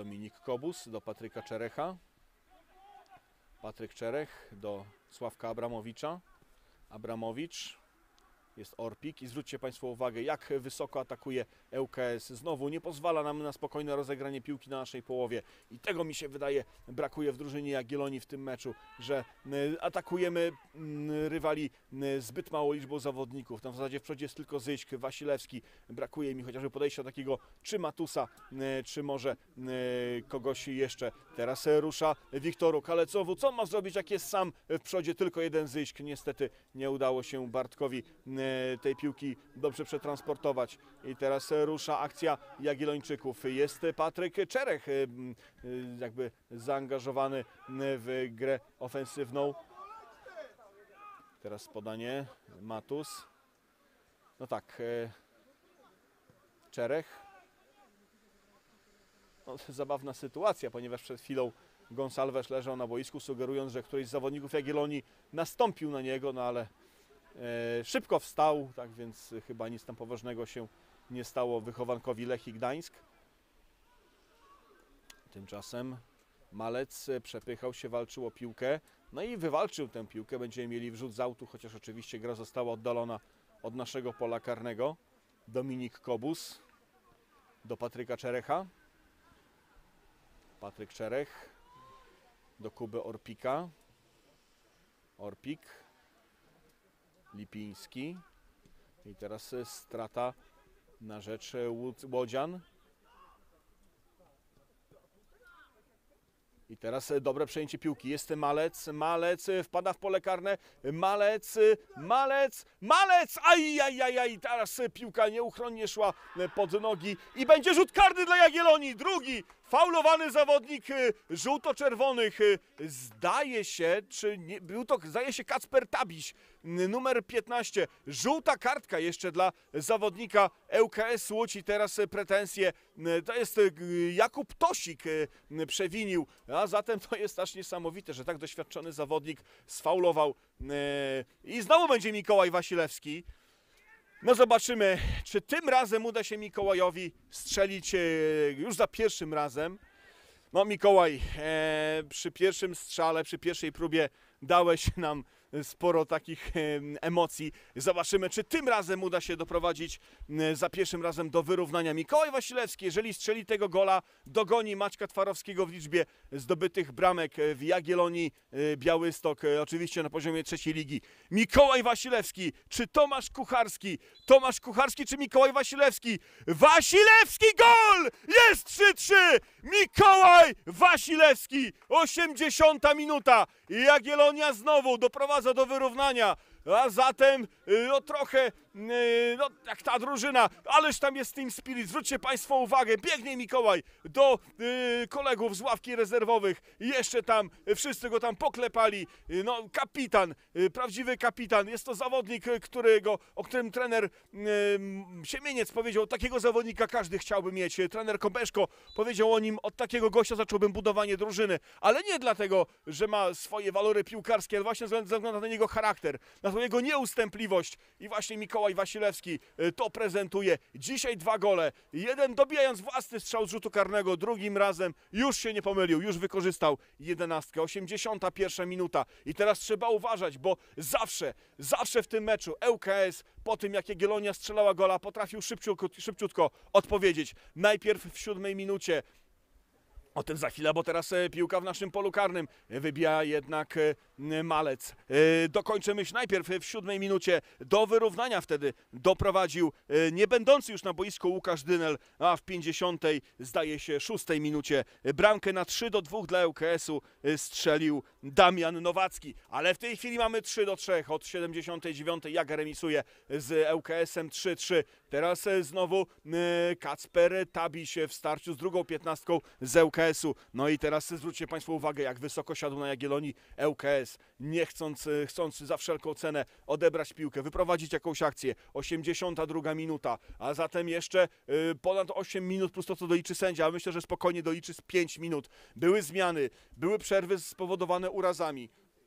Dominik Kobus do Patryka Czerecha. Patryk Czerech do Sławka Abramowicza. Abramowicz. Jest Orpik i zwróćcie Państwo uwagę, jak wysoko atakuje ŁKS. Znowu nie pozwala nam na spokojne rozegranie piłki na naszej połowie. I tego mi się wydaje brakuje w drużynie Jagiellonii w tym meczu, że atakujemy rywali zbyt małą liczbą zawodników. Tam w zasadzie w przodzie jest tylko Zyśk, Wasilewski. Brakuje mi chociażby podejścia takiego czy Matusa, czy może kogoś jeszcze. Teraz rusza Wiktoru Kalecowu. Co on ma zrobić, jak jest sam w przodzie tylko jeden Zyśk? Niestety nie udało się Bartkowi tej piłki dobrze przetransportować. I teraz rusza akcja Jagiellończyków. Jest Patryk Czerech jakby zaangażowany w grę ofensywną. Teraz podanie Matus. No tak, Czerech. No, zabawna sytuacja, ponieważ przed chwilą Gonsalves leżał na boisku, sugerując, że któryś z zawodników Jagiellonii nastąpił na niego, no ale szybko wstał, tak więc chyba nic tam poważnego się nie stało wychowankowi Lechii Gdańsk. Tymczasem Malec przepychał się, walczył o piłkę, no i wywalczył tę piłkę. Będziemy mieli wrzut z autu, chociaż oczywiście gra została oddalona od naszego pola karnego. Dominik Kobus do Patryka Czerecha. Patryk Czerech do Kuby Orpika. Orpik. Lipiński. I teraz strata na rzecz Łodzian. I teraz dobre przejęcie piłki. Jest Malec. Malec wpada w pole karne. Malec! Ajajajaj! Teraz piłka nieuchronnie szła pod nogi. I będzie rzut karny dla Jagiellonii. Drugi faulowany zawodnik żółto-czerwonych. Zdaje się, czy nie, był to, zdaje się, Kacper Tabiś, numer 15. Żółta kartka jeszcze dla zawodnika ŁKS Łódź i teraz pretensje. To jest Jakub Tosik przewinił, a zatem to jest aż niesamowite, że tak doświadczony zawodnik sfaulował. I znowu będzie Mikołaj Wasilewski. No zobaczymy, czy tym razem uda się Mikołajowi strzelić już za pierwszym razem. No Mikołaj, przy pierwszym strzale, przy pierwszej próbie dałeś nam sporo takich emocji. Zobaczymy, czy tym razem uda się doprowadzić za pierwszym razem do wyrównania. Mikołaj Wasilewski, jeżeli strzeli tego gola, dogoni Maćka Twarowskiego w liczbie zdobytych bramek w Jagiellonii Białystok, oczywiście na poziomie trzeciej ligi. Mikołaj Wasilewski, czy Tomasz Kucharski? Tomasz Kucharski czy Mikołaj Wasilewski? Wasilewski, gol! Jest 3-3! Mikołaj Wasilewski, 80 minuta. Jagiellonia znowu doprowadza do wyrównania. A zatem no trochę, no jak ta drużyna, ależ tam jest Team Spirit. Zwróćcie Państwo uwagę, biegnie Mikołaj do kolegów z ławki rezerwowych. Jeszcze tam, wszyscy go tam poklepali. No kapitan, prawdziwy kapitan. Jest to zawodnik, o którym trener Siemieniec powiedział, takiego zawodnika każdy chciałby mieć. Trener Kobeszko powiedział o nim, od takiego gościa zacząłbym budowanie drużyny. Ale nie dlatego, że ma swoje walory piłkarskie, ale właśnie ze względu na jego charakter, na jego nieustępliwość. I właśnie Mikołaj Wasilewski to prezentuje. Dzisiaj 2 gole. Jeden dobijając własny strzał z rzutu karnego, drugim razem już się nie pomylił, już wykorzystał 11. 81 minuta. I teraz trzeba uważać, bo zawsze w tym meczu ŁKS po tym, jak Jagiellonia strzelała gola, potrafił szybciutko odpowiedzieć. Najpierw w 7 minucie. O tym za chwilę, bo teraz piłka w naszym polu karnym. Wybija jednak Malec. Dokończę myśl. Najpierw w 7 minucie do wyrównania wtedy doprowadził nie będący już na boisku Łukasz Dynel, a w 50, zdaje się, 6 minucie bramkę na 3-2 dla ŁKS-u strzelił Damian Nowacki. Ale w tej chwili mamy 3-3 od 79. Jaga remisuje z ŁKS-em 3-3. Teraz znowu Kacper Tabiś w starciu z drugą 15 z ŁKS-u. No i teraz zwróćcie Państwo uwagę, jak wysoko siadł na Jagiellonii ŁKS, nie chcąc za wszelką cenę odebrać piłkę, wyprowadzić jakąś akcję. 82 minuta, a zatem jeszcze ponad 8 minut plus to, co doliczy sędzia, ale myślę, że spokojnie doliczy z 5 minut. Były zmiany, były przerwy spowodowane urazami,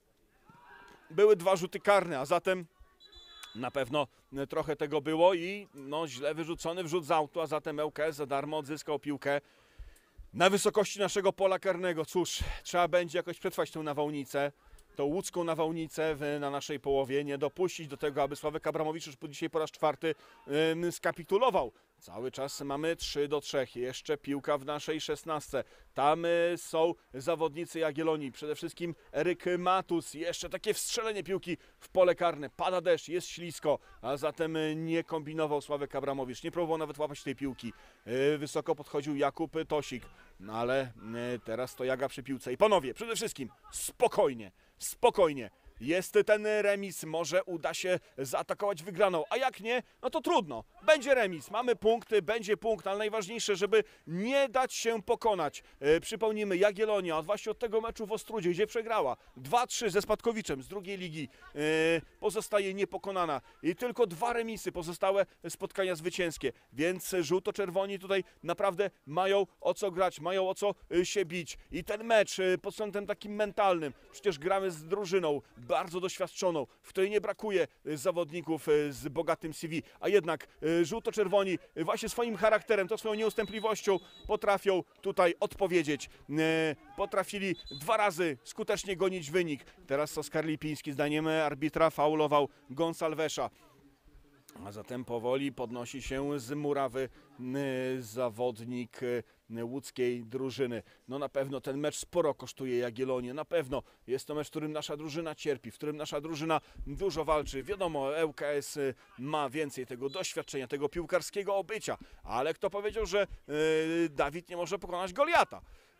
były 2 rzuty karne, a zatem na pewno trochę tego było i no, źle wyrzucony wrzut z autu, a zatem ŁKS za darmo odzyskał piłkę. Na wysokości naszego pola karnego, cóż, trzeba będzie jakoś przetrwać tę nawałnicę, tą łódzką nawałnicę na naszej połowie, nie dopuścić do tego, aby Sławek Abramowicz już dzisiaj po raz czwarty skapitulował. Cały czas mamy 3-3, jeszcze piłka w naszej 16. Tam są zawodnicy Jagiellonii, przede wszystkim Eryk Matus, jeszcze takie wstrzelenie piłki w pole karne, pada deszcz, jest ślisko, a zatem nie kombinował Sławek Abramowicz, nie próbował nawet łapać tej piłki. Wysoko podchodził Jakub Tosik, no ale teraz to Jaga przy piłce. I panowie, przede wszystkim spokojnie, spokojnie. Jest ten remis, może uda się zaatakować wygraną, a jak nie, no to trudno. Będzie remis, mamy punkty, będzie punkt, ale najważniejsze, żeby nie dać się pokonać. Przypomnijmy, Jagiellonia, właśnie od tego meczu w Ostródzie, gdzie przegrała 2-3 ze Spadkowiczem z drugiej ligi, pozostaje niepokonana. I tylko 2 remisy, pozostałe spotkania zwycięskie, więc żółto-czerwoni tutaj naprawdę mają o co grać, mają o co się bić. I ten mecz pod kątem takim mentalnym, przecież gramy z drużyną bardzo doświadczoną, w której nie brakuje zawodników z bogatym CV, a jednak żółto-czerwoni właśnie swoim charakterem, to swoją nieustępliwością potrafią tutaj odpowiedzieć. Potrafili 2 razy skutecznie gonić wynik. Teraz Oskar Lipiński zdaniem arbitra faulował Gonsalvesa. A zatem powoli podnosi się z murawy zawodnik łódzkiej drużyny. No na pewno ten mecz sporo kosztuje Jagiellonię, na pewno jest to mecz, w którym nasza drużyna cierpi, w którym nasza drużyna dużo walczy. Wiadomo, ŁKS ma więcej tego doświadczenia, tego piłkarskiego obycia, ale kto powiedział, że Dawid nie może pokonać Goliata?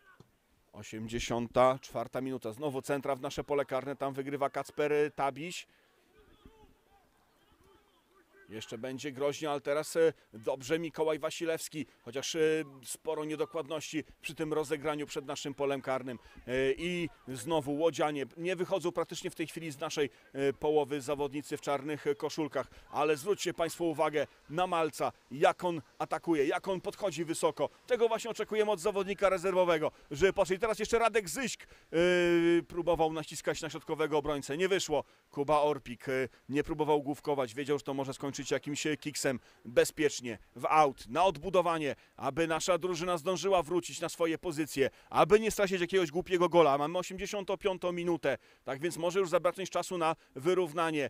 84 minuta, znowu centra w nasze pole karne, tam wygrywa Kacper Tabiś. Jeszcze będzie groźnie, ale teraz dobrze Mikołaj Wasilewski, chociaż sporo niedokładności przy tym rozegraniu przed naszym polem karnym. I znowu łodzianie, nie wychodzą praktycznie w tej chwili z naszej połowy zawodnicy w czarnych koszulkach, ale zwróćcie Państwo uwagę na Malca, jak on atakuje, jak on podchodzi wysoko. Tego właśnie oczekujemy od zawodnika rezerwowego, żeby poszedł. Teraz jeszcze Radek Zyśk próbował naciskać na środkowego obrońcę, nie wyszło. Kuba Orpik nie próbował główkować, wiedział, że to może skończyć jakimś kiksem bezpiecznie w aut, na odbudowanie, aby nasza drużyna zdążyła wrócić na swoje pozycje, aby nie stracić jakiegoś głupiego gola. Mamy 85. minutę, tak więc może już zabraknąć czasu na wyrównanie.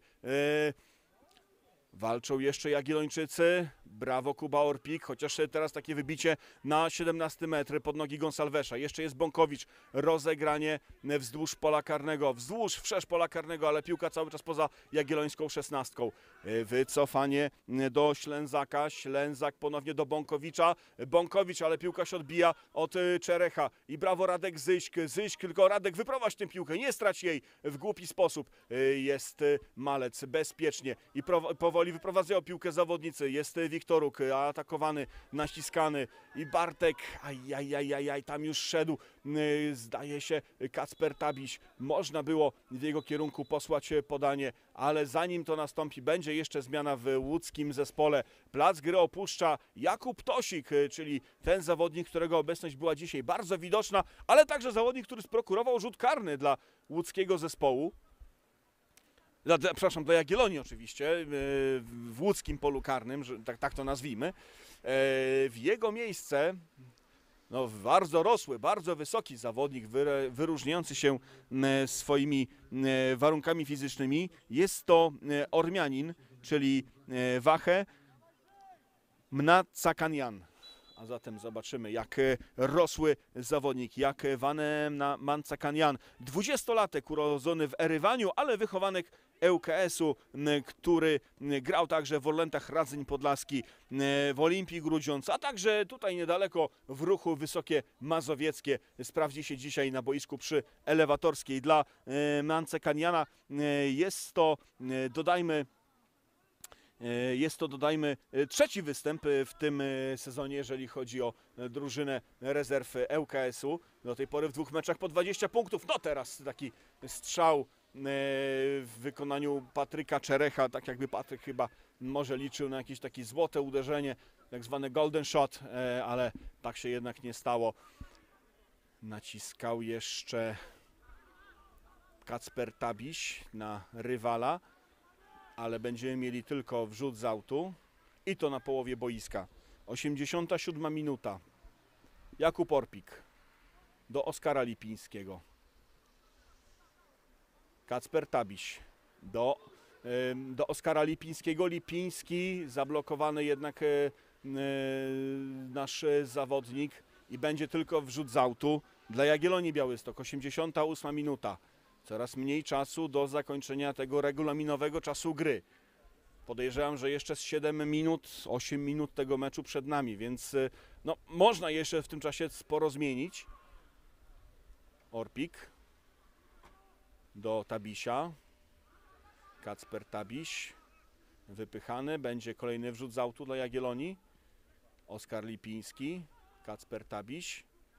Walczą jeszcze Jagiellończycy. Brawo Kuba Orpik, chociaż teraz takie wybicie na 17 metr pod nogi Gonsalvesa. Jeszcze jest Bąkowicz, rozegranie wzdłuż pola karnego, wszerz pola karnego, ale piłka cały czas poza jagiellońską 16. Wycofanie do Ślęzaka, Ślęzak ponownie do Bąkowicza. Bąkowicz, ale piłka się odbija od Czerecha. I brawo Radek Zyśk, tylko Radek wyprowadź tę piłkę, nie strać jej w głupi sposób. Jest Malec bezpiecznie i powoli wyprowadzają piłkę zawodnicy. Jest Wiktoruk atakowany, naciskany i Bartek, ajajajajaj, tam już szedł, zdaje się, Kacper Tabiś. Można było w jego kierunku posłać podanie, ale zanim to nastąpi, będzie jeszcze zmiana w łódzkim zespole. Plac gry opuszcza Jakub Tosik, czyli ten zawodnik, którego obecność była dzisiaj bardzo widoczna, ale także zawodnik, który sprokurował rzut karny dla łódzkiego zespołu. Przepraszam, dla Jagiellonii oczywiście, w łódzkim polu karnym, tak to nazwijmy. W jego miejsce no, bardzo rosły, bardzo wysoki zawodnik, wyróżniający się swoimi warunkami fizycznymi. Jest to Ormianin, czyli Wache Mnatsakanyan. A zatem zobaczymy, jak rosły zawodnik, jak Vanem Mnatsakanyan. 20-latek urodzony w Erywaniu, ale wychowanek ŁKS-u, który grał także w Orlętach Radzyń Podlaski, w Olimpii Grudziądz, a także tutaj niedaleko w Ruchu Wysokie Mazowieckie. Sprawdzi się dzisiaj na boisku przy Elewatorskiej. Dla Mnatsakanjana jest to, dodajmy, trzeci występ w tym sezonie, jeżeli chodzi o drużynę rezerw ŁKS-u. Do tej pory w 2 meczach po 20 punktów. No teraz taki strzał w wykonaniu Patryka Czerecha, tak jakby Patryk chyba może liczył na jakieś takie złote uderzenie, tak zwany golden shot, ale tak się jednak nie stało. Naciskał jeszcze Kacper Tabiś na rywala, ale będziemy mieli tylko wrzut z autu i to na połowie boiska. 87 minuta. Jakub Orpik do Oskara Lipińskiego. Kacper Tabiś do Oskara Lipińskiego. Lipiński zablokowany jednak nasz zawodnik i będzie tylko wrzut z autu dla Jagiellonii Białystok. 88 minuta. Coraz mniej czasu do zakończenia tego regulaminowego czasu gry. Podejrzewam, że jeszcze z 7 minut, 8 minut tego meczu przed nami, więc no, można jeszcze w tym czasie sporo zmienić. Orpik do Tabisia. Kacper Tabiś wypychany. Będzie kolejny wrzut z autu dla Jagiellonii. Oskar Lipiński. Kacper Tabiś.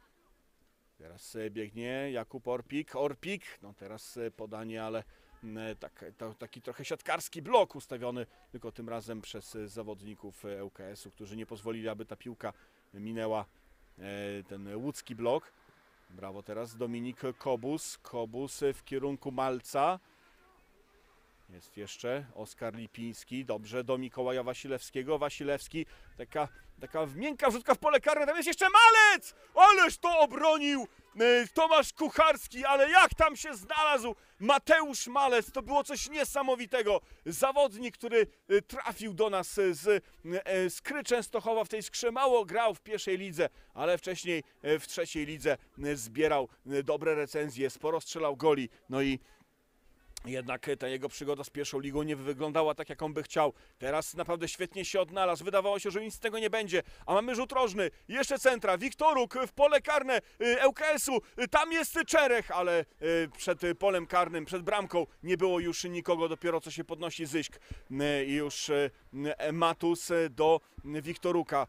Teraz biegnie Jakub Orpik. Orpik. No teraz podanie, ale taki trochę siatkarski blok ustawiony, tylko tym razem przez zawodników ŁKS-u, którzy nie pozwolili, aby ta piłka minęła ten łódzki blok. Brawo teraz Dominik Kobus. Kobus w kierunku Malca. Jest jeszcze Oskar Lipiński. Dobrze, do Mikołaja Wasilewskiego. Wasilewski, taka miękka wrzutka w pole karne. Tam jest jeszcze Malec! Ależ to obronił Tomasz Kucharski, ale jak tam się znalazł Mateusz Malec. To było coś niesamowitego. Zawodnik, który trafił do nas z Skry Częstochowa. W tej Skrze mało grał w pierwszej lidze, ale wcześniej w trzeciej lidze zbierał dobre recenzje, sporo strzelał goli. No i jednak ta jego przygoda z pierwszą ligą nie wyglądała tak, jak on by chciał. Teraz naprawdę świetnie się odnalazł. Wydawało się, że nic z tego nie będzie. A mamy rzut rożny. Jeszcze centra. Wiktoruk w pole karne ŁKS-u. Tam jest Czerech, ale przed polem karnym, przed bramką nie było już nikogo. Dopiero co się podnosi Zyśk. I już Matus do Wiktoruka.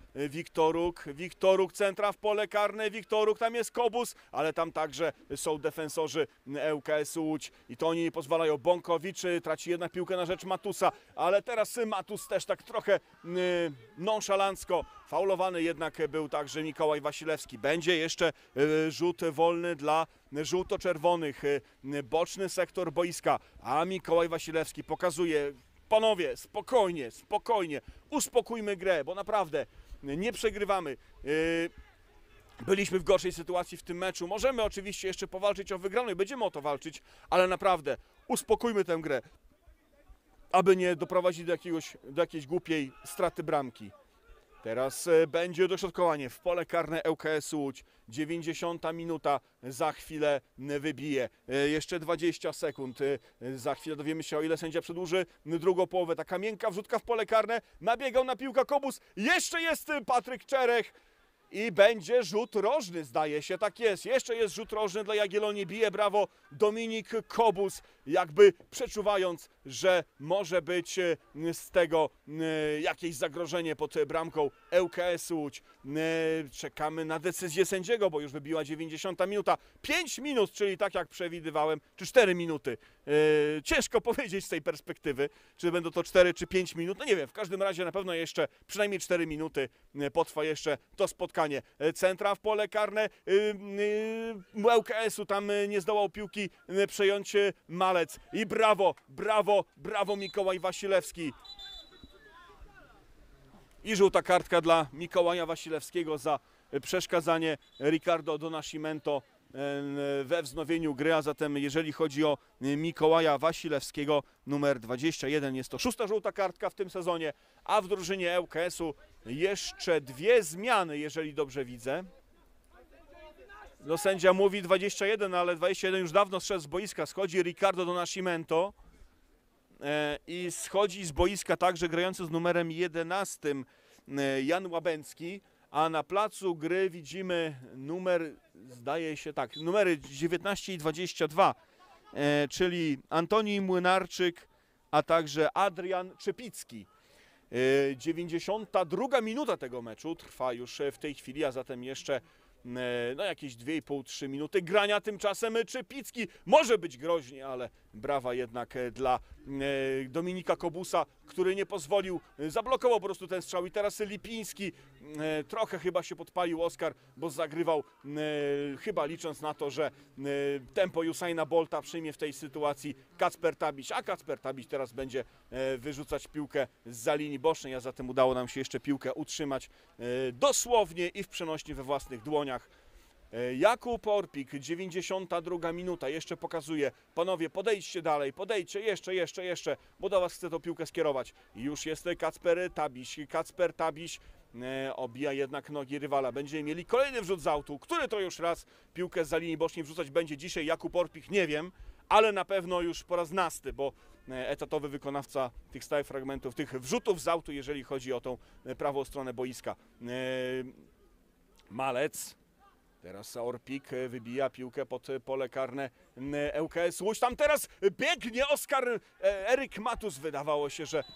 Wiktoruk centra w pole karne. Wiktoruk, tam jest Kobus, ale tam także są defensorzy ŁKS-u Łódź. I to oni nie pozwalają. Bąkowicz traci jednak piłkę na rzecz Matusa, ale teraz Matus też tak trochę nonszalancko. Faulowany jednak był także Mikołaj Wasilewski. Będzie jeszcze rzut wolny dla żółto-czerwonych. Boczny sektor boiska, a Mikołaj Wasilewski pokazuje: panowie, spokojnie, spokojnie, uspokójmy grę, bo naprawdę nie przegrywamy. Byliśmy w gorszej sytuacji w tym meczu. Możemy oczywiście jeszcze powalczyć o wygraną i będziemy o to walczyć, ale naprawdę uspokójmy tę grę, aby nie doprowadzić do jakiejś głupiej straty bramki. Teraz będzie dośrodkowanie w pole karne ŁKS Łódź. 90 minuta za chwilę wybije. Jeszcze 20 sekund. Za chwilę dowiemy się, o ile sędzia przedłuży drugą połowę. Taka miękka wrzutka w pole karne. Nabiegał na piłkę Kobus. Jeszcze jest Patryk Czerech. I będzie rzut rożny, zdaje się, tak jest. Jeszcze jest rzut rożny dla Jagiellonii. Bije brawo Dominik Kobus, jakby przeczuwając, że może być z tego jakieś zagrożenie pod bramką ŁKS Łódź. Czekamy na decyzję sędziego, bo już wybiła 90 minuta. 5 minut, czyli tak jak przewidywałem, czy 4 minuty. Ciężko powiedzieć z tej perspektywy, czy będą to 4 czy 5 minut. No nie wiem, w każdym razie na pewno jeszcze przynajmniej 4 minuty potrwa jeszcze to spotkanie. Centra w pole karne ŁKS-u, tam nie zdołał piłki przejąć Malec. I brawo, brawo, brawo Mikołaj Wasilewski. I żółta kartka dla Mikołaja Wasilewskiego za przeszkadzanie Ricardo do Nascimento we wznowieniu gry, a zatem jeżeli chodzi o Mikołaja Wasilewskiego, numer 21, jest to 6. żółta kartka w tym sezonie, a w drużynie ŁKS-u jeszcze 2 zmiany, jeżeli dobrze widzę. No, sędzia mówi 21, ale 21 już dawno zszedł z boiska. Schodzi Ricardo do Nascimento i schodzi z boiska także grający z numerem 11 Jan Łabęcki. A na placu gry widzimy zdaje się tak, numery 19 i 22, czyli Antoni Młynarczyk, a także Adrian Czepicki. 92 minuta tego meczu trwa już w tej chwili, a zatem jeszcze no jakieś 2,5-3 minuty grania. Tymczasem Czepicki może być groźnie, ale brawa jednak dla Dominika Kobusa, który nie pozwolił, zablokował po prostu ten strzał. I teraz Lipiński, trochę chyba się podpalił Oskar, bo zagrywał, chyba licząc na to, że tempo Usaina Bolta przyjmie w tej sytuacji Kacper Tabiś, a Kacper Tabiś teraz będzie wyrzucać piłkę zza linii bocznej, a zatem udało nam się jeszcze piłkę utrzymać dosłownie i w przenośni we własnych dłoniach. dłoniach. Jakub Orpik, 92 minuta, jeszcze pokazuje, panowie podejdźcie dalej, podejdźcie, jeszcze, bo do was chce tą piłkę skierować. Już jest Kacper Tabiś obija jednak nogi rywala, będziemy mieli kolejny wrzut z autu, który to już raz piłkę za linii bocznej wrzucać będzie dzisiaj Jakub Orpik, nie wiem, ale na pewno już po raz nasty, bo etatowy wykonawca tych stałych fragmentów, tych wrzutów z autu, jeżeli chodzi o tą prawą stronę boiska. Malec. Teraz Orpik wybija piłkę pod pole karne ŁKS Łódź. Tam teraz biegnie Eryk Matus. Wydawało się, że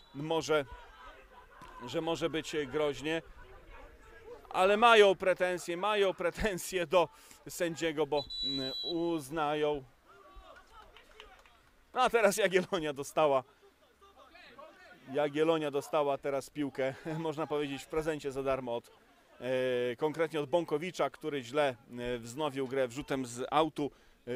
może być groźnie. Ale mają pretensje do sędziego, bo uznają. A teraz Jagiellonia dostała teraz piłkę, można powiedzieć, w prezencie za darmo konkretnie od Bąkowicza, który źle wznowił grę wrzutem z autu.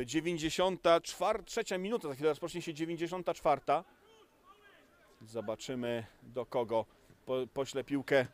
93 minuta, za chwilę rozpocznie się 94. Zobaczymy, do kogo pośle piłkę.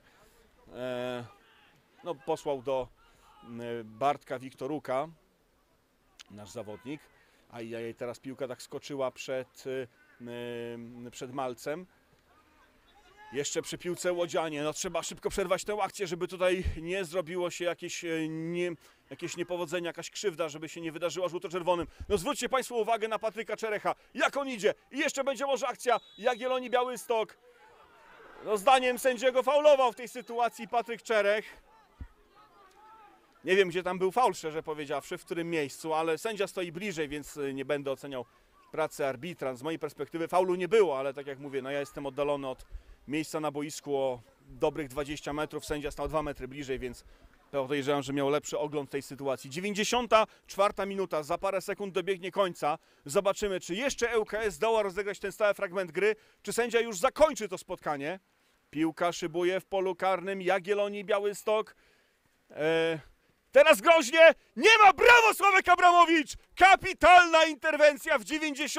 No, posłał do Bartka Wiktoruka, nasz zawodnik. A jej teraz piłka tak skoczyła przed Malcem. Jeszcze przy piłce Łodzianie, no trzeba szybko przerwać tę akcję, żeby tutaj nie zrobiło się jakieś niepowodzenie, jakaś krzywda, żeby się nie wydarzyła żółto-czerwonym. No zwróćcie Państwo uwagę na Patryka Czerecha, jak on idzie i jeszcze będzie może akcja Jagiellonii Białystok. No zdaniem sędziego faulował w tej sytuacji Patryk Czerech. Nie wiem, gdzie tam był faul, szczerze powiedziawszy, w którym miejscu, ale sędzia stoi bliżej, więc nie będę oceniał pracy arbitra. Z mojej perspektywy faulu nie było, ale tak jak mówię, no ja jestem oddalony od miejsca na boisku o dobrych 20 metrów, sędzia stał 2 metry bliżej, więc podejrzewam, że miał lepszy ogląd tej sytuacji. 94 minuta, za parę sekund dobiegnie końca. Zobaczymy, czy jeszcze ŁKS zdoła rozegrać ten stały fragment gry, czy sędzia już zakończy to spotkanie. Piłka szybuje w polu karnym Jagiellonii Białystok. Teraz groźnie, nie ma, brawo Sławek Abramowicz! Kapitalna interwencja w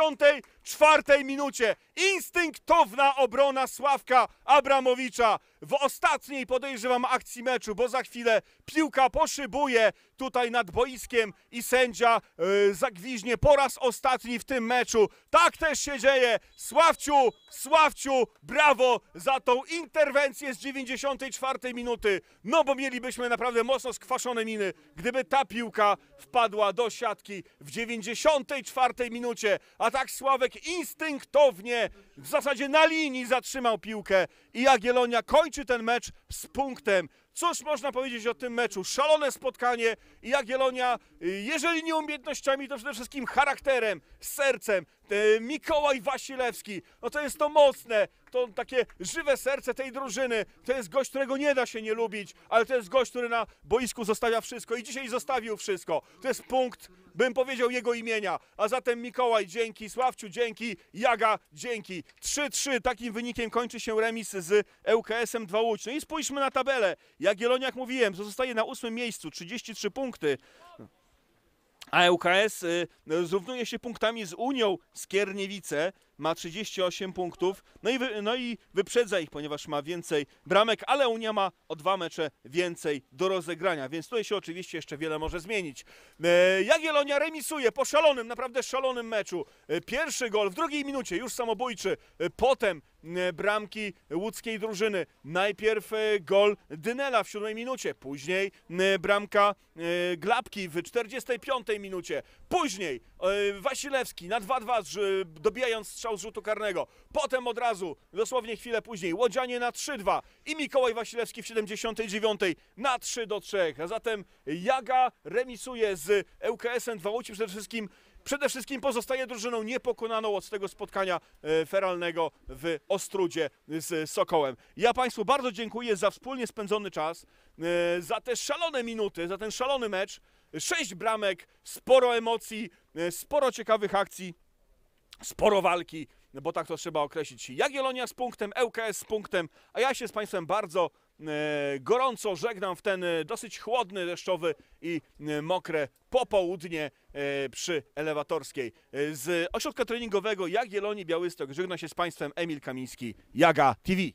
94 minucie. Instynktowna obrona Sławka Abramowicza w ostatniej, podejrzewam, akcji meczu, bo za chwilę piłka poszybuje tutaj nad boiskiem i sędzia zagwiźnie po raz ostatni w tym meczu. Tak też się dzieje. Sławciu, brawo za tą interwencję z 94 minuty. No bo mielibyśmy naprawdę mocno skwaszone miny, gdyby ta piłka wpadła do siatki w 94 minucie. A tak Sławek instynktownie, w zasadzie na linii zatrzymał piłkę i Jagiellonia kończy ten mecz z punktem. Cóż można powiedzieć o tym meczu? Szalone spotkanie i Jagiellonia, jeżeli nie umiejętnościami, to przede wszystkim charakterem, sercem. Mikołaj Wasilewski, no to jest to mocne, to takie żywe serce tej drużyny. To jest gość, którego nie da się nie lubić, ale to jest gość, który na boisku zostawia wszystko i dzisiaj zostawił wszystko. To jest punkt, bym powiedział, jego imienia. A zatem Mikołaj, dzięki, Sławciu, dzięki, Jaga, dzięki. 3-3, takim wynikiem kończy się remis z ŁKS-em 2 Łódź. No i spójrzmy na tabelę. Jagiellonia, jak mówiłem, zostaje na 8. miejscu, 33 punkty. A ŁKS zrównuje się punktami z Unią Skierniewice, ma 38 punktów, no i wyprzedza ich, ponieważ ma więcej bramek, ale Unia ma o 2 mecze więcej do rozegrania, więc tutaj się oczywiście jeszcze wiele może zmienić. Jagiellonia remisuje po szalonym, naprawdę szalonym meczu. Pierwszy gol w 2 minucie, już samobójczy, potem bramki łódzkiej drużyny. Najpierw gol Dynela w 7 minucie, później bramka Glapki w 45 minucie, później Wasilewski na 2-2, dobijając strzał z rzutu karnego. Potem od razu, dosłownie chwilę później, Łodzianie na 3-2 i Mikołaj Wasilewski w 79 na 3-3. A zatem Jaga remisuje z ŁKS-em 2 Łódź, przede wszystkim pozostaje drużyną niepokonaną od tego spotkania feralnego w Ostrudzie z Sokołem. Ja Państwu bardzo dziękuję za wspólnie spędzony czas, za te szalone minuty, za ten szalony mecz. 6 bramek, sporo emocji, sporo ciekawych akcji, sporo walki, bo tak to trzeba określić. Jagiellonia z punktem, ŁKS z punktem, a ja się z Państwem bardzo gorąco żegnam w ten dosyć chłodny, deszczowy i mokre popołudnie przy Elewatorskiej. Z ośrodka treningowego Jagiellonii Białystok żegna się z Państwem Emil Kamiński, Jaga TV.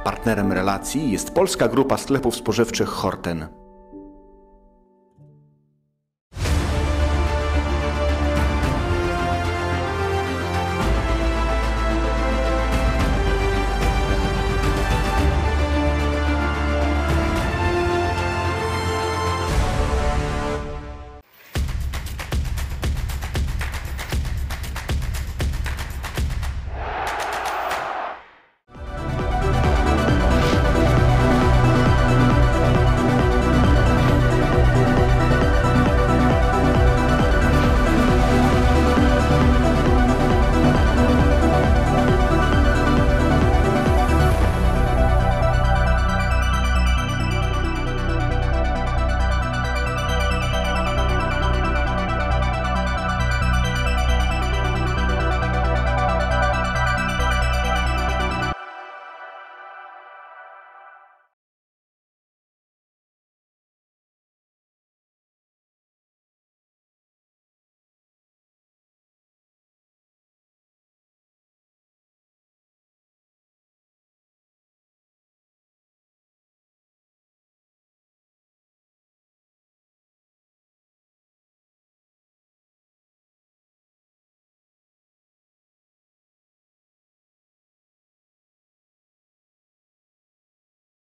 Partnerem relacji jest Polska Grupa Sklepów Spożywczych Horten.